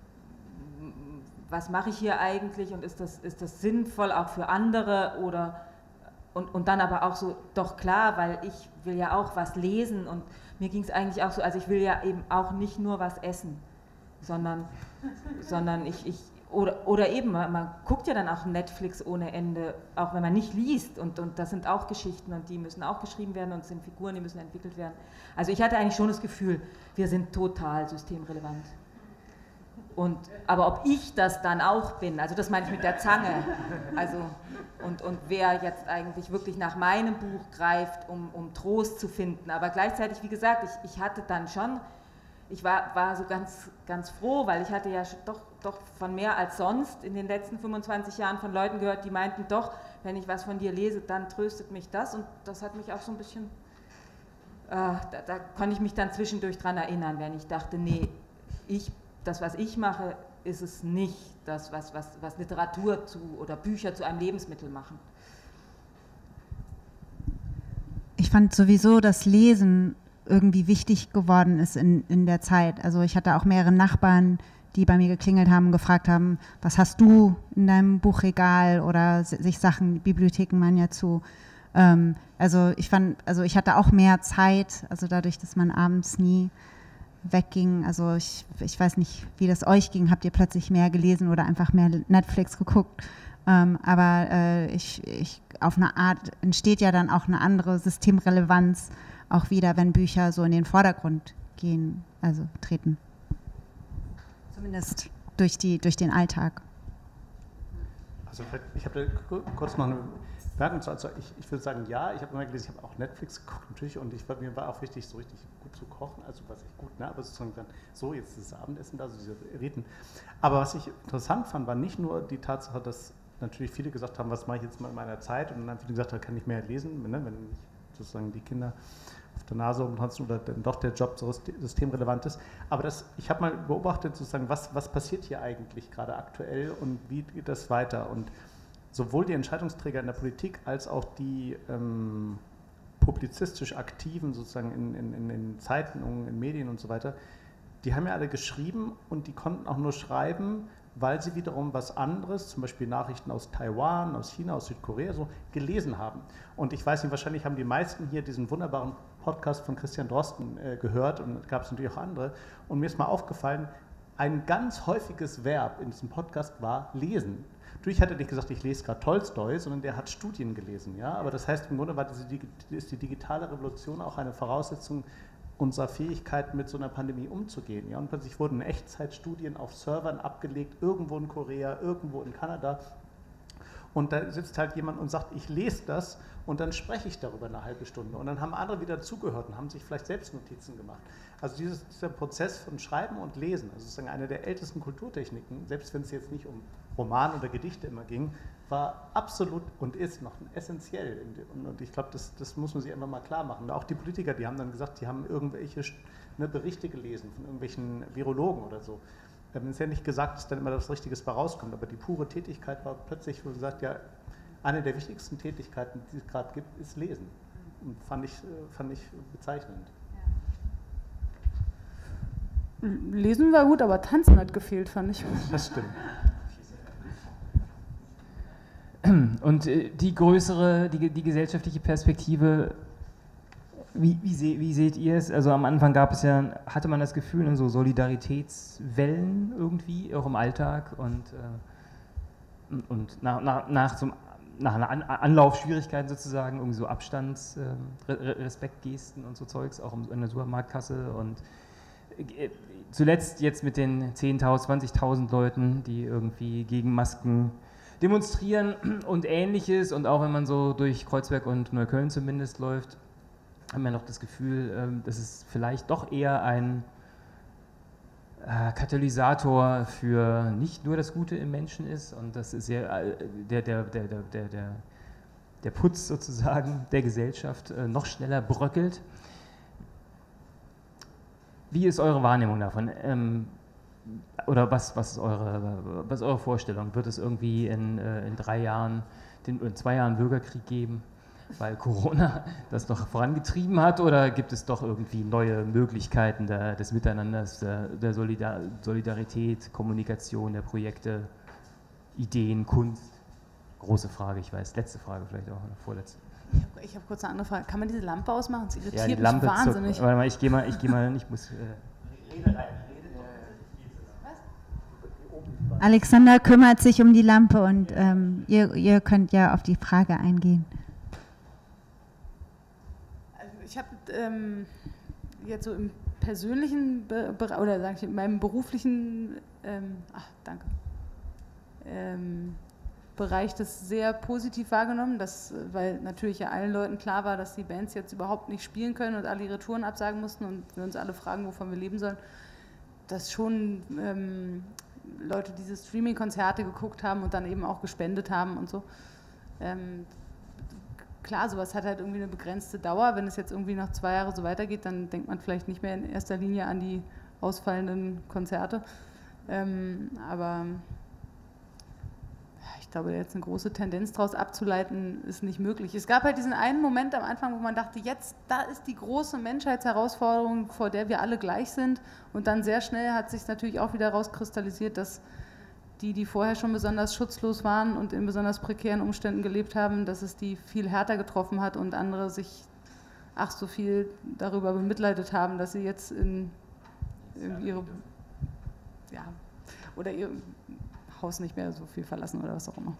was mache ich hier eigentlich und ist das, ist das sinnvoll auch für andere oder und, und dann aber auch so, doch klar, weil ich will ja auch was lesen und mir ging es eigentlich auch so, also ich will ja eben auch nicht nur was essen, sondern, sondern ich, ich Oder, oder eben, man guckt ja dann auch Netflix ohne Ende, auch wenn man nicht liest. Und, und das sind auch Geschichten und die müssen auch geschrieben werden und es sind Figuren, die müssen entwickelt werden. Also ich hatte eigentlich schon das Gefühl, wir sind total systemrelevant. Und, aber ob ich das dann auch bin, also das meine ich mit der Zange, also, und, und wer jetzt eigentlich wirklich nach meinem Buch greift, um, um Trost zu finden. Aber gleichzeitig, wie gesagt, ich, ich hatte dann schon... Ich war, war so ganz, ganz froh, weil ich hatte ja doch, doch von mehr als sonst in den letzten fünfundzwanzig Jahren von Leuten gehört, die meinten, doch, wenn ich was von dir lese, dann tröstet mich das. Und das hat mich auch so ein bisschen, äh, da, da konnte ich mich dann zwischendurch dran erinnern, wenn ich dachte, nee, ich, das, was ich mache, ist es nicht das, was, was, was Literatur zu oder Bücher zu einem Lebensmittel machen. Ich fand sowieso das Lesen irgendwie wichtig geworden ist in, in der Zeit. Also ich hatte auch mehrere Nachbarn, die bei mir geklingelt haben und gefragt haben, was hast du in deinem Buchregal oder sich Sachen, Bibliotheken waren ja zu. Ähm, also ich fand, also ich hatte auch mehr Zeit, also dadurch, dass man abends nie wegging. Also ich, ich weiß nicht, wie das euch ging. Habt ihr plötzlich mehr gelesen oder einfach mehr Netflix geguckt? Ähm, aber äh, ich, ich, auf eine Art entsteht ja dann auch eine andere Systemrelevanz auch wieder, wenn Bücher so in den Vordergrund gehen, also treten. Zumindest durch, die, durch den Alltag. Also ich habe da kurz noch eine Bemerkung zu. Also ich, ich würde sagen, ja, ich habe immer gelesen, ich habe auch Netflix geguckt natürlich und ich, mir war auch wichtig, so richtig gut zu kochen, also was ich gut, ne, aber sozusagen dann, so jetzt das Abendessen da, so diese Reden. Aber was ich interessant fand, war nicht nur die Tatsache, dass natürlich viele gesagt haben, was mache ich jetzt mal in meiner Zeit, und dann viele gesagt haben, kann ich mehr lesen, ne, wenn nicht sozusagen die Kinder auf der Nase rumtanzen oder dann doch der Job so systemrelevant ist. Aber das, ich habe mal beobachtet, sozusagen, was, was passiert hier eigentlich gerade aktuell und wie geht das weiter? Und sowohl die Entscheidungsträger in der Politik als auch die ähm, publizistisch Aktiven sozusagen in, in, in Zeitungen, in Medien und so weiter, die haben ja alle geschrieben und die konnten auch nur schreiben, weil sie wiederum was anderes, zum Beispiel Nachrichten aus Taiwan, aus China, aus Südkorea, so gelesen haben. Und ich weiß nicht, wahrscheinlich haben die meisten hier diesen wunderbaren Podcast von Christian Drosten äh, gehört und gab es natürlich auch andere. Und mir ist mal aufgefallen, ein ganz häufiges Verb in diesem Podcast war lesen. Natürlich hat er nicht gesagt, ich lese gerade Tolstoi, sondern der hat Studien gelesen. Ja? Aber das heißt, im Grunde war diese, ist die digitale Revolution auch eine Voraussetzung unserer Fähigkeit, mit so einer Pandemie umzugehen. Ja? Und plötzlich wurden Echtzeitstudien auf Servern abgelegt, irgendwo in Korea, irgendwo in Kanada. Und da sitzt halt jemand und sagt, ich lese das und dann spreche ich darüber eine halbe Stunde. Und dann haben andere wieder zugehört und haben sich vielleicht selbst Notizen gemacht. Also dieses, dieser Prozess von Schreiben und Lesen, also sozusagen eine der ältesten Kulturtechniken, selbst wenn es jetzt nicht um Roman oder Gedichte immer ging, war absolut und ist noch essentiell. Und ich glaube, das, das muss man sich einfach mal klar machen. Auch die Politiker, die haben dann gesagt, die haben irgendwelche ne, Berichte gelesen von irgendwelchen Virologen oder so. Es ist ja nicht gesagt, dass dann immer das Richtiges bei rauskommt, aber die pure Tätigkeit war plötzlich, wo gesagt, ja, eine der wichtigsten Tätigkeiten, die es gerade gibt, ist Lesen. Und fand ich, fand ich bezeichnend. Lesen war gut, aber Tanzen hat gefehlt, fand ich. Das stimmt. Und die größere, die, die gesellschaftliche Perspektive, wie, wie, se, wie seht ihr es? Also am Anfang gab es ja, hatte man das Gefühl, so Solidaritätswellen irgendwie, auch im Alltag und äh, und nach, nach, nach, zum, nach einer An Anlaufschwierigkeiten sozusagen irgendwie so Abstands, äh, Respektgesten und so Zeugs, auch in der Supermarktkasse und äh, zuletzt jetzt mit den zehntausend, zwanzigtausend Leuten, die irgendwie gegen Masken demonstrieren und Ähnliches und auch wenn man so durch Kreuzberg und Neukölln zumindest läuft, haben wir noch das Gefühl, äh, dass es vielleicht doch eher ein Katalysator für nicht nur das Gute im Menschen ist und das ist sehr, der, der, der, der, der, der Putz sozusagen der Gesellschaft noch schneller bröckelt. Wie ist eure Wahrnehmung davon? Ähm, oder was, was, ist eure, was ist eure Vorstellung? Wird es irgendwie in, in drei Jahren, den, in zwei Jahren Bürgerkrieg geben? Weil Corona das noch vorangetrieben hat, oder gibt es doch irgendwie neue Möglichkeiten der, des Miteinanders, der, der Solidar Solidarität, Kommunikation, der Projekte, Ideen, Kunst? Große Frage, ich weiß. Letzte Frage vielleicht auch, vorletzte. Ich habe ich hab kurz eine andere Frage. Kann man diese Lampe ausmachen? Das irritiert ja, die mich Lampe wahnsinnig. Zur, warte mal, ich gehe mal, ich gehe mal, ich muss... Äh, rede rein, rede. Alexander kümmert sich um die Lampe und ähm, ihr, ihr könnt ja auf die Frage eingehen. Ich habe ähm, jetzt so im persönlichen Be oder sage ich in meinem beruflichen ähm, ach, danke, ähm, Bereich das sehr positiv wahrgenommen, dass, weil natürlich ja allen Leuten klar war, dass die Bands jetzt überhaupt nicht spielen können und alle ihre Touren absagen mussten und wir uns alle fragen, wovon wir leben sollen, dass schon ähm, Leute diese Streaming-Konzerte geguckt haben und dann eben auch gespendet haben und so. Ähm, Klar, sowas hat halt irgendwie eine begrenzte Dauer. Wenn es jetzt irgendwie noch zwei Jahre so weitergeht, dann denkt man vielleicht nicht mehr in erster Linie an die ausfallenden Konzerte. Ähm, aber ich glaube, jetzt eine große Tendenz daraus abzuleiten, ist nicht möglich. Es gab halt diesen einen Moment am Anfang, wo man dachte, jetzt, da ist die große Menschheitsherausforderung, vor der wir alle gleich sind. Und dann sehr schnell hat sich natürlich auch wieder rauskristallisiert, dass die, die vorher schon besonders schutzlos waren und in besonders prekären Umständen gelebt haben, dass es die viel härter getroffen hat und andere sich ach so viel darüber bemitleidet haben, dass sie jetzt in, in ihre, ja, oder ihr Haus nicht mehr so viel verlassen oder was auch immer.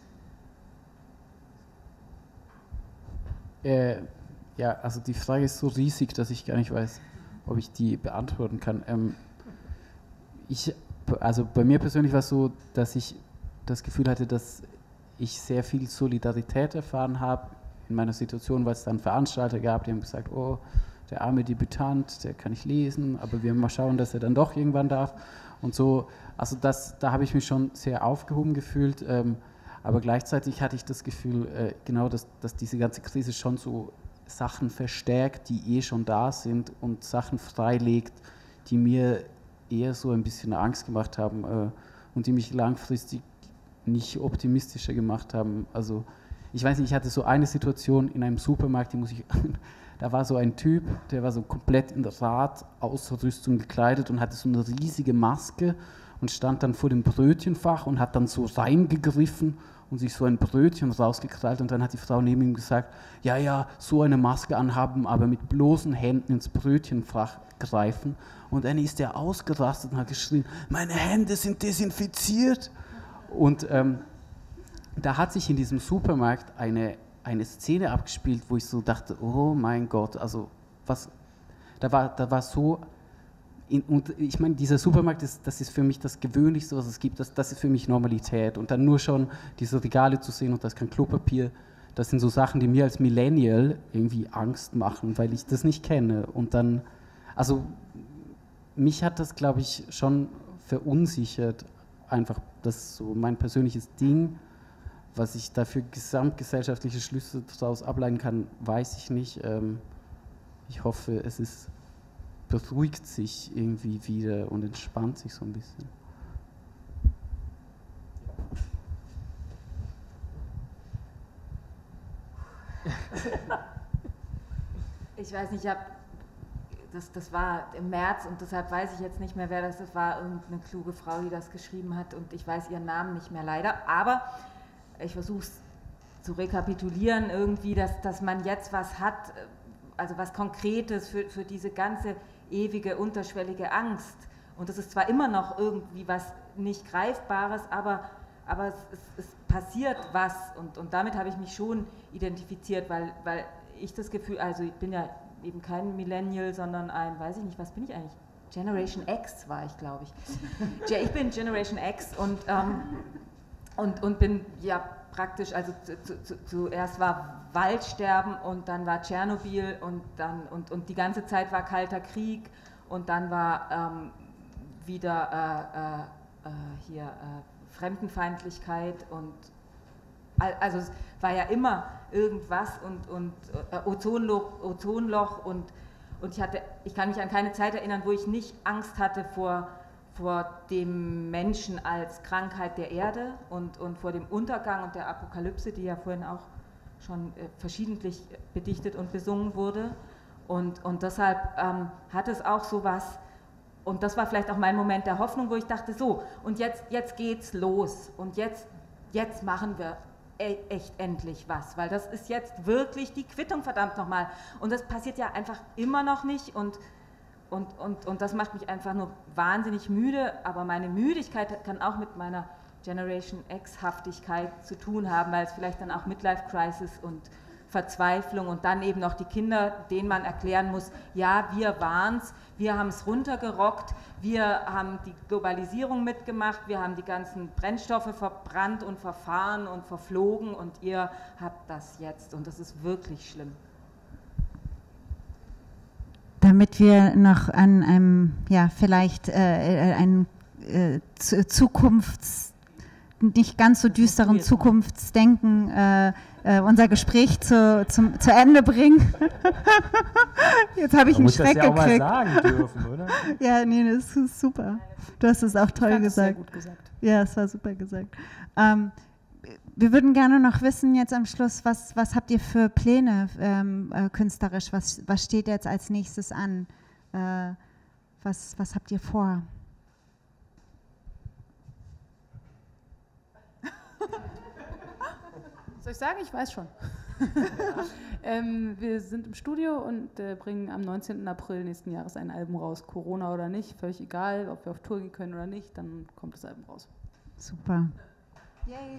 Äh, ja, also die Frage ist so riesig, dass ich gar nicht weiß, ob ich die beantworten kann. Ähm, ich Also bei mir persönlich war es so, dass ich das Gefühl hatte, dass ich sehr viel Solidarität erfahren habe in meiner Situation, weil es dann Veranstalter gab, die haben gesagt, oh, der arme Debütant, der kann nicht lesen, aber wir mal schauen, dass er dann doch irgendwann darf und so. Also das, da habe ich mich schon sehr aufgehoben gefühlt, ähm, aber gleichzeitig hatte ich das Gefühl, äh, genau, dass, dass diese ganze Krise schon so Sachen verstärkt, die eh schon da sind und Sachen freilegt, die mir eher so ein bisschen Angst gemacht haben äh, und die mich langfristig nicht optimistischer gemacht haben. Also ich weiß nicht, ich hatte so eine Situation in einem Supermarkt, die muss ich, da war so ein Typ, der war so komplett in Radausrüstung gekleidet und hatte so eine riesige Maske und stand dann vor dem Brötchenfach und hat dann so reingegriffen und sich so ein Brötchen rausgekrallt und dann hat die Frau neben ihm gesagt, ja, ja, so eine Maske anhaben, aber mit bloßen Händen ins Brötchenfach greifen. Und dann ist er ausgerastet und hat geschrien, meine Hände sind desinfiziert. Und ähm, da hat sich in diesem Supermarkt eine, eine Szene abgespielt, wo ich so dachte, oh mein Gott, also was, da war, da war so, in, und ich meine, dieser Supermarkt, ist, das ist für mich das Gewöhnlichste, was es gibt, das, das ist für mich Normalität. Und dann nur schon diese Regale zu sehen und da ist kein Klopapier, das sind so Sachen, die mir als Millennial irgendwie Angst machen, weil ich das nicht kenne. Und dann, also mich hat das, glaube ich, schon verunsichert, einfach das so mein persönliches Ding. Was ich da für gesamtgesellschaftliche Schlüsse daraus ableiten kann, weiß ich nicht. Ähm, ich hoffe, es ist, beruhigt sich irgendwie wieder und entspannt sich so ein bisschen. Ich weiß nicht, ich habe Das, das war im März und deshalb weiß ich jetzt nicht mehr, wer das ist. Das war irgendeine kluge Frau, die das geschrieben hat und ich weiß ihren Namen nicht mehr leider. Aber ich versuche es zu rekapitulieren irgendwie, dass, dass man jetzt was hat, also was Konkretes für, für diese ganze ewige, unterschwellige Angst. Und das ist zwar immer noch irgendwie was nicht Greifbares, aber aber es, es, es passiert was und, und damit habe ich mich schon identifiziert, weil, weil ich das Gefühl, also ich bin ja eben kein Millennial, sondern ein, weiß ich nicht, was bin ich eigentlich? Generation X war ich, glaube ich. Ich bin Generation X und, ähm, und, und bin ja praktisch, also zu, zu, zuerst war Waldsterben und dann war Tschernobyl und, dann, und, und die ganze Zeit war Kalter Krieg und dann war ähm, wieder äh, äh, hier äh, Fremdenfeindlichkeit und also es war ja immer irgendwas und, und äh, Ozonloch, Ozonloch und, und ich, hatte, ich kann mich an keine Zeit erinnern, wo ich nicht Angst hatte vor, vor dem Menschen als Krankheit der Erde und, und vor dem Untergang und der Apokalypse, die ja vorhin auch schon äh, verschiedentlich bedichtet und besungen wurde. Und, und deshalb ähm, hat es auch so was, und das war vielleicht auch mein Moment der Hoffnung, wo ich dachte, so, und jetzt, jetzt geht's los und jetzt, jetzt machen wir e- echt endlich was, weil das ist jetzt wirklich die Quittung, verdammt nochmal. Und das passiert ja einfach immer noch nicht und, und, und, und das macht mich einfach nur wahnsinnig müde, aber meine Müdigkeit kann auch mit meiner Generation X-Haftigkeit zu tun haben, weil es vielleicht dann auch Midlife-Crisis und Verzweiflung und dann eben noch die Kinder, denen man erklären muss, ja, wir waren's, wir haben es runtergerockt, wir haben die Globalisierung mitgemacht, wir haben die ganzen Brennstoffe verbrannt und verfahren und verflogen und ihr habt das jetzt und das ist wirklich schlimm. Damit wir noch an einem, ja, vielleicht äh, ein äh, Zukunfts- nicht ganz so düsteren Zukunftsdenken äh, äh, unser Gespräch zu, zum, zu Ende bringen. Jetzt habe ich einen Schreck gekriegt. Man muss das ja auch mal sagen dürfen, oder? Ja, nee, das ist super. Du hast es auch toll gesagt. Sehr gut gesagt. Ja, es war super gesagt. Ähm, wir würden gerne noch wissen jetzt am Schluss, was, was habt ihr für Pläne ähm, äh, künstlerisch? Was, was steht jetzt als nächstes an? Äh, was, was habt ihr vor? Soll ich sagen? Ich weiß schon. ähm, wir sind im Studio und äh, bringen am neunzehnten April nächsten Jahres ein Album raus. Corona oder nicht, völlig egal, ob wir auf Tour gehen können oder nicht, dann kommt das Album raus. Super. Yay.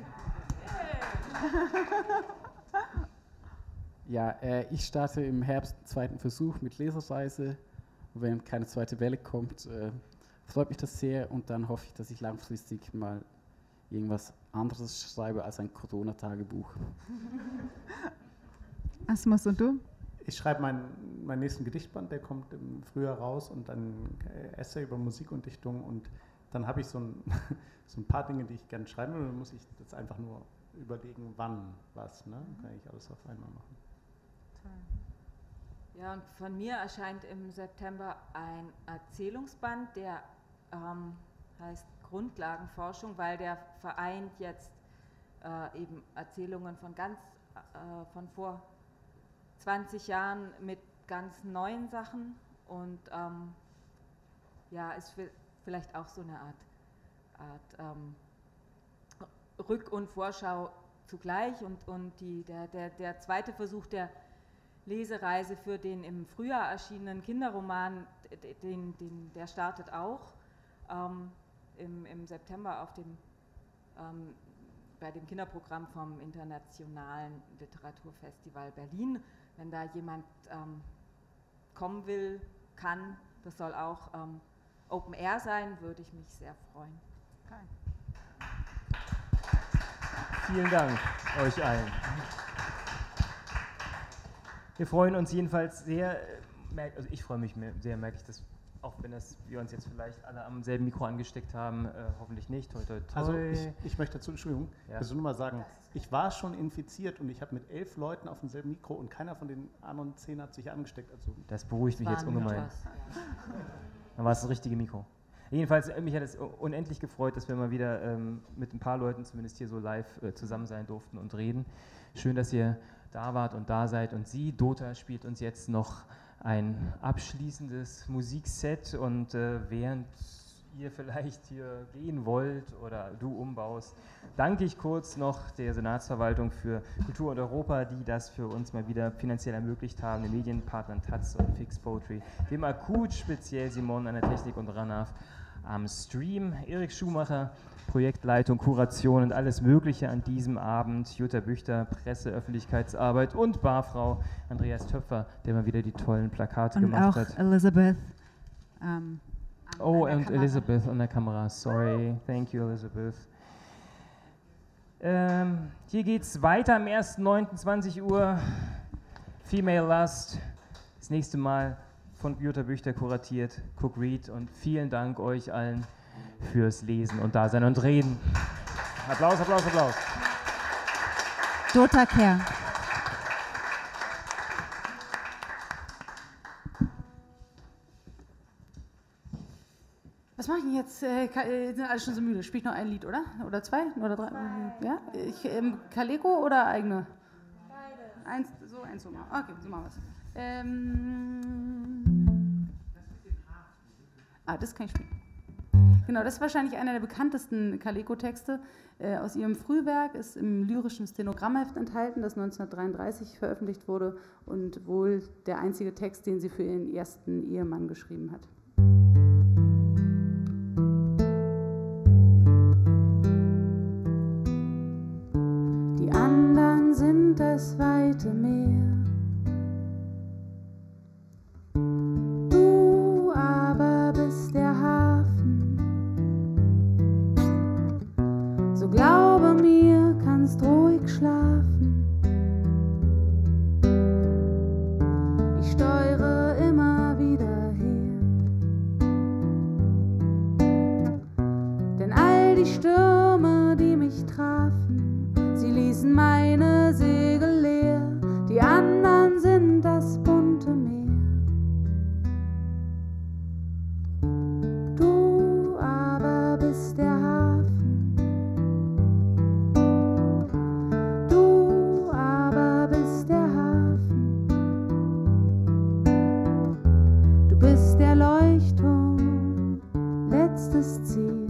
Ja, äh, ich starte im Herbst einen zweiten Versuch mit Leserreise. Und wenn keine zweite Welle kommt, äh, freut mich das sehr und dann hoffe ich, dass ich langfristig mal irgendwas anderes schreibe als ein Corona-Tagebuch. Asmus, und du? Ich schreibe meinen, meinen nächsten Gedichtband, der kommt im Frühjahr raus und ein Essay über Musik und Dichtung und dann habe ich so ein, so ein paar Dinge, die ich gerne schreiben will und dann muss ich jetzt einfach nur überlegen, wann was, ne? Dann kann ich alles auf einmal machen. Toll. Ja, und von mir erscheint im September ein Erzählungsband, der ähm, heißt Grundlagenforschung, weil der vereint jetzt äh, eben Erzählungen von ganz, äh, von vor zwanzig Jahren mit ganz neuen Sachen und ähm, ja, ist vielleicht auch so eine Art, Art ähm, Rück- und Vorschau zugleich und, und die, der, der, der zweite Versuch der Lesereise für den im Frühjahr erschienenen Kinderroman, den, den, der startet auch. Ähm, Im, im September auf dem, ähm, bei dem Kinderprogramm vom Internationalen Literaturfestival Berlin. Wenn da jemand ähm, kommen will, kann, das soll auch ähm, Open Air sein, würde ich mich sehr freuen. Okay. Vielen Dank euch allen. Wir freuen uns jedenfalls sehr, also ich freue mich sehr, merke ich das, auch wenn das wir uns jetzt vielleicht alle am selben Mikro angesteckt haben, äh, hoffentlich nicht. Toi, toi, toi. Also ich, ich möchte dazu, Entschuldigung, ja. ich will nur mal sagen, ich war schon infiziert und ich habe mit elf Leuten auf demselben Mikro und keiner von den anderen zehn hat sich angesteckt. Also das beruhigt mich jetzt ungemein. Dann war es das richtige Mikro. Jedenfalls, mich hat es unendlich gefreut, dass wir mal wieder ähm, mit ein paar Leuten zumindest hier so live äh, zusammen sein durften und reden. Schön, dass ihr da wart und da seid. Und sie, Dota, spielt uns jetzt noch ein abschließendes Musikset und äh, während ihr vielleicht hier gehen wollt oder du umbaust, danke ich kurz noch der Senatsverwaltung für Kultur und Europa, die das für uns mal wieder finanziell ermöglicht haben, den Medienpartnern Taz und Fix Poetry, dem Akut, speziell Simon an der Technik und Ranaf am Stream. Erik Schumacher, Projektleitung, Kuration und alles Mögliche an diesem Abend. Jutta Büchter, Presse, Öffentlichkeitsarbeit und Barfrau Andreas Töpfer, der mal wieder die tollen Plakate und gemacht auch hat. Elizabeth. Ähm, oh, und Kamera. Elizabeth an der Kamera. Sorry. Thank you, Elizabeth. Ähm, hier geht es weiter am ersten neunten zwanzig Uhr. Female Lust. Das nächste Mal von Jutta Büchter kuratiert. Cook Read. Und vielen Dank euch allen fürs Lesen und Dasein und Reden. Applaus, Applaus, Applaus. Dota Kehr. Was mache ich denn jetzt? Äh, sind alle schon so müde? Spiele ich noch ein Lied, oder? Oder zwei? Oder drei? Ja? Ich, ähm, Kaleko oder eigene? Beide. Eins, so, eins so mal. Okay, so machen wir es. Ähm. Ah, das kann ich spielen. Genau, das ist wahrscheinlich einer der bekanntesten Kaleko-Texte äh, aus ihrem Frühwerk, ist im lyrischen Stenogrammheft enthalten, das neunzehnhundertdreiunddreißig veröffentlicht wurde und wohl der einzige Text, den sie für ihren ersten Ehemann geschrieben hat. Die anderen sind das weite Meer. Du aber bist der Hafen. So glaube mir, kannst ruhig schlafen. Ich steuere immer wieder her. Denn all die Stürme, die mich trafen, sie ließen meine Segel leer. Die anderen sind das bunte Meer. Du aber bist der Hafen. Letztes Ziel,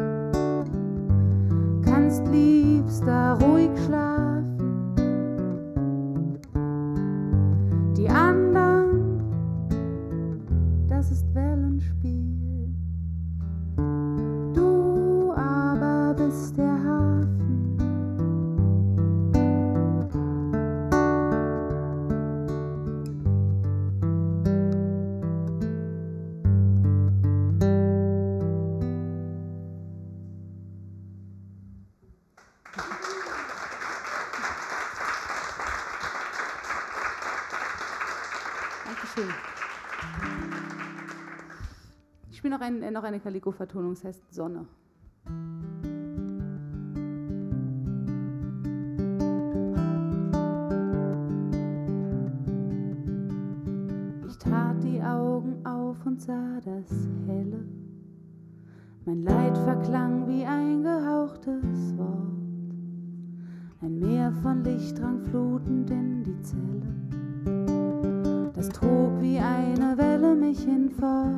kannst liebster ruhig schlafen. Die anderen, das ist Wellenspiel. Du aber bist der Hafen. Ich spiele noch, ein, noch eine Kaleko-Vertonung, das heißt Sonne. Ich tat die Augen auf und sah das Helle. Mein Leid verklang wie ein gehauchtes Wort. Ein Meer von Licht drang flutend in die Zelle. Das trug wie eine Welle mich hinfort.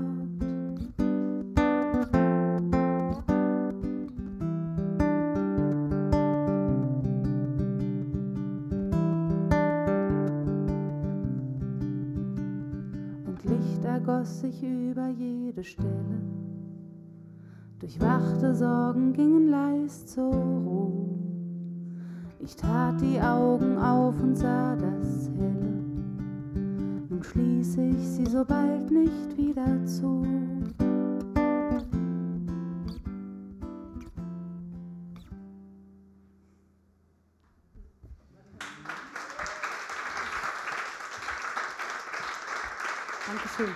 Und Licht ergoss sich über jede Stelle. Durchwachte Sorgen gingen leis zur Ruhe. Ich tat die Augen auf und sah das Helle. Nun schließe ich sie so bald nicht wieder zu. Dankeschön.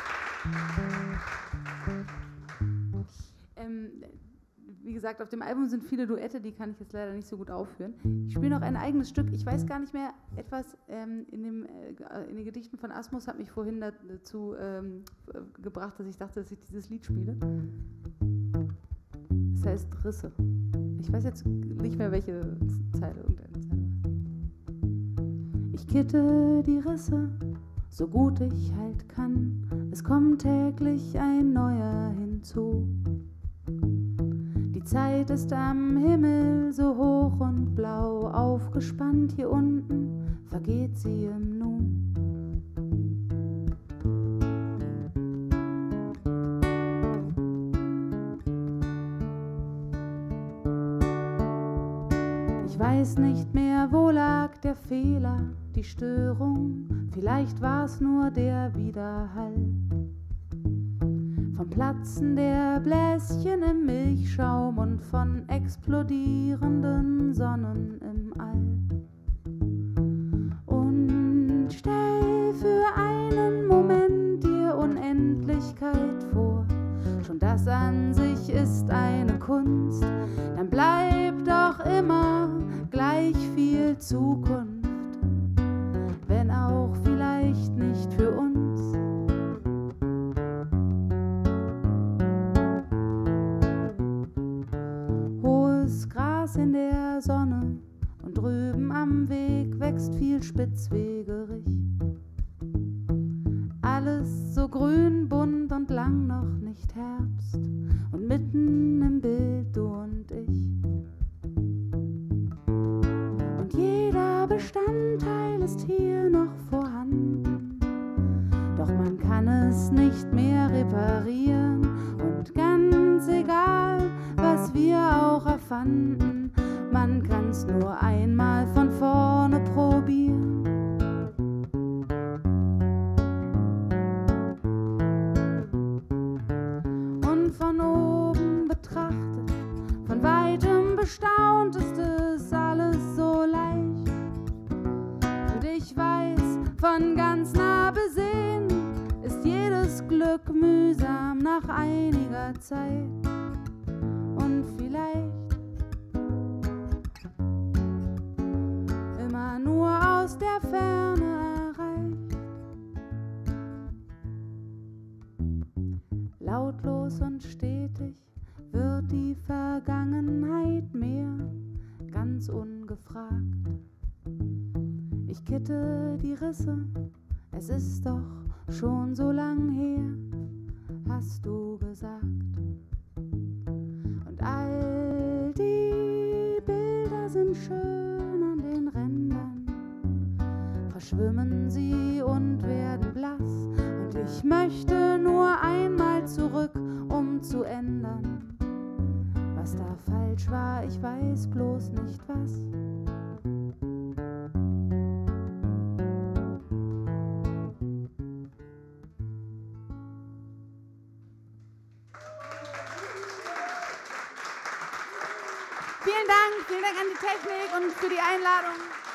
Ähm, wie gesagt, auf dem Album sind viele Duette, die kann ich jetzt leider nicht so gut aufführen. Ich spiele noch ein eigenes Stück. Ich weiß gar nicht mehr, etwas ähm, in, dem, äh, in den Gedichten von Asmus hat mich vorhin dazu ähm, gebracht, dass ich dachte, dass ich dieses Lied spiele. Das heißt Risse. Ich weiß jetzt nicht mehr, welche Zeile, irgendeine Zeile war. Ich kitte die Risse, so gut ich halt kann. Es kommt täglich ein neuer hinzu. Die Zeit ist am Himmel so hoch und blau, aufgespannt hier unten vergeht sie im Nu. Ich weiß nicht mehr, wo lag der Fehler, die Störung, vielleicht war es nur der Widerhall. Vom Platzen der Bläschen im Milchschaum und von explodierenden Sonnen im All. Und stell für einen Moment dir Unendlichkeit vor, schon das an sich ist eine Kunst, dann bleibt doch immer gleich viel Zukunft, wenn auch vielleicht nicht für uns. Hohes Gras in der Sonne und drüben am Weg wächst viel spitzwegerig. Alles so grün, bunt und lang noch nicht Herbst und mitten im Bild du und ich. Und jeder Bestandteil ist hier noch vorhanden, doch man kann es nicht mehr reparieren und ganz egal, was wir auch erfanden, man kann's nur einmal von vorne probieren. Von oben betrachtet, von weitem bestaunt ist es alles so leicht. Und ich weiß, von ganz nah besehen ist jedes Glück mühsam nach einiger Zeit. Und vielleicht immer nur aus der Ferne erreicht. Lautlos und stetig wird die Vergangenheit mehr, ganz ungefragt. Ich kitte die Risse, es ist doch schon so lang her, hast du gesagt. Und all die Bilder sind schön an den Rändern, verschwimmen sie und werden blass. Und ich möchte nur einmal zurück, um zu ändern. Was da falsch war, ich weiß bloß nicht was. Vielen Dank, vielen Dank an die Technik und für die Einladung.